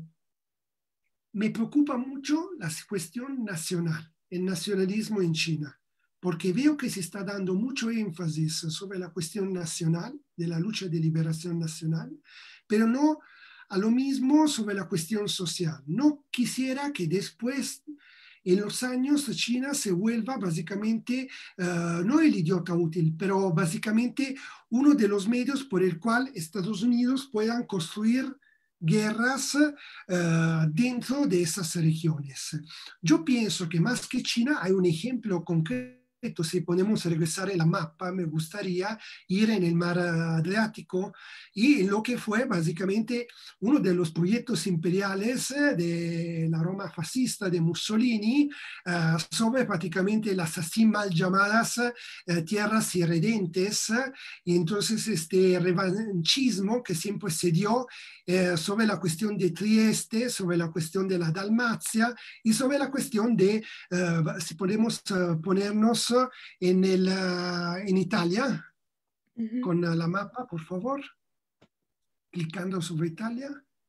me preocupa mucho la cuestión nacional, el nacionalismo en China, porque veo que se está dando mucho énfasis sobre la cuestión nacional, de la lucha de liberación nacional, pero no a lo mismo sobre la cuestión social. No quisiera que después, en los años, China se vuelva básicamente, uh, no el idiota útil, pero básicamente uno de los medios por el cual Estados Unidos puedan construir guerras uh, dentro de esas regiones. Yo pienso que más que China hay un ejemplo concreto. Si podemos regresar en la mapa, me gustaría ir en el mar Adriático y en lo que fue básicamente uno de los proyectos imperiales de la Roma fascista de Mussolini uh, sobre prácticamente las así mal llamadas uh, tierras irredentes, y entonces este revanchismo que siempre se dio eh, sobre la cuestión de Trieste, sobre la cuestión de la Dalmacia y sobre la cuestión de, uh, si podemos uh, ponernos en, el, uh, en Italia, uh-huh. Con uh, la mapa, por favor, clicando sobre Italia.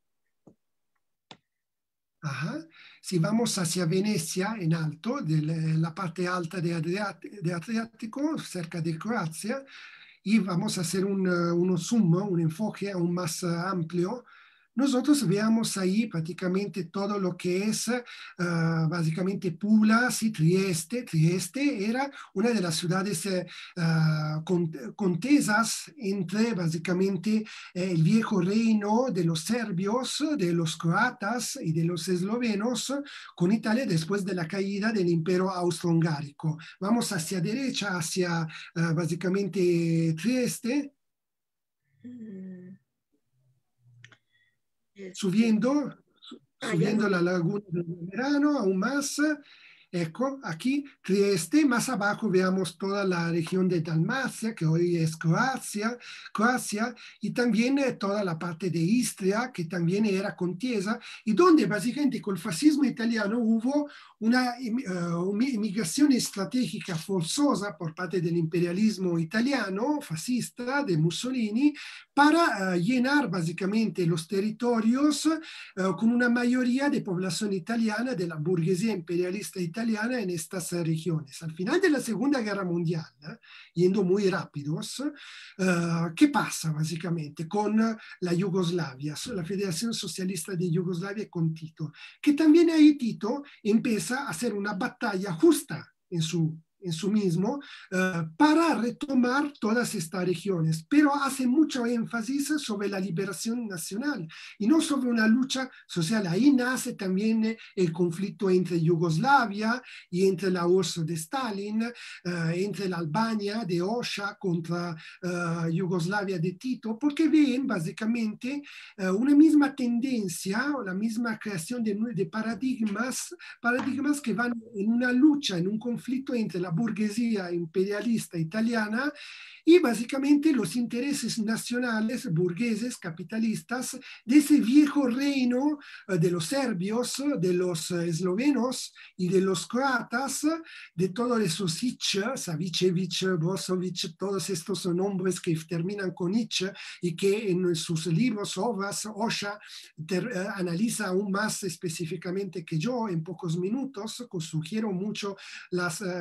Ajá. Si vamos hacia Venecia, en alto, de la parte alta de, Adriat de Adriático, cerca de Croacia, y vamos a hacer un, uh, un zoom, un enfoque aún más uh, amplio, nosotros veamos ahí prácticamente todo lo que es uh, básicamente Pula y Trieste. Trieste era una de las ciudades uh, contesas entre básicamente eh, el viejo reino de los serbios, de los croatas y de los eslovenos con Italia después de la caída del imperio austrohungárico. Vamos hacia derecha, hacia uh, básicamente Trieste. Mm. Subiendo, subiendo la laguna del verano aún más, ecco, aquí Trieste, más abajo veamos toda la región de Dalmacia, que hoy es Croacia, Croacia, y también eh, toda la parte de Istria, que también era contiesa, y donde básicamente con el fascismo italiano hubo una uh, inmigración estratégica forzosa por parte del imperialismo italiano, fascista, de Mussolini, para uh, llenar básicamente los territorios uh, con una mayoría de población italiana, de la burguesía imperialista italiana en estas uh, regiones. Al final de la Segunda Guerra Mundial, uh, yendo muy rápidos, uh, ¿qué pasa básicamente con uh, la Yugoslavia, la Federación Socialista de Yugoslavia con Tito? Que también ahí Tito empieza a hacer una batalla justa en su en su mismo, uh, para retomar todas estas regiones, pero hace mucho énfasis sobre la liberación nacional y no sobre una lucha social. Ahí nace también el conflicto entre Yugoslavia y entre la U R S S de Stalin, uh, entre la Albania de Hoxha contra uh, Yugoslavia de Tito, porque ven básicamente uh, una misma tendencia o la misma creación de, de paradigmas, paradigmas que van en una lucha, en un conflicto entre la burguesía imperialista italiana y básicamente los intereses nacionales burgueses capitalistas de ese viejo reino uh, de los serbios, de los uh, eslovenos y de los croatas, de todos esos Ich, Savicevic, Brozovic, todos estos son nombres que terminan con Ich y que en sus libros, obras, Hoxha ter, uh, analiza aún más específicamente que yo en pocos minutos. Sugiero mucho las, uh, los textos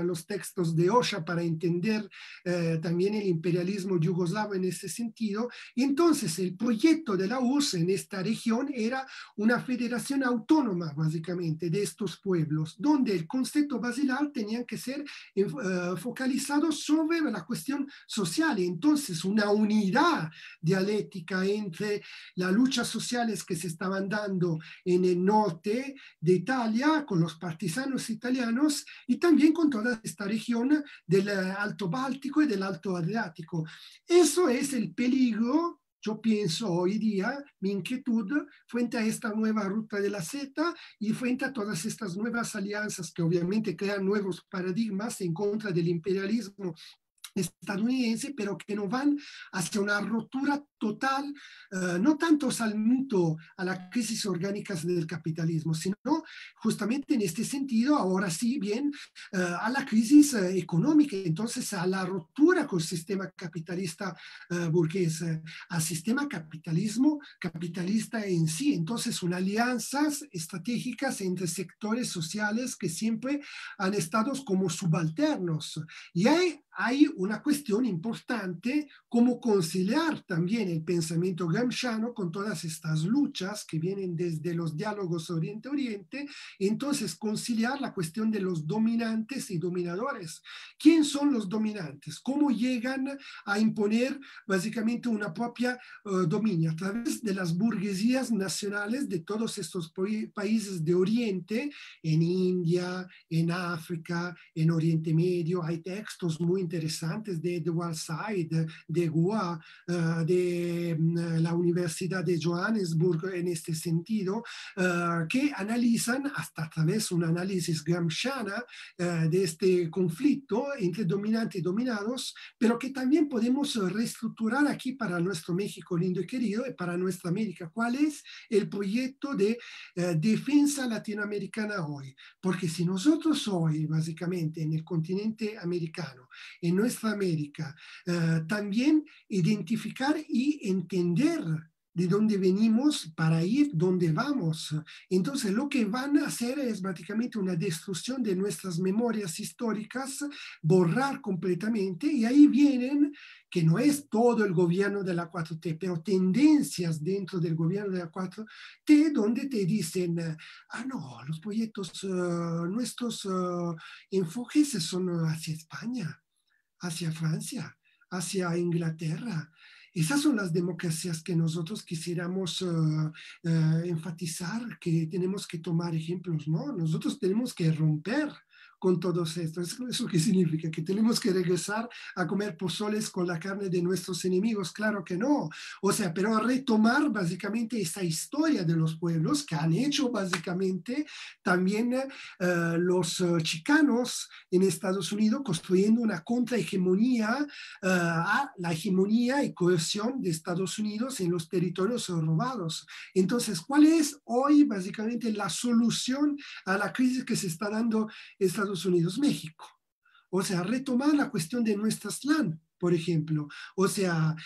textos de Osha para entender eh, también el imperialismo yugoslavo en ese sentido. Y entonces el proyecto de la U R S S en esta región era una federación autónoma, básicamente, de estos pueblos, donde el concepto basilar tenía que ser eh, focalizado sobre la cuestión social. Y entonces una unidad dialéctica entre las luchas sociales que se estaban dando en el norte de Italia, con los partisanos italianos, y también con toda esta región del Alto Báltico y del Alto Adriático. Eso es el peligro, yo pienso hoy día, mi inquietud frente a esta nueva ruta de la seta y frente a todas estas nuevas alianzas que obviamente crean nuevos paradigmas en contra del imperialismo estadounidense, pero que no van hacia una rotura total, uh, no tanto al mito, a las crisis orgánicas del capitalismo, sino justamente en este sentido, ahora sí bien, uh, a la crisis uh, económica, entonces a la rotura con el sistema capitalista uh, burgués, uh, al sistema capitalismo capitalista en sí. Entonces, unas alianzas estratégicas entre sectores sociales que siempre han estado como subalternos. Y hay, hay una cuestión importante, cómo conciliar también el pensamiento gramsciano con todas estas luchas que vienen desde los diálogos Oriente-Oriente, entonces conciliar la cuestión de los dominantes y dominadores. ¿Quién son los dominantes? ¿Cómo llegan a imponer básicamente una propia uh, dominio? A través de las burguesías nacionales de todos estos países de Oriente, en India, en África, en Oriente Medio. Hay textos muy interesantes de Edward Said, de Goa, uh, de uh, la Universidad de Johannesburg en este sentido, uh, que analizan hasta a través de un análisis gramsciana uh, de este conflicto entre dominantes y dominados, pero que también podemos reestructurar aquí para nuestro México lindo y querido y para nuestra América. ¿Cuál es el proyecto de uh, defensa latinoamericana hoy? Porque si nosotros hoy, básicamente, en el continente americano, en nuestra América, uh, también identificar y entender de dónde venimos para ir donde vamos. Entonces, lo que van a hacer es prácticamente una destrucción de nuestras memorias históricas, borrar completamente, y ahí vienen, que no es todo el gobierno de la cuatro T, pero tendencias dentro del gobierno de la cuatro T, donde te dicen, ah, no, los proyectos, uh, nuestros uh, enfoques son hacia España, hacia Francia, hacia Inglaterra. Esas son las democracias que nosotros quisiéramos uh, uh, enfatizar, que tenemos que tomar ejemplos, ¿no? Nosotros tenemos que romper con todos estos. ¿Eso qué significa? ¿Que tenemos que regresar a comer pozoles con la carne de nuestros enemigos? Claro que no. O sea, pero retomar básicamente esa historia de los pueblos que han hecho básicamente también uh, los uh, chicanos en Estados Unidos, construyendo una contrahegemonía uh, a la hegemonía y coerción de Estados Unidos en los territorios robados. Entonces, ¿cuál es hoy básicamente la solución a la crisis que se está dando en Estados Unidos, México? O sea, retomar la cuestión de nuestras land, por ejemplo. O sea,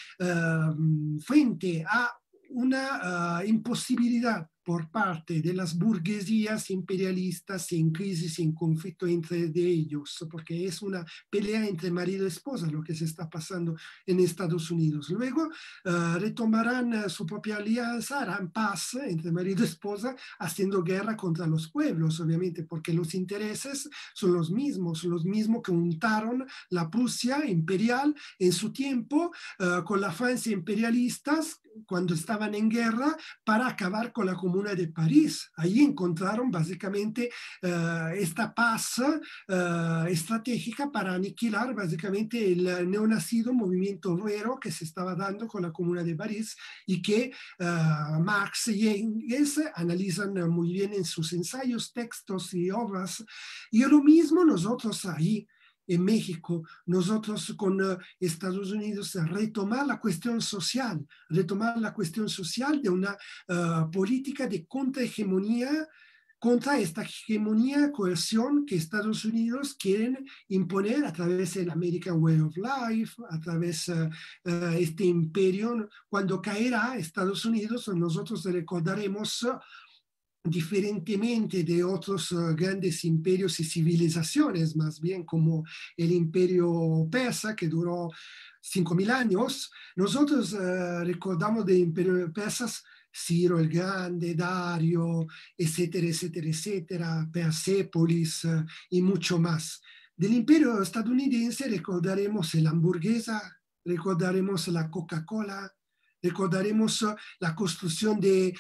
uh, frente a una uh, imposibilidad por parte de las burguesías imperialistas en crisis, en conflicto entre de ellos, porque es una pelea entre marido y esposa lo que se está pasando en Estados Unidos. Luego uh, retomarán uh, su propia alianza, harán paz entre marido y esposa, haciendo guerra contra los pueblos, obviamente, porque los intereses son los mismos, los mismos que untaron la Prusia imperial en su tiempo uh, con la Francia imperialistas cuando estaban en guerra para acabar con la Comuna de París. Ahí encontraron básicamente uh, esta paz uh, estratégica para aniquilar básicamente el neonacido movimiento obrero que se estaba dando con la Comuna de París y que uh, Marx y Engels analizan muy bien en sus ensayos, textos y obras. Y lo mismo nosotros ahí en México, nosotros con uh, Estados Unidos, retomar la cuestión social, retomar la cuestión social de una uh, política de contrahegemonía contra esta hegemonía, coerción que Estados Unidos quieren imponer a través del American Way of Life, a través de uh, uh, este imperio. Cuando caerá Estados Unidos, nosotros recordaremos uh, diferentemente de otros uh, grandes imperios y civilizaciones, más bien como el imperio persa, que duró cinco mil años. Nosotros uh, recordamos del imperio persas Ciro el Grande, Dario, etcétera, etcétera, etcétera, Persépolis uh, y mucho más. Del imperio estadounidense recordaremos la hamburguesa, recordaremos la Coca-Cola, recordaremos la construcción de,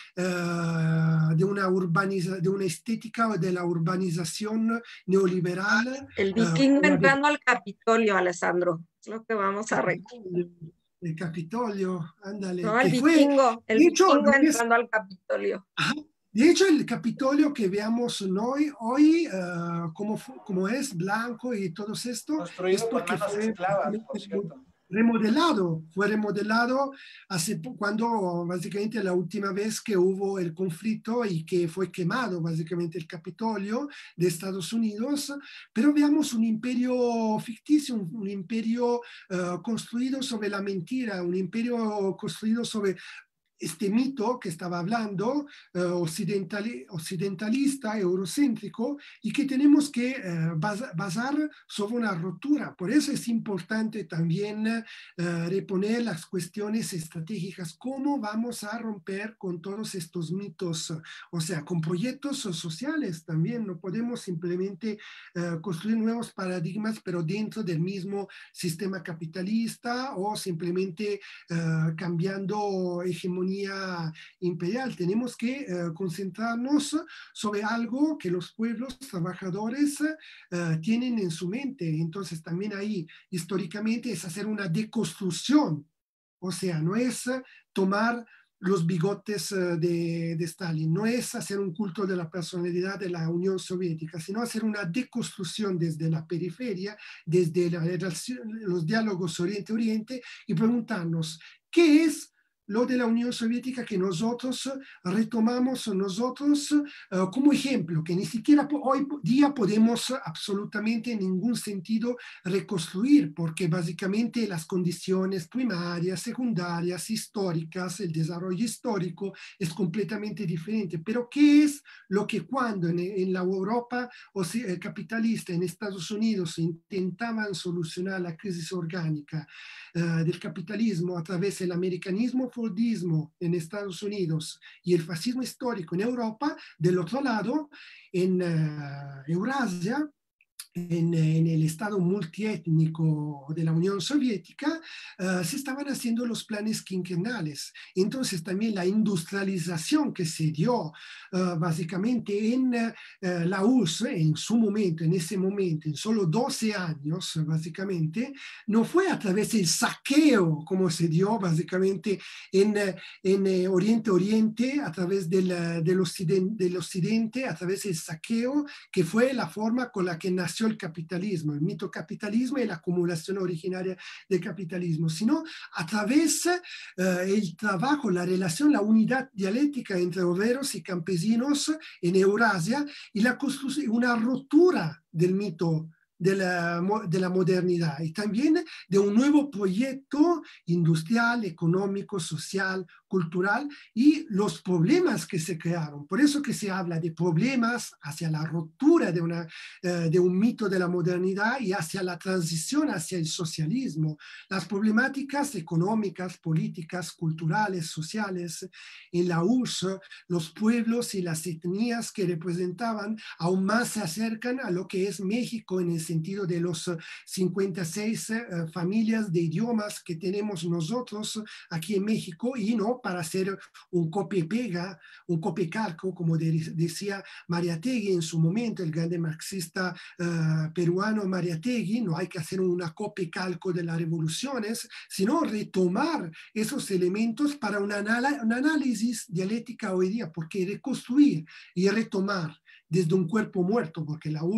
uh, de, una urbaniza, de una estética de la urbanización neoliberal.
El vikingo uh, entrando al Capitolio, Alessandro, es lo que vamos a recordar.
El Capitolio, ándale.
No, el
que
vikingo,
fue,
el
hecho,
vikingo
es,
entrando al Capitolio.
Ajá. De hecho, el Capitolio que veamos hoy, hoy uh, como, como es blanco y todo esto,
construido
es porque
con manos
fue
esclavas, por cierto.
remodelado, fue remodelado hace cuando básicamente la última vez que hubo el conflicto y que fue quemado básicamente el Capitolio de Estados Unidos, pero veamos un imperio ficticio, un, un imperio uh, construido sobre la mentira, un imperio construido sobre este mito que estaba hablando, uh, occidentali occidentalista, eurocéntrico, y que tenemos que uh, bas basar sobre una ruptura. Por eso es importante también uh, reponer las cuestiones estratégicas, cómo vamos a romper con todos estos mitos, o sea, con proyectos sociales también. No podemos simplemente uh, construir nuevos paradigmas, pero dentro del mismo sistema capitalista o simplemente uh, cambiando hegemonía imperial. Tenemos que uh, concentrarnos sobre algo que los pueblos trabajadores uh, tienen en su mente. Entonces también ahí históricamente es hacer una deconstrucción, o sea, no es tomar los bigotes de, de Stalin, no es hacer un culto de la personalidad de la Unión Soviética, sino hacer una deconstrucción desde la periferia, desde la relación, los diálogos Oriente-Oriente y preguntarnos qué es lo de la Unión Soviética que nosotros retomamos nosotros uh, como ejemplo, que ni siquiera hoy día podemos absolutamente en ningún sentido reconstruir, porque básicamente las condiciones primarias, secundarias, históricas, el desarrollo histórico es completamente diferente. Pero ¿qué es lo que cuando en, en la Europa o sea, capitalista, en Estados Unidos, intentaban solucionar la crisis orgánica uh, del capitalismo a través del americanismo fordismo en Estados Unidos y el fascismo histórico en Europa, del otro lado, en uh, Eurasia, En, en, el estado multiétnico de la Unión Soviética, uh, se estaban haciendo los planes quinquenales. Entonces también la industrialización que se dio uh, básicamente en uh, la U R S S, en su momento, en ese momento, en solo doce años, básicamente, no fue a través del saqueo como se dio básicamente en, en Oriente-Oriente, a través del, del, occidente, del Occidente, a través del saqueo, que fue la forma con la que nació el capitalismo, el mito capitalismo y la acumulación originaria del capitalismo, sino a través del uh, trabajo, la relación, la unidad dialéctica entre obreros y campesinos en Eurasia y la construcción, una ruptura del mito de la, de la modernidad y también de un nuevo proyecto industrial, económico, social, cultural y los problemas que se crearon. Por eso que se habla de problemas hacia la ruptura de, una, uh, de un mito de la modernidad y hacia la transición hacia el socialismo. Las problemáticas económicas, políticas, culturales, sociales en la U R S S, los pueblos y las etnias que representaban aún más se acercan a lo que es México en el sentido de los cincuenta y seis uh, familias de idiomas que tenemos nosotros aquí en México y no para hacer un copia y pega, un copia y calco, como de, decía Mariátegui en su momento, el grande marxista uh, peruano Mariátegui, no hay que hacer una copia y calco de las revoluciones, sino retomar esos elementos para un, anal un análisis dialéctica hoy día, porque reconstruir y retomar desde un cuerpo muerto, porque la U R S S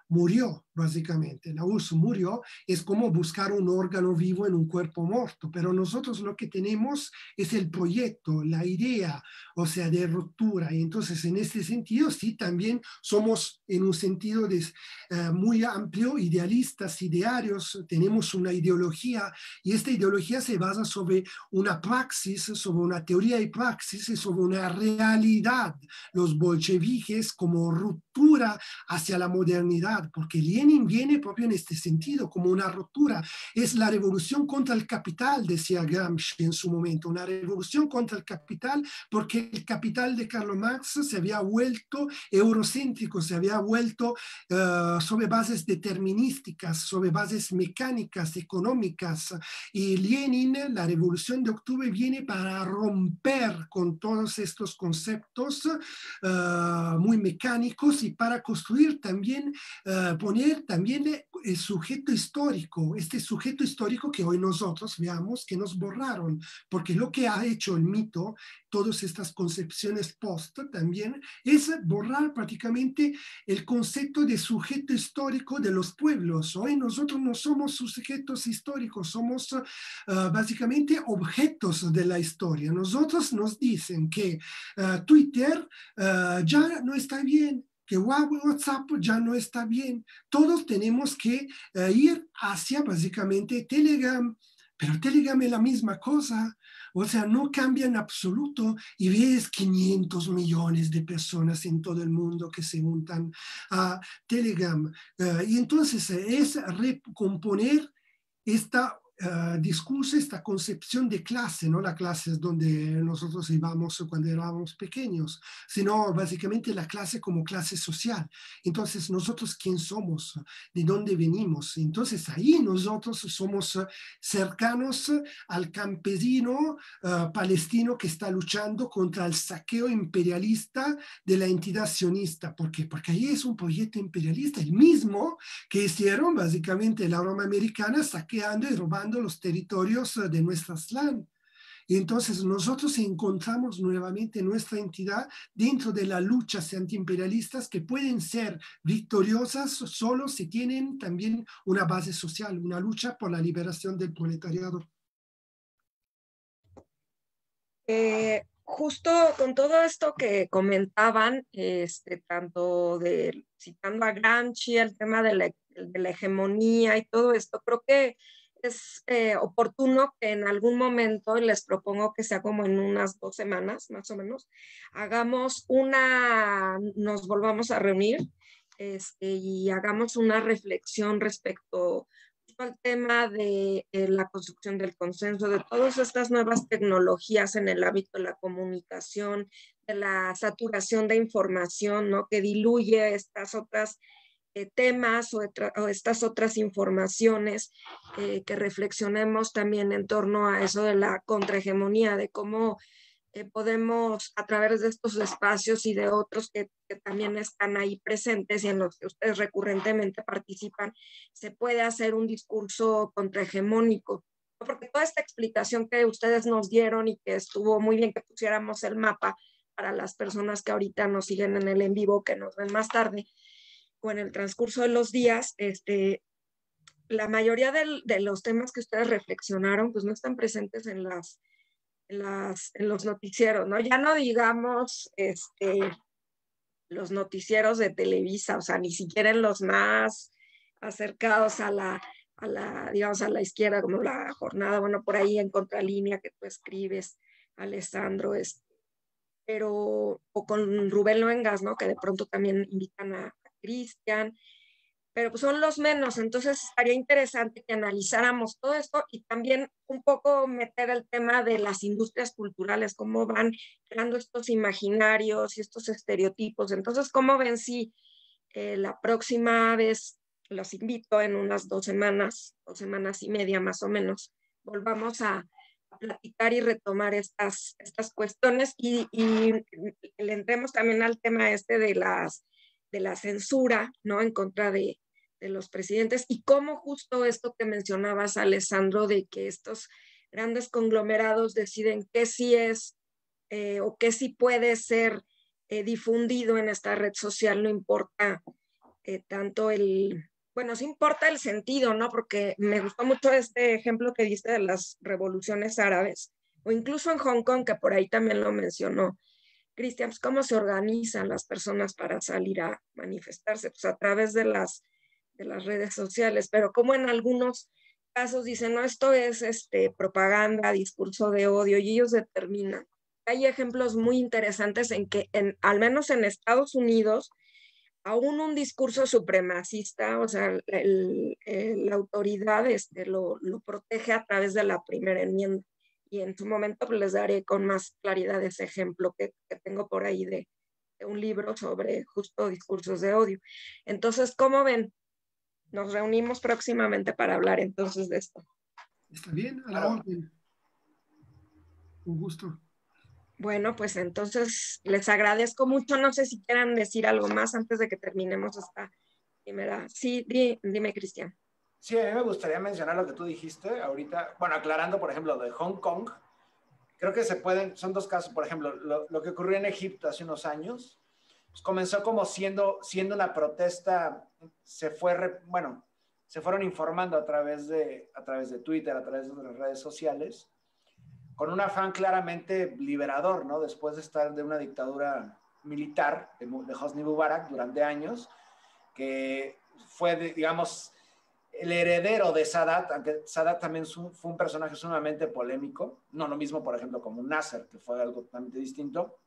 murió, básicamente. La U R S S murió, es como buscar un órgano vivo en un cuerpo muerto, pero nosotros lo que tenemos es el proyecto, la idea, o sea, de ruptura. Y entonces, en este sentido, sí, también somos en un sentido de, uh, muy amplio, idealistas, idearios, tenemos una ideología, y esta ideología se basa sobre una praxis, sobre una teoría y praxis, y sobre una realidad. Los bolcheviques como ruptura hacia la modernidad, porque Lenin viene propio en este sentido, como una ruptura. Es la revolución contra el capital, decía Gramsci en su momento, una revolución contra el capital, porque el capital de Karl Marx se había vuelto eurocéntrico, se había vuelto uh, sobre bases determinísticas, sobre bases mecánicas, económicas, y Lenin, la revolución de octubre, viene para romper con todos estos conceptos uh, muy mecánicos y para construir también, uh, poner también el sujeto histórico, este sujeto histórico que hoy nosotros veamos que nos borraron, porque lo que ha hecho el mito, todas estas concepciones post también, es borrar prácticamente el concepto de sujeto histórico de los pueblos. Hoy nosotros no somos sujetos históricos, somos uh, básicamente objetos de la historia. Nosotros nos dicen que uh, Twitter uh, ya no está bien, que WhatsApp ya no está bien. Todos tenemos que uh, ir hacia básicamente Telegram, pero Telegram es la misma cosa. O sea, no cambia en absoluto, y ves quinientos millones de personas en todo el mundo que se juntan a Telegram. Uh, y entonces es recomponer esta Uh, discurso, esta concepción de clase, no la clase es donde nosotros íbamos cuando éramos pequeños, sino básicamente la clase como clase social. Entonces, nosotros quién somos, de dónde venimos. Entonces, ahí nosotros somos cercanos al campesino uh, palestino que está luchando contra el saqueo imperialista de la entidad sionista. ¿Por qué? Porque ahí es un proyecto imperialista, el mismo que hicieron básicamente la Roma americana, saqueando y robando los territorios de nuestras land. Y entonces nosotros encontramos nuevamente nuestra entidad dentro de las luchas antiimperialistas que pueden ser victoriosas solo si tienen también una base social, una lucha por la liberación del proletariado.
Eh, justo con todo esto que comentaban, este, tanto de, citando a Gramsci, el tema de la, de la hegemonía y todo esto, creo que es eh, oportuno que en algún momento, y les propongo que sea como en unas dos semanas, más o menos, hagamos una, nos volvamos a reunir este, y hagamos una reflexión respecto al tema de eh, la construcción del consenso, de todas estas nuevas tecnologías en el ámbito de la comunicación, de la saturación de información, ¿no? Que diluye estas otras eh, temas o, o estas otras informaciones, eh, que reflexionemos también en torno a eso de la contrahegemonía, de cómo eh, podemos a través de estos espacios y de otros que, que también están ahí presentes y en los que ustedes recurrentemente participan, se puede hacer un discurso contrahegemónico. Porque toda esta explicación que ustedes nos dieron y que estuvo muy bien que pusiéramos el mapa para las personas que ahorita nos siguen en el en vivo, que nos ven más tarde o en el transcurso de los días, este, la mayoría de, de los temas que ustedes reflexionaron pues no están presentes en las En, las, en los noticieros, ¿no? Ya no digamos este, los noticieros de Televisa, o sea, ni siquiera en los más acercados a la, a la, digamos, a la izquierda, como la jornada, bueno, por ahí en Contralínea que tú escribes, Alessandro, este, pero, o con Rubén Luengas, ¿no? Que de pronto también invitan a, a Cristian, pero pues son los menos, entonces estaría interesante que analizáramos todo esto y también un poco meter el tema de las industrias culturales, cómo van creando estos imaginarios y estos estereotipos. Entonces, ¿cómo ven si eh, la próxima vez, los invito en unas dos semanas, dos semanas y media más o menos, volvamos a, a platicar y retomar estas, estas cuestiones y, y le entremos también al tema este de las de la censura, ¿no? En contra de, de los presidentes y cómo justo esto que mencionabas, Alessandro, de que estos grandes conglomerados deciden qué sí es eh, o qué sí puede ser eh, difundido en esta red social, no importa eh, tanto el, bueno, sí importa el sentido, ¿no? Porque me gustó mucho este ejemplo que diste de las revoluciones árabes, o incluso en Hong Kong, que por ahí también lo mencionó Cristian, pues, ¿cómo se organizan las personas para salir a manifestarse? Pues a través de las, de las redes sociales, pero como en algunos casos dicen, no, esto es este, propaganda, discurso de odio, y ellos determinan. Hay ejemplos muy interesantes en que, en, al menos en Estados Unidos, aún un discurso supremacista, o sea, el, el, la autoridad este, lo, lo protege a través de la primera enmienda. Y en su momento pues, les daré con más claridad ese ejemplo que, que tengo por ahí de, de un libro sobre justo discursos de odio. Entonces, ¿cómo ven? Nos reunimos próximamente para hablar entonces de esto.
Está bien, a la
Claro.
orden. Un gusto.
Bueno, pues entonces les agradezco mucho. No sé si quieran decir algo más antes de que terminemos esta primera. Sí, di, dime, Cristian.
Sí, a mí me gustaría mencionar lo que tú dijiste ahorita, bueno, aclarando, por ejemplo, de Hong Kong. Creo que se pueden, son dos casos, por ejemplo, lo, lo que ocurrió en Egipto hace unos años, pues comenzó como siendo, siendo una protesta, se fue, bueno, se fueron informando a través, de, a través de Twitter, a través de las redes sociales, con un afán claramente liberador, ¿no? Después de estar de una dictadura militar de, de Hosni Mubarak durante años, que fue, de, digamos, el heredero de Sadat, aunque Sadat también fue un personaje sumamente polémico, no lo mismo, por ejemplo, como Nasser, que fue algo totalmente distinto,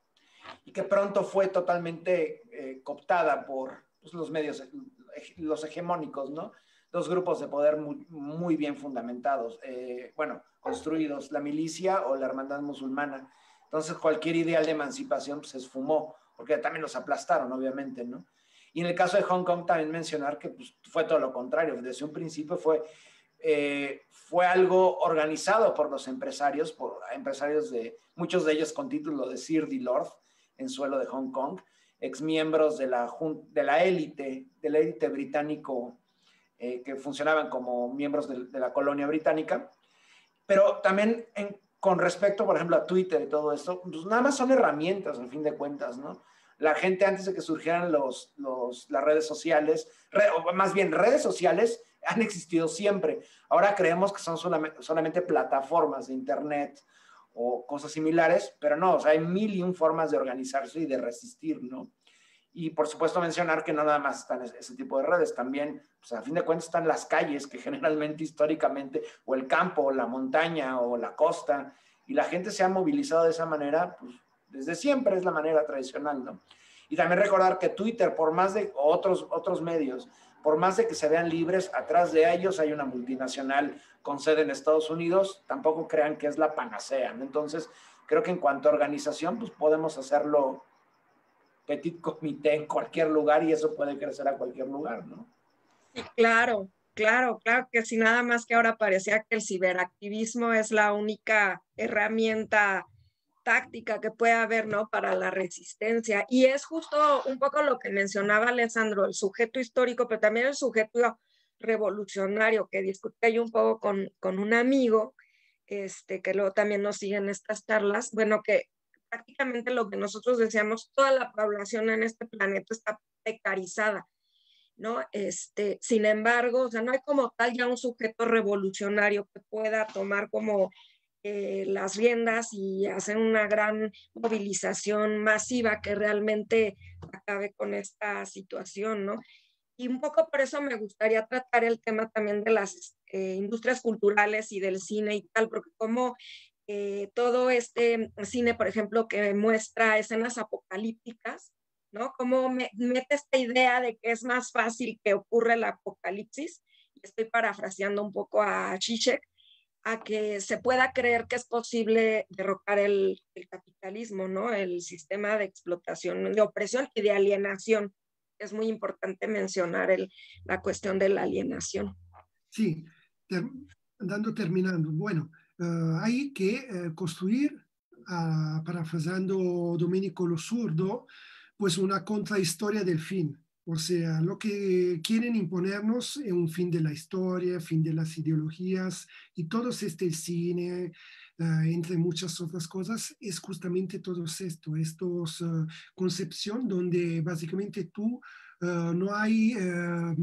y que pronto fue totalmente eh, cooptada por pues, los medios, los hegemónicos, ¿no? Dos grupos de poder muy, muy bien fundamentados, eh, bueno, construidos, la milicia o la hermandad musulmana. Entonces, cualquier ideal de emancipación pues, se esfumó, porque también los aplastaron, obviamente, ¿no? Y en el caso de Hong Kong también mencionar que pues, fue todo lo contrario. Desde un principio fue, eh, fue algo organizado por los empresarios, por empresarios de, muchos de ellos con título de Sir de Lord, en suelo de Hong Kong, exmiembros de la, de la élite, de la élite británico, eh, que funcionaban como miembros de, de la colonia británica. Pero también en, con respecto, por ejemplo, a Twitter y todo esto, pues nada más son herramientas, al fin de cuentas, ¿no? La gente antes de que surgieran los, los, las redes sociales, re, o más bien redes sociales, han existido siempre. Ahora creemos que son solamente, solamente plataformas de internet o cosas similares, pero no, o sea, hay mil y un formas de organizarse y de resistir, ¿no? Y por supuesto mencionar que no nada más están ese tipo de redes, también, pues a fin de cuentas están las calles, que generalmente históricamente, o el campo, o la montaña, o la costa, y la gente se ha movilizado de esa manera, pues desde siempre es la manera tradicional, ¿no? Y también recordar que Twitter, por más de otros, otros medios, por más de que se vean libres, atrás de ellos hay una multinacional con sede en Estados Unidos, tampoco crean que es la panacea, ¿no? Entonces, creo que en cuanto a organización, pues podemos hacerlo petit comité en cualquier lugar y eso puede crecer a cualquier lugar, ¿no?
Sí, claro, claro, claro que sí, nada más que ahora parecía que el ciberactivismo es la única herramienta táctica que puede haber, ¿no? Para la resistencia. Y es justo un poco lo que mencionaba Alessandro, el sujeto histórico, pero también el sujeto revolucionario, que discutí yo un poco con, con un amigo, este, que luego también nos siguen estas charlas, bueno, que prácticamente lo que nosotros decíamos, toda la población en este planeta está precarizada, ¿no? Este, sin embargo, o sea, no hay como tal ya un sujeto revolucionario que pueda tomar como eh, las riendas y hacer una gran movilización masiva que realmente acabe con esta situación, ¿no? Y un poco por eso me gustaría tratar el tema también de las eh, industrias culturales y del cine y tal, porque como eh, todo este cine, por ejemplo, que muestra escenas apocalípticas, ¿no? Cómo me, mete esta idea de que es más fácil que ocurra el apocalipsis, y estoy parafraseando un poco a Zizek, a que se pueda creer que es posible derrocar el, el capitalismo, ¿no? El sistema de explotación, de opresión y de alienación. Es muy importante mencionar el, la cuestión de la alienación.
Sí, ter, andando terminando. Bueno, uh, hay que uh, construir, uh, parafraseando Domenico Lo Zurdo, pues una contrahistoria del fin. O sea, lo que quieren imponernos es un fin de la historia, fin de las ideologías, y todo este cine, uh, entre muchas otras cosas, es justamente todo esto, estos uh, concepción donde básicamente tú uh, no hay uh,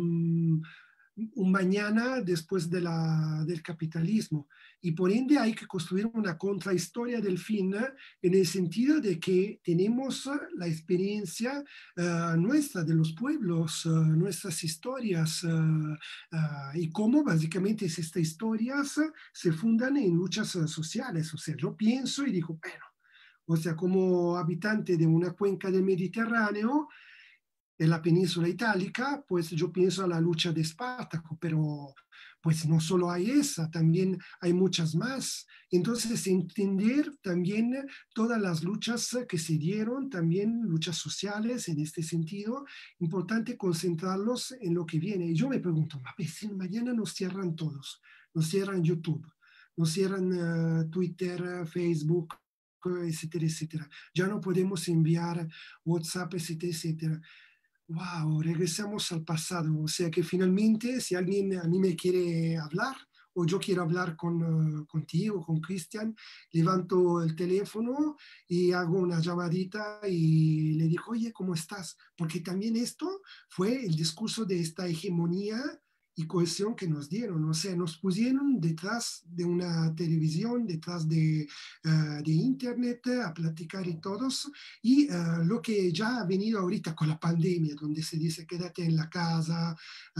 un mañana después de la, del capitalismo. Y por ende hay que construir una contrahistoria del fin en el sentido de que tenemos la experiencia uh, nuestra de los pueblos, uh, nuestras historias uh, uh, y cómo básicamente estas historias se fundan en luchas uh, sociales. O sea, yo pienso y digo, bueno, o sea, como habitante de una cuenca del Mediterráneo, en la península itálica, pues yo pienso a la lucha de Espartaco, pero pues no solo hay esa, también hay muchas más. Entonces, entender también todas las luchas que se dieron, también luchas sociales en este sentido, importante concentrarlos en lo que viene. Y yo me pregunto, si mañana nos cierran todos, nos cierran YouTube, nos cierran uh, Twitter, Facebook, etcétera, etcétera. Ya no podemos enviar WhatsApp, etcétera, etcétera. Wow, regresamos al pasado. O sea que finalmente, si alguien a mí me quiere hablar o yo quiero hablar con, uh, contigo, con Cristian, levanto el teléfono y hago una llamadita y le digo, oye, ¿cómo estás? Porque también esto fue el discurso de esta hegemonía y cohesión que nos dieron. O sea, nos pusieron detrás de una televisión, detrás de, uh, de internet, a platicar y todos. Y uh, lo que ya ha venido ahorita con la pandemia, donde se dice quédate en la casa,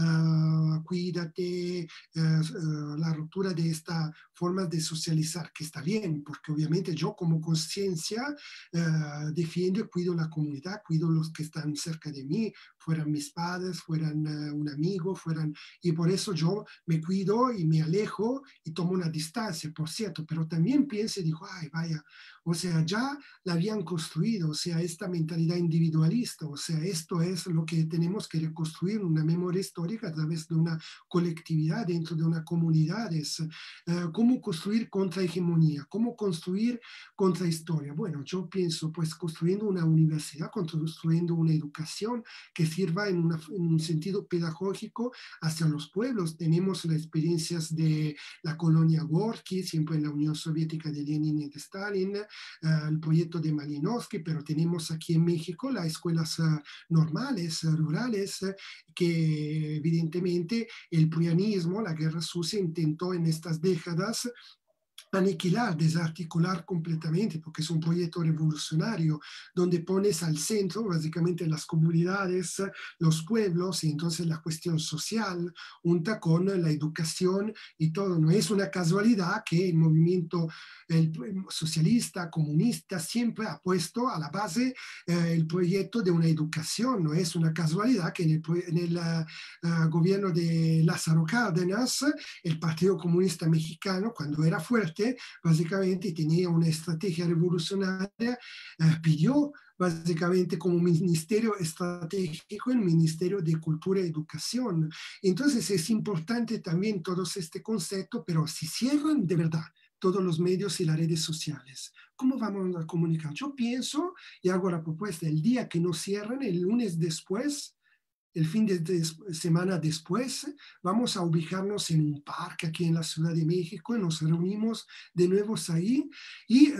uh, cuídate, uh, uh, la ruptura de esta forma de socializar, que está bien, porque obviamente yo como conciencia uh, defiendo y cuido la comunidad, cuido los que están cerca de mí, fueran mis padres, fueran uh, un amigo, fueran... Y por eso yo me cuido y me alejo y tomo una distancia, por cierto, pero también pienso y digo, ay, vaya, o sea, ya la habían construido, o sea, esta mentalidad individualista, o sea, esto es lo que tenemos que reconstruir, una memoria histórica a través de una colectividad dentro de una comunidad, es uh, cómo construir contra hegemonía, cómo construir contra historia. Bueno, yo pienso, pues, construyendo una universidad, construyendo una educación que sirva en, una, en un sentido pedagógico hacia los pueblos. Tenemos las experiencias de la colonia Gorky, siempre en la Unión Soviética de Lenin y de Stalin, uh, el proyecto de Malinowski, pero tenemos aquí en México las escuelas uh, normales, uh, rurales, uh, que evidentemente el prianismo, la guerra sucia, intentó en estas décadas aniquilar, desarticular completamente, porque es un proyecto revolucionario donde pones al centro básicamente las comunidades, los pueblos, y entonces la cuestión social junta con la educación y todo. No es una casualidad que el movimiento el socialista, comunista, siempre ha puesto a la base eh, el proyecto de una educación. No es una casualidad que en el, en el uh, gobierno de Lázaro Cárdenas, el Partido Comunista Mexicano, cuando era fuerte, básicamente tenía una estrategia revolucionaria, eh, pidió básicamente como ministerio estratégico el Ministerio de Cultura y Educación. Entonces es importante también todo este concepto, pero si cierran de verdad todos los medios y las redes sociales, ¿cómo vamos a comunicar? Yo pienso y hago la propuesta, el día que nos cierran, el lunes después, el fin de, de semana después, vamos a ubicarnos en un parque aquí en la Ciudad de México y nos reunimos de nuevo ahí y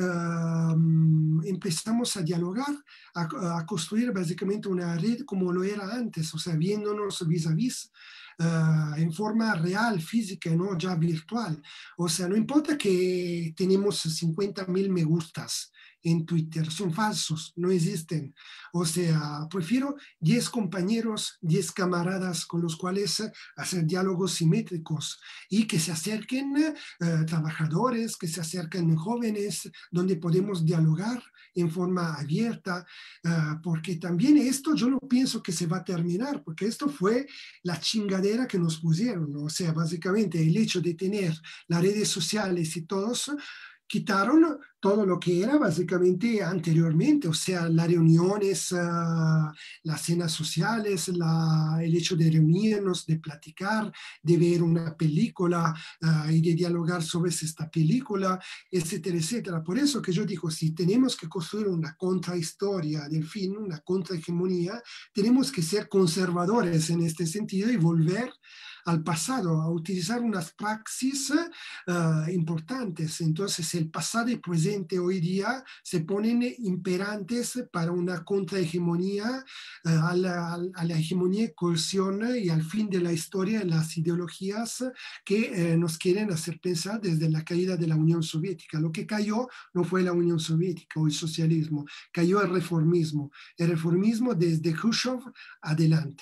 uh, empezamos a dialogar, a, a construir básicamente una red como lo era antes, o sea, viéndonos vis a vis. Uh, en forma real, física, no ya virtual. O sea, no importa que tenemos cincuenta mil me gustas en Twitter, son falsos, no existen. O sea, prefiero diez compañeros, diez camaradas con los cuales hacer diálogos simétricos y que se acerquen uh, trabajadores, que se acerquen jóvenes, donde podemos dialogar en forma abierta, uh, porque también esto yo no pienso que se va a terminar, porque esto fue la chingadera que nos pusieron, ¿no? O sea, básicamente el hecho de tener las redes sociales y todos quitaron todo lo que era básicamente anteriormente, o sea, las reuniones, uh, las cenas sociales, la, el hecho de reunirnos, de platicar, de ver una película uh, y de dialogar sobre esta película, etcétera, etcétera. Por eso que yo digo, si tenemos que construir una contrahistoria del film, una contrahegemonía, tenemos que ser conservadores en este sentido y volver al pasado, a utilizar unas praxis uh, importantes. Entonces, el pasado y presente hoy día se ponen imperantes para una contrahegemonía, uh, a, la, a la hegemonía y coerción y al fin de la historia, las ideologías que eh, nos quieren hacer pensar desde la caída de la Unión Soviética. Lo que cayó no fue la Unión Soviética o el socialismo, cayó el reformismo. El reformismo desde Khrushchev adelante.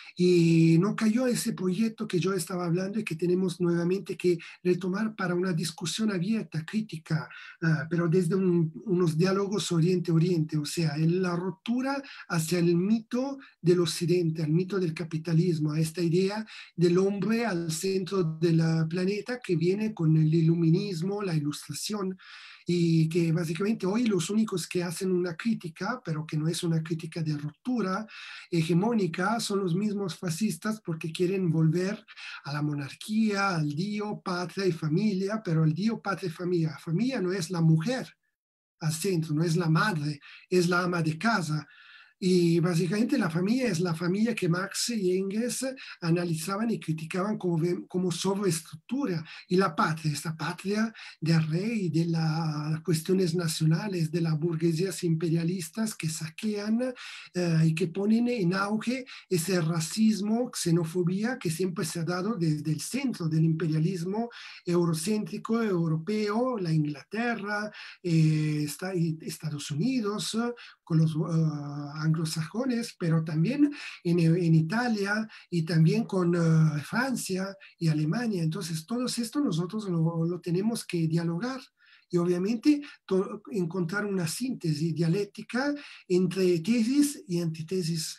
Y no cayó ese proyecto que yo estaba hablando y que tenemos nuevamente que retomar para una discusión abierta, crítica, uh, pero desde un, unos diálogos Oriente-Oriente, o sea, en la ruptura hacia el mito del Occidente, al mito del capitalismo, a esta idea del hombre al centro del planeta que viene con el iluminismo, la ilustración, y que básicamente hoy los únicos que hacen una crítica, pero que no es una crítica de ruptura hegemónica, son los mismos fascistas porque quieren volver a la monarquía, al Dio, patria y familia, pero el Dio, patria y familia, familia no es la mujer al centro, no es la madre, es la ama de casa. Y básicamente la familia es la familia que Marx y Engels analizaban y criticaban como, como sobreestructura. Y la patria, esta patria del rey, de las cuestiones nacionales, de las burguesías imperialistas que saquean eh, y que ponen en auge ese racismo, xenofobia que siempre se ha dado desde el centro del imperialismo eurocéntrico, europeo, la Inglaterra, eh, Estados Unidos, con los uh, anglosajones, pero también en, en Italia y también con uh, Francia y Alemania. Entonces, todo esto nosotros lo, lo tenemos que dialogar y obviamente to, encontrar una síntesis dialéctica entre tesis y antitesis.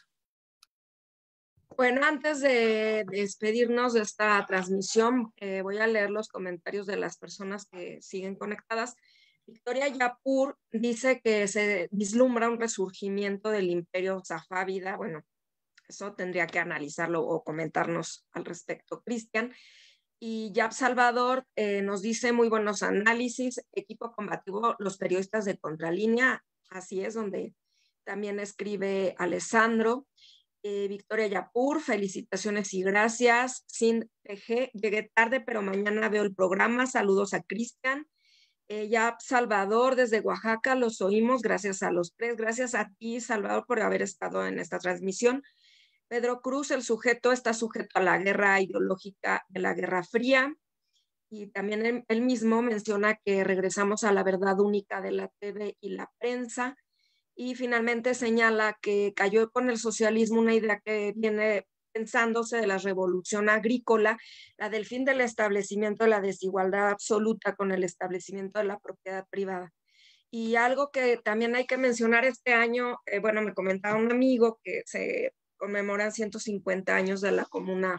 Bueno, antes de despedirnos de esta transmisión, eh, voy a leer los comentarios de las personas que siguen conectadas. Victoria Yapur dice que se vislumbra un resurgimiento del imperio safávida. Bueno, eso tendría que analizarlo o comentarnos al respecto, Cristian. Y Yab Salvador eh, nos dice muy buenos análisis, equipo combativo, los periodistas de Contralínea, así es, donde también escribe Alessandro. Eh, Victoria Yapur, felicitaciones y gracias. Sin P G, llegué tarde, pero mañana veo el programa. Saludos a Cristian. Eh, ya Salvador desde Oaxaca, los oímos, gracias a los tres, gracias a ti Salvador por haber estado en esta transmisión. Pedro Cruz, el sujeto está sujeto a la guerra ideológica de la Guerra Fría y también él, él mismo menciona que regresamos a la verdad única de la T V y la prensa y finalmente señala que cayó con el socialismo una idea que viene pensándose de la revolución agrícola, la del fin del establecimiento de la desigualdad absoluta con el establecimiento de la propiedad privada. Y algo que también hay que mencionar este año, eh, bueno, me comentaba un amigo que se conmemoran ciento cincuenta años de la Comuna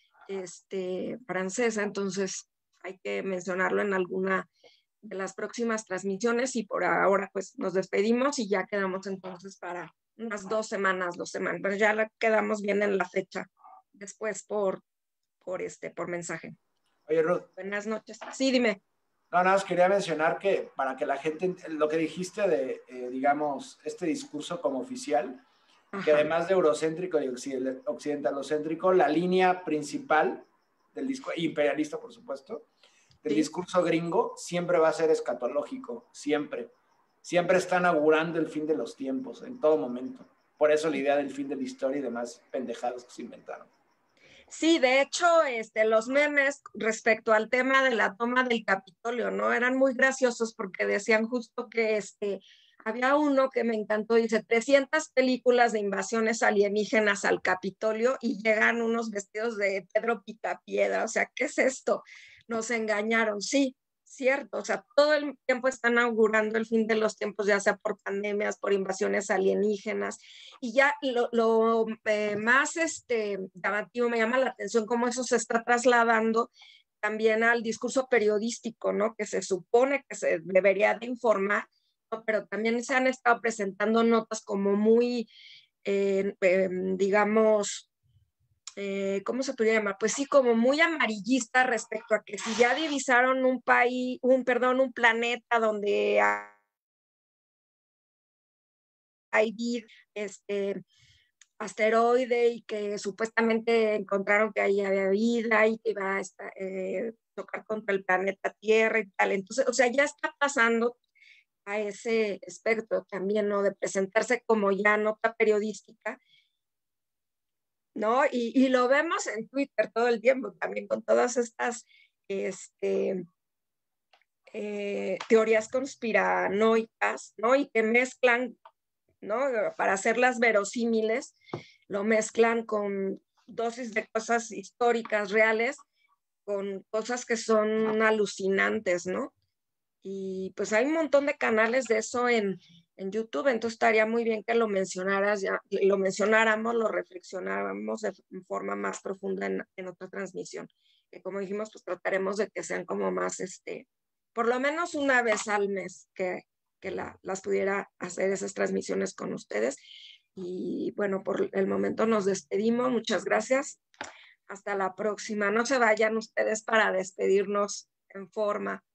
este, francesa, entonces hay que mencionarlo en alguna de las próximas transmisiones y por ahora pues nos despedimos y ya quedamos entonces para unas dos semanas, dos semanas, pero ya la quedamos bien en la fecha después por, por, este, por mensaje.
Oye, Ruth.
Buenas noches. Sí, dime.
No, nada más quería mencionar que para que la gente, lo que dijiste de, eh, digamos, este discurso como oficial, Ajá. que además de eurocéntrico y occidentalocéntrico, la línea principal del discurso, imperialista por supuesto, del sí. discurso gringo, siempre va a ser escatológico, siempre. Siempre están augurando el fin de los tiempos, en todo momento. Por eso la idea del fin de la historia y demás pendejadas que se inventaron.
Sí, de hecho, este, los memes respecto al tema de la toma del Capitolio, ¿no? Eran muy graciosos porque decían justo que este, había uno que me encantó, dice, trescientas películas de invasiones alienígenas al Capitolio y llegan unos vestidos de Pedro Picapiedra, o sea, ¿qué es esto? Nos engañaron, sí, cierto, o sea, todo el tiempo están augurando el fin de los tiempos, ya sea por pandemias, por invasiones alienígenas, y ya lo, lo eh, más este, llamativo, me llama la atención cómo eso se está trasladando también al discurso periodístico, ¿no? Que se supone que se debería de informar, ¿no? Pero también se han estado presentando notas como muy, eh, eh, digamos, eh, ¿cómo se podría llamar? Pues sí, como muy amarillista respecto a que si ya divisaron un país, un, perdón, un planeta donde hay vida, este, asteroide y que supuestamente encontraron que ahí había vida y que iba a estar, eh, tocar contra el planeta Tierra y tal. Entonces, o sea, ya está pasando a ese espectro también, ¿no? De presentarse como ya nota periodística, ¿no? Y, y lo vemos en Twitter todo el tiempo también con todas estas este, eh, teorías conspiranoicas, ¿no? Y que mezclan, ¿no? Para hacerlas verosímiles, lo mezclan con dosis de cosas históricas reales, con cosas que son alucinantes, ¿no? Y pues hay un montón de canales de eso en, en YouTube, entonces estaría muy bien que lo mencionaras, ya, lo mencionáramos, lo reflexionáramos de forma más profunda en, en otra transmisión. Que como dijimos, pues trataremos de que sean como más, este, por lo menos una vez al mes que, que la, las pudiera hacer esas transmisiones con ustedes. Y bueno, por el momento nos despedimos. Muchas gracias. Hasta la próxima. No se vayan ustedes para despedirnos en forma.